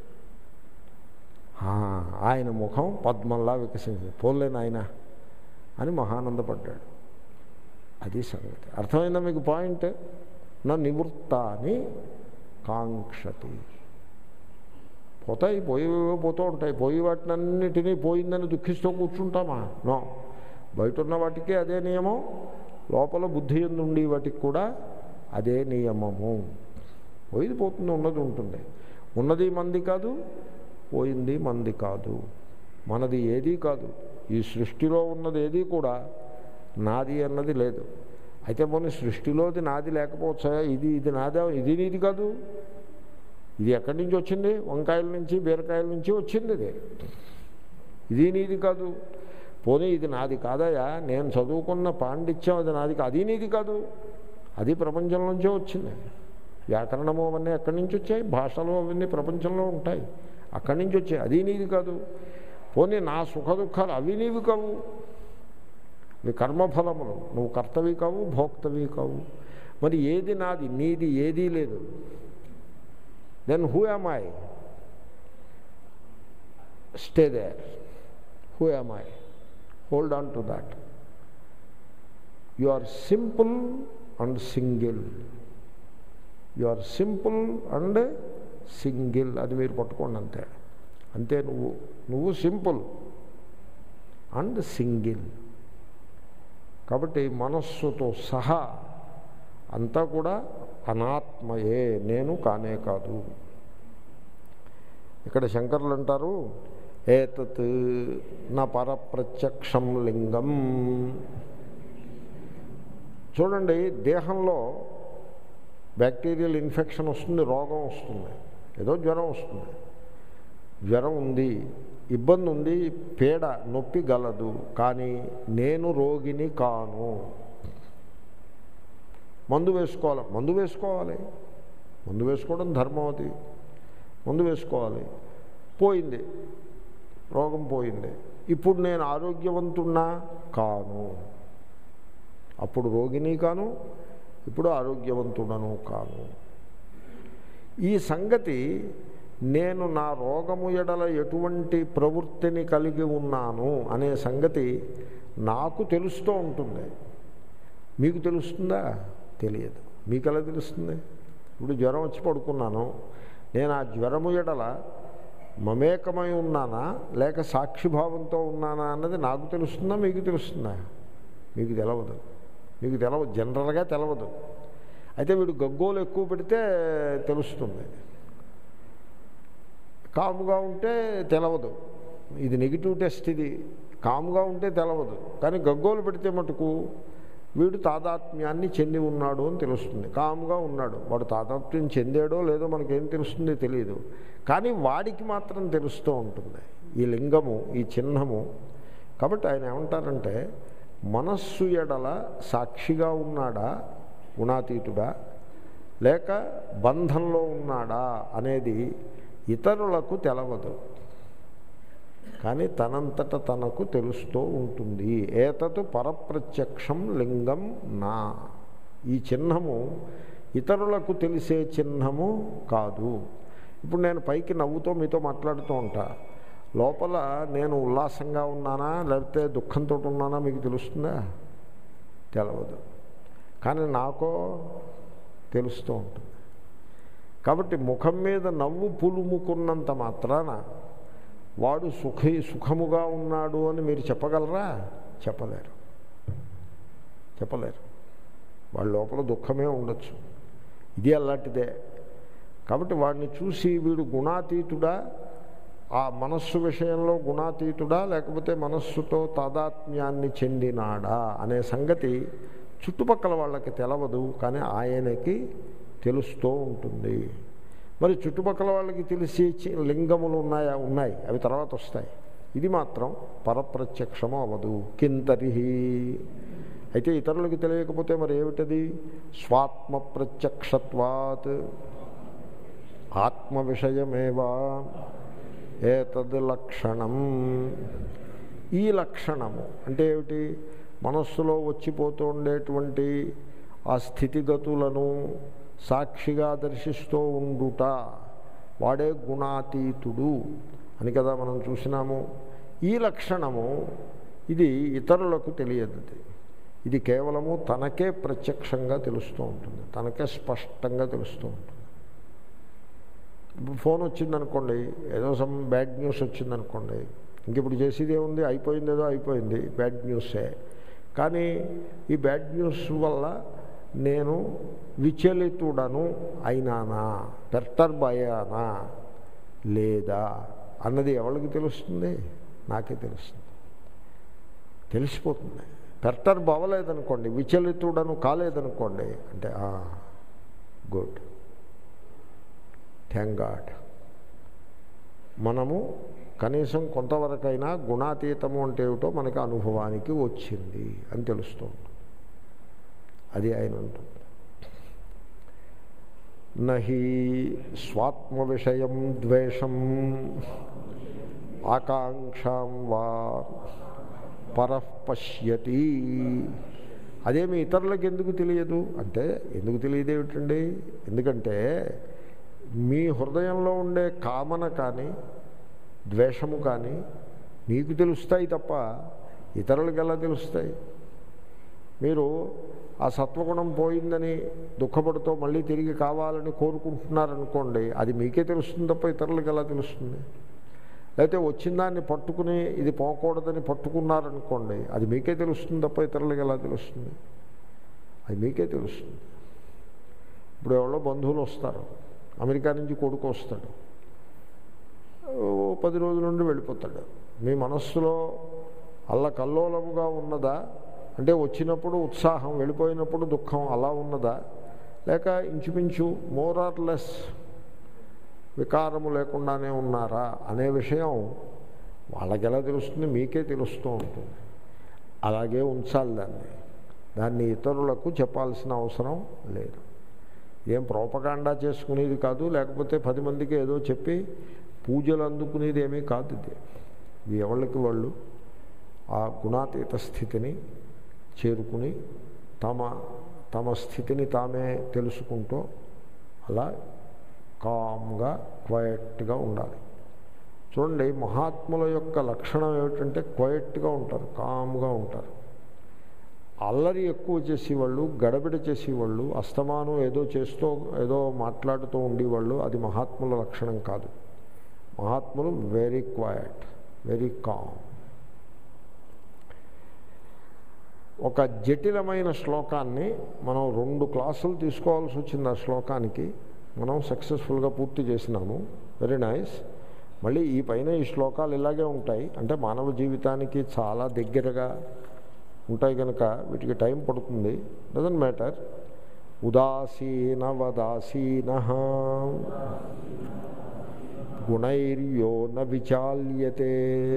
ఆయన ముఖం పద్మంలా వికసించింది. పోలేను ఆయన అని మహానందపడ్డాడు. అది సంగతి. అర్థమైందా మీకు పాయింట్? నా నివృత్తాన్ని కాంక్షతి. పోతాయి, పోయి పోతూ ఉంటాయి. పోయి వాటినన్నిటినీ పోయిందని దుఃఖిస్తూ కూర్చుంటామా? నో. బయట ఉన్న వాటికి అదే నియమం, లోపల బుద్ధి ఉండి వాటికి కూడా అదే నియమము. పోయింది పోతుంది, ఉన్నది ఉంటుంది. ఉన్నది మంది కాదు, పోయింది మంది కాదు, మనది ఏదీ కాదు. ఈ సృష్టిలో ఉన్నది ఏదీ కూడా నాది అన్నది లేదు. అయితే పోనీ సృష్టిలోది నాది లేకపోవచ్చా? ఇది ఇది నాదే, ఇది నీది కాదు. ఇది ఎక్కడి నుంచి వచ్చింది? వంకాయల నుంచి, బీరకాయల నుంచి వచ్చింది. ఇది ఇది నీది కాదు. పోనీ ఇది నాది కాదయా, నేను చదువుకున్న పాండిత్యం అది నాది కాదు, అది నీది కాదు, అది ప్రపంచం నుంచే వచ్చింది. వ్యాకరణము అవన్నీ ఎక్కడి నుంచి వచ్చాయి, భాషలు అవన్నీ ప్రపంచంలో ఉంటాయి, అక్కడి నుంచి వచ్చాయి, అది నీది కాదు. పోనీ నా సుఖ దుఃఖాలు అవి నీవి కావు, ఇవి కర్మఫలములు, నువ్వు కర్తవి కావు, భోక్తవి కావు. మరి ఏది నాది, నీది ఏదీ లేదు. Then who am I? Stay there. Who am I? Hold on to that. You are simple and single. You are simple and single. అది మీరు పట్టుకోండి అంతే. అంతే. నువ్వు నువ్వు సింపుల్ అండ్ సింగిల్. కాబట్టి మనస్సుతో సహా అంతా కూడా అనాత్మయే, నేను కానే కాదు. ఇక్కడ శంకరులు అంటారు, ఏతత్ నా పరప్రత్యక్షం లింగం. చూడండి, దేహంలో బ్యాక్టీరియల్ ఇన్ఫెక్షన్ వస్తుంది, రోగం వస్తుంది, ఏదో జ్వరం వస్తుంది. జ్వరం ఉంది, ఇబ్బంది ఉంది, పీడ నొప్పి గలదు, కానీ నేను రోగిని కాను. మందు వేసుకోవాలి, మందు వేసుకోవాలి, మందు వేసుకోవడం ధర్మం, అది మందు వేసుకోవాలి. పోయింది, రోగం పోయింది. ఇప్పుడు నేను ఆరోగ్యవంతున్నా కాను. అప్పుడు రోగిని కాను, ఇప్పుడు ఆరోగ్యవంతుడను కాను. ఈ సంగతి నేను నా రోగము ఎడల ఎటువంటి ప్రవృత్తిని కలిగి ఉన్నాను అనే సంగతి నాకు తెలుస్తూ ఉంటుంది. మీకు తెలుస్తుందా? తెలియదు. మీకు ఎలా తెలుస్తుంది? ఇప్పుడు జ్వరం వచ్చి పడుకున్నాను, నేను ఆ జ్వరము ఎడల మమేకమై ఉన్నానా లేక సాక్షిభావంతో ఉన్నానా అన్నది నాకు తెలుస్తుందా, మీకు తెలుస్తుందా? మీకు తెలవదు. మీకు తెలవదు, జనరల్గా తెలవదు. అయితే వీడు గగ్గోలు ఎక్కువ పెడితే తెలుస్తుంది, కాముగా ఉంటే తెలవదు. ఇది నెగిటివ్ టెస్ట్. ఇది కాముగా ఉంటే తెలవదు, కానీ గగ్గోలు పెడితే మటుకు వీడు తాదాత్మ్యాన్ని చెంది ఉన్నాడు అని తెలుస్తుంది. కాముగా ఉన్నాడు, వాడు తాదాత్మ్యం చెందాడో లేదో మనకేం తెలుస్తుంది, తెలియదు. కానీ వాడికి మాత్రం తెలుస్తూ ఉంటుంది ఈ లింగము, ఈ చిహ్నము. కాబట్టి ఆయన ఏమంటారంటే, మనస్సు ఎడల సాక్షిగా ఉన్నాడా, గుణాతీతుడా, లేక బంధంలో ఉన్నాడా అనేది ఇతరులకు తెలవదు, కానీ తనంతట తనకు తెలుస్తూ ఉంటుంది. ఏతత్ పరప్రత్యక్షం లింగం నా. ఈ చిహ్నము ఇతరులకు తెలిసే చిహ్నము కాదు. ఇప్పుడు నేను పైకి నవ్వుతో మీతో మాట్లాడుతూ ఉంటా, లోపల నేను ఉల్లాసంగా ఉన్నానా లేకపోతే దుఃఖంతో ఉన్నానా మీకు తెలుస్తుందా? తెలవదు. కానీ నాకో తెలుస్తూ ఉంటుంది. కాబట్టి ముఖం మీద నవ్వు పులుముకున్నంత మాత్రాన వాడు సుఖీ సుఖముగా ఉన్నాడు అని మీరు చెప్పగలరా? చెప్పలేరు, చెప్పలేరు. వాళ్ళ లోపల దుఃఖమే ఉండొచ్చు. ఇది అలాంటిదే. కాబట్టి వాడిని చూసి వీడు గుణాతీతుడా, ఆ మనస్సు విషయంలో గుణాతీతుడా, లేకపోతే మనస్సుతో తాదాత్మ్యాన్ని చెందినాడా అనే సంగతి చుట్టుపక్కల వాళ్ళకి తెలవదు, కానీ ఆయనకి తెలుస్తూ ఉంటుంది. మరి చుట్టుపక్కల వాళ్ళకి తెలిసి లింగములు ఉన్నాయా? ఉన్నాయి, అవి తర్వాత వస్తాయి. ఇది మాత్రం పరప్రత్యక్షము అవదు. కింతరిహి, అయితే ఇతరులకి తెలియకపోతే మరి ఏమిటది? స్వాత్మ ప్రత్యక్షత్వాత్ ఆత్మ విషయమేవా ఏతద్ లక్షణం. ఈ లక్షణము అంటే ఏమిటి? మనస్సులో వచ్చిపోతూ ఉండేటువంటి ఆ స్థితిగతులను సాక్షిగా దర్శిస్తూ ఉండుట, వాడే గుణాతీతుడు అని కదా మనం చూసినాము. ఈ లక్షణము ఇది ఇతరులకు తెలియదు. ఇది కేవలము తనకే ప్రత్యక్షంగా తెలుస్తూ ఉంటుంది, తనకే స్పష్టంగా తెలుస్తూ ఉంటుంది. ఇప్పుడు ఫోన్ వచ్చిందనుకోండి, ఏదో సమ్ బ్యాడ్ న్యూస్ వచ్చిందనుకోండి, ఇంక ఇప్పుడు చేసేది ఏముంది, అయిపోయింది, ఏదో అయిపోయింది, బ్యాడ్ న్యూసే. కానీ ఈ బ్యాడ్ న్యూస్ వల్ల నేను విచలితుడను అయినానా, పెర్టర్బ్ అయ్యానా లేదా అన్నది ఎవరికి తెలుస్తుంది? నాకే తెలుస్తుంది, తెలిసిపోతుంది. పెర్టర్బ్ అవ్వలేదనుకోండి, విచలితుడను కాలేదనుకోండి, అంటే గుడ్, థ్యాంక్ గాడ్. మనము కనీసం కొంతవరకైనా గుణాతీతము అంటే ఏమిటో మనకి అనుభవానికి వచ్చింది అని తెలుస్తుంది. అది ఆయన అంటుంది. నహి స్వాత్మ విషయం ద్వేషం ఆకాంక్షాం వా పరః పశ్యతి. అదేమి ఇతరులకు ఎందుకు తెలియదు అంటే, ఎందుకు తెలియదు ఏమిటండి? ఎందుకంటే మీ హృదయంలో ఉండే కామన కానీ ద్వేషము కానీ మీకు తెలుస్తాయి తప్ప ఇతరులకు ఎలా తెలుస్తాయి? మీరు ఆ సత్వగుణం పోయిందని దుఃఖపడుతూ మళ్ళీ తిరిగి కావాలని కోరుకుంటున్నారనుకోండి, అది మీకే తెలుస్తుంది తప్ప ఇతరులకు ఎలా తెలుస్తుంది? లేకపోతే వచ్చిన దాన్ని పట్టుకుని ఇది పోకూడదని పట్టుకున్నారనుకోండి, అది మీకే తెలుస్తుంది తప్ప ఇతరులకు ఎలా తెలుస్తుంది? అది మీకే తెలుస్తుంది. ఇప్పుడు ఎవరో బంధువులు వస్తారు, అమెరికా నుంచి కొడుకు వస్తాడు, పది రోజుల నుండి వెళ్ళిపోతాడు. మీ మనస్సులో అల్లకల్లోలముగా ఉన్నదా? అంటే వచ్చినప్పుడు ఉత్సాహం, వెళ్ళిపోయినప్పుడు దుఃఖం అలా ఉన్నదా? లేక ఇంచుమించు మోర్ ఆర్ లెస్ వికారము లేకుండానే ఉన్నారా అనే విషయం వాళ్ళకి ఎలా తెలుస్తుంది? మీకే తెలుస్తూ ఉంటుంది. అలాగే ఉంచాలి దాన్ని. దాన్ని ఇతరులకు చెప్పాల్సిన అవసరం లేదు. ఏం ప్రోపగాండా చేసుకునేది కాదు, లేకపోతే పది మందికి ఏదో చెప్పి పూజలు అందుకునేది ఏమీ కాదు. ఇది ఇది ఎవరికి వాళ్ళు ఆ గుణాతీత స్థితిని చేరుకుని తమ తమ స్థితిని తామే తెలుసుకుంటూ అలా కామ్గా క్వయట్గా ఉండాలి. చూడండి, మహాత్ముల యొక్క లక్షణం ఏమిటంటే క్వయట్గా ఉంటారు, కామ్గా ఉంటారు. అల్లరి ఎక్కువ చేసేవాళ్ళు, గడబిడ చేసేవాళ్ళు, అస్తమానం ఏదో చేస్తూ ఏదో మాట్లాడుతూ ఉండేవాళ్ళు, అది మహాత్ముల లక్షణం కాదు. మహాత్ములు వెరీ క్వయట్, వెరీ కామ్. ఒక జటిలమైన శ్లోకాన్ని మనం రెండు క్లాసులు తీసుకోవాల్సి వచ్చింది. ఆ శ్లోకానికి మనం సక్సెస్ఫుల్గా పూర్తి చేసినాము. Very nice. మళ్ళీ ఈ పైన ఈ శ్లోకాలు ఇలాగే ఉంటాయి. అంటే మానవ జీవితానికి చాలా దగ్గరగా ఉంటాయి కనుక వీటికి టైం పడుతుంది. Doesn't matter. ఉదాసీనవదాసీన గుణైర్యో న విచాల్యతే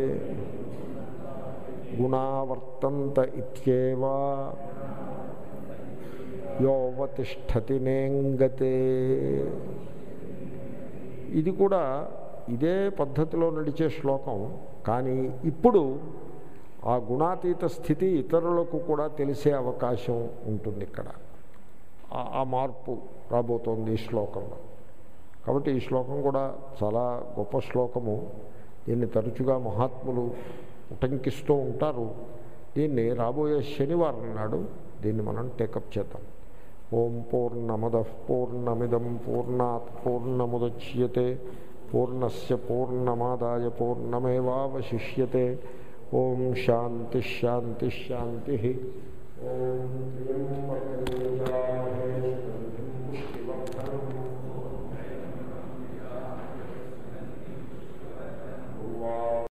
గుణావర్తంత ఇత్యేవ యోవతిష్ఠతి నేంగతే. ఇది కూడా ఇదే పద్ధతిలో నడిచే శ్లోకం. కానీ ఇప్పుడు ఆ గుణాతీత స్థితి ఇతరులకు కూడా తెలిసే అవకాశం ఉంటుంది. ఇక్కడ ఆ మార్పు రాబోతోంది ఈ శ్లోకంలో. కాబట్టి ఈ శ్లోకం కూడా చాలా గొప్ప శ్లోకము. దీన్ని తరచుగా మహాత్ములు ఉటంకిస్తూ ఉంటారు. దీన్ని రాబోయే శనివారం నాడు దీన్ని మనం టేకప్ చేద్దాం. ఓం పూర్ణమదః పూర్ణమిదం పూర్ణాత్ పూర్ణముదచ్యతే పూర్ణస్య పూర్ణమాదాయ పూర్ణమేవావశిష్యతే. ఓం శాంతి శాంతి శాంతి. ఓం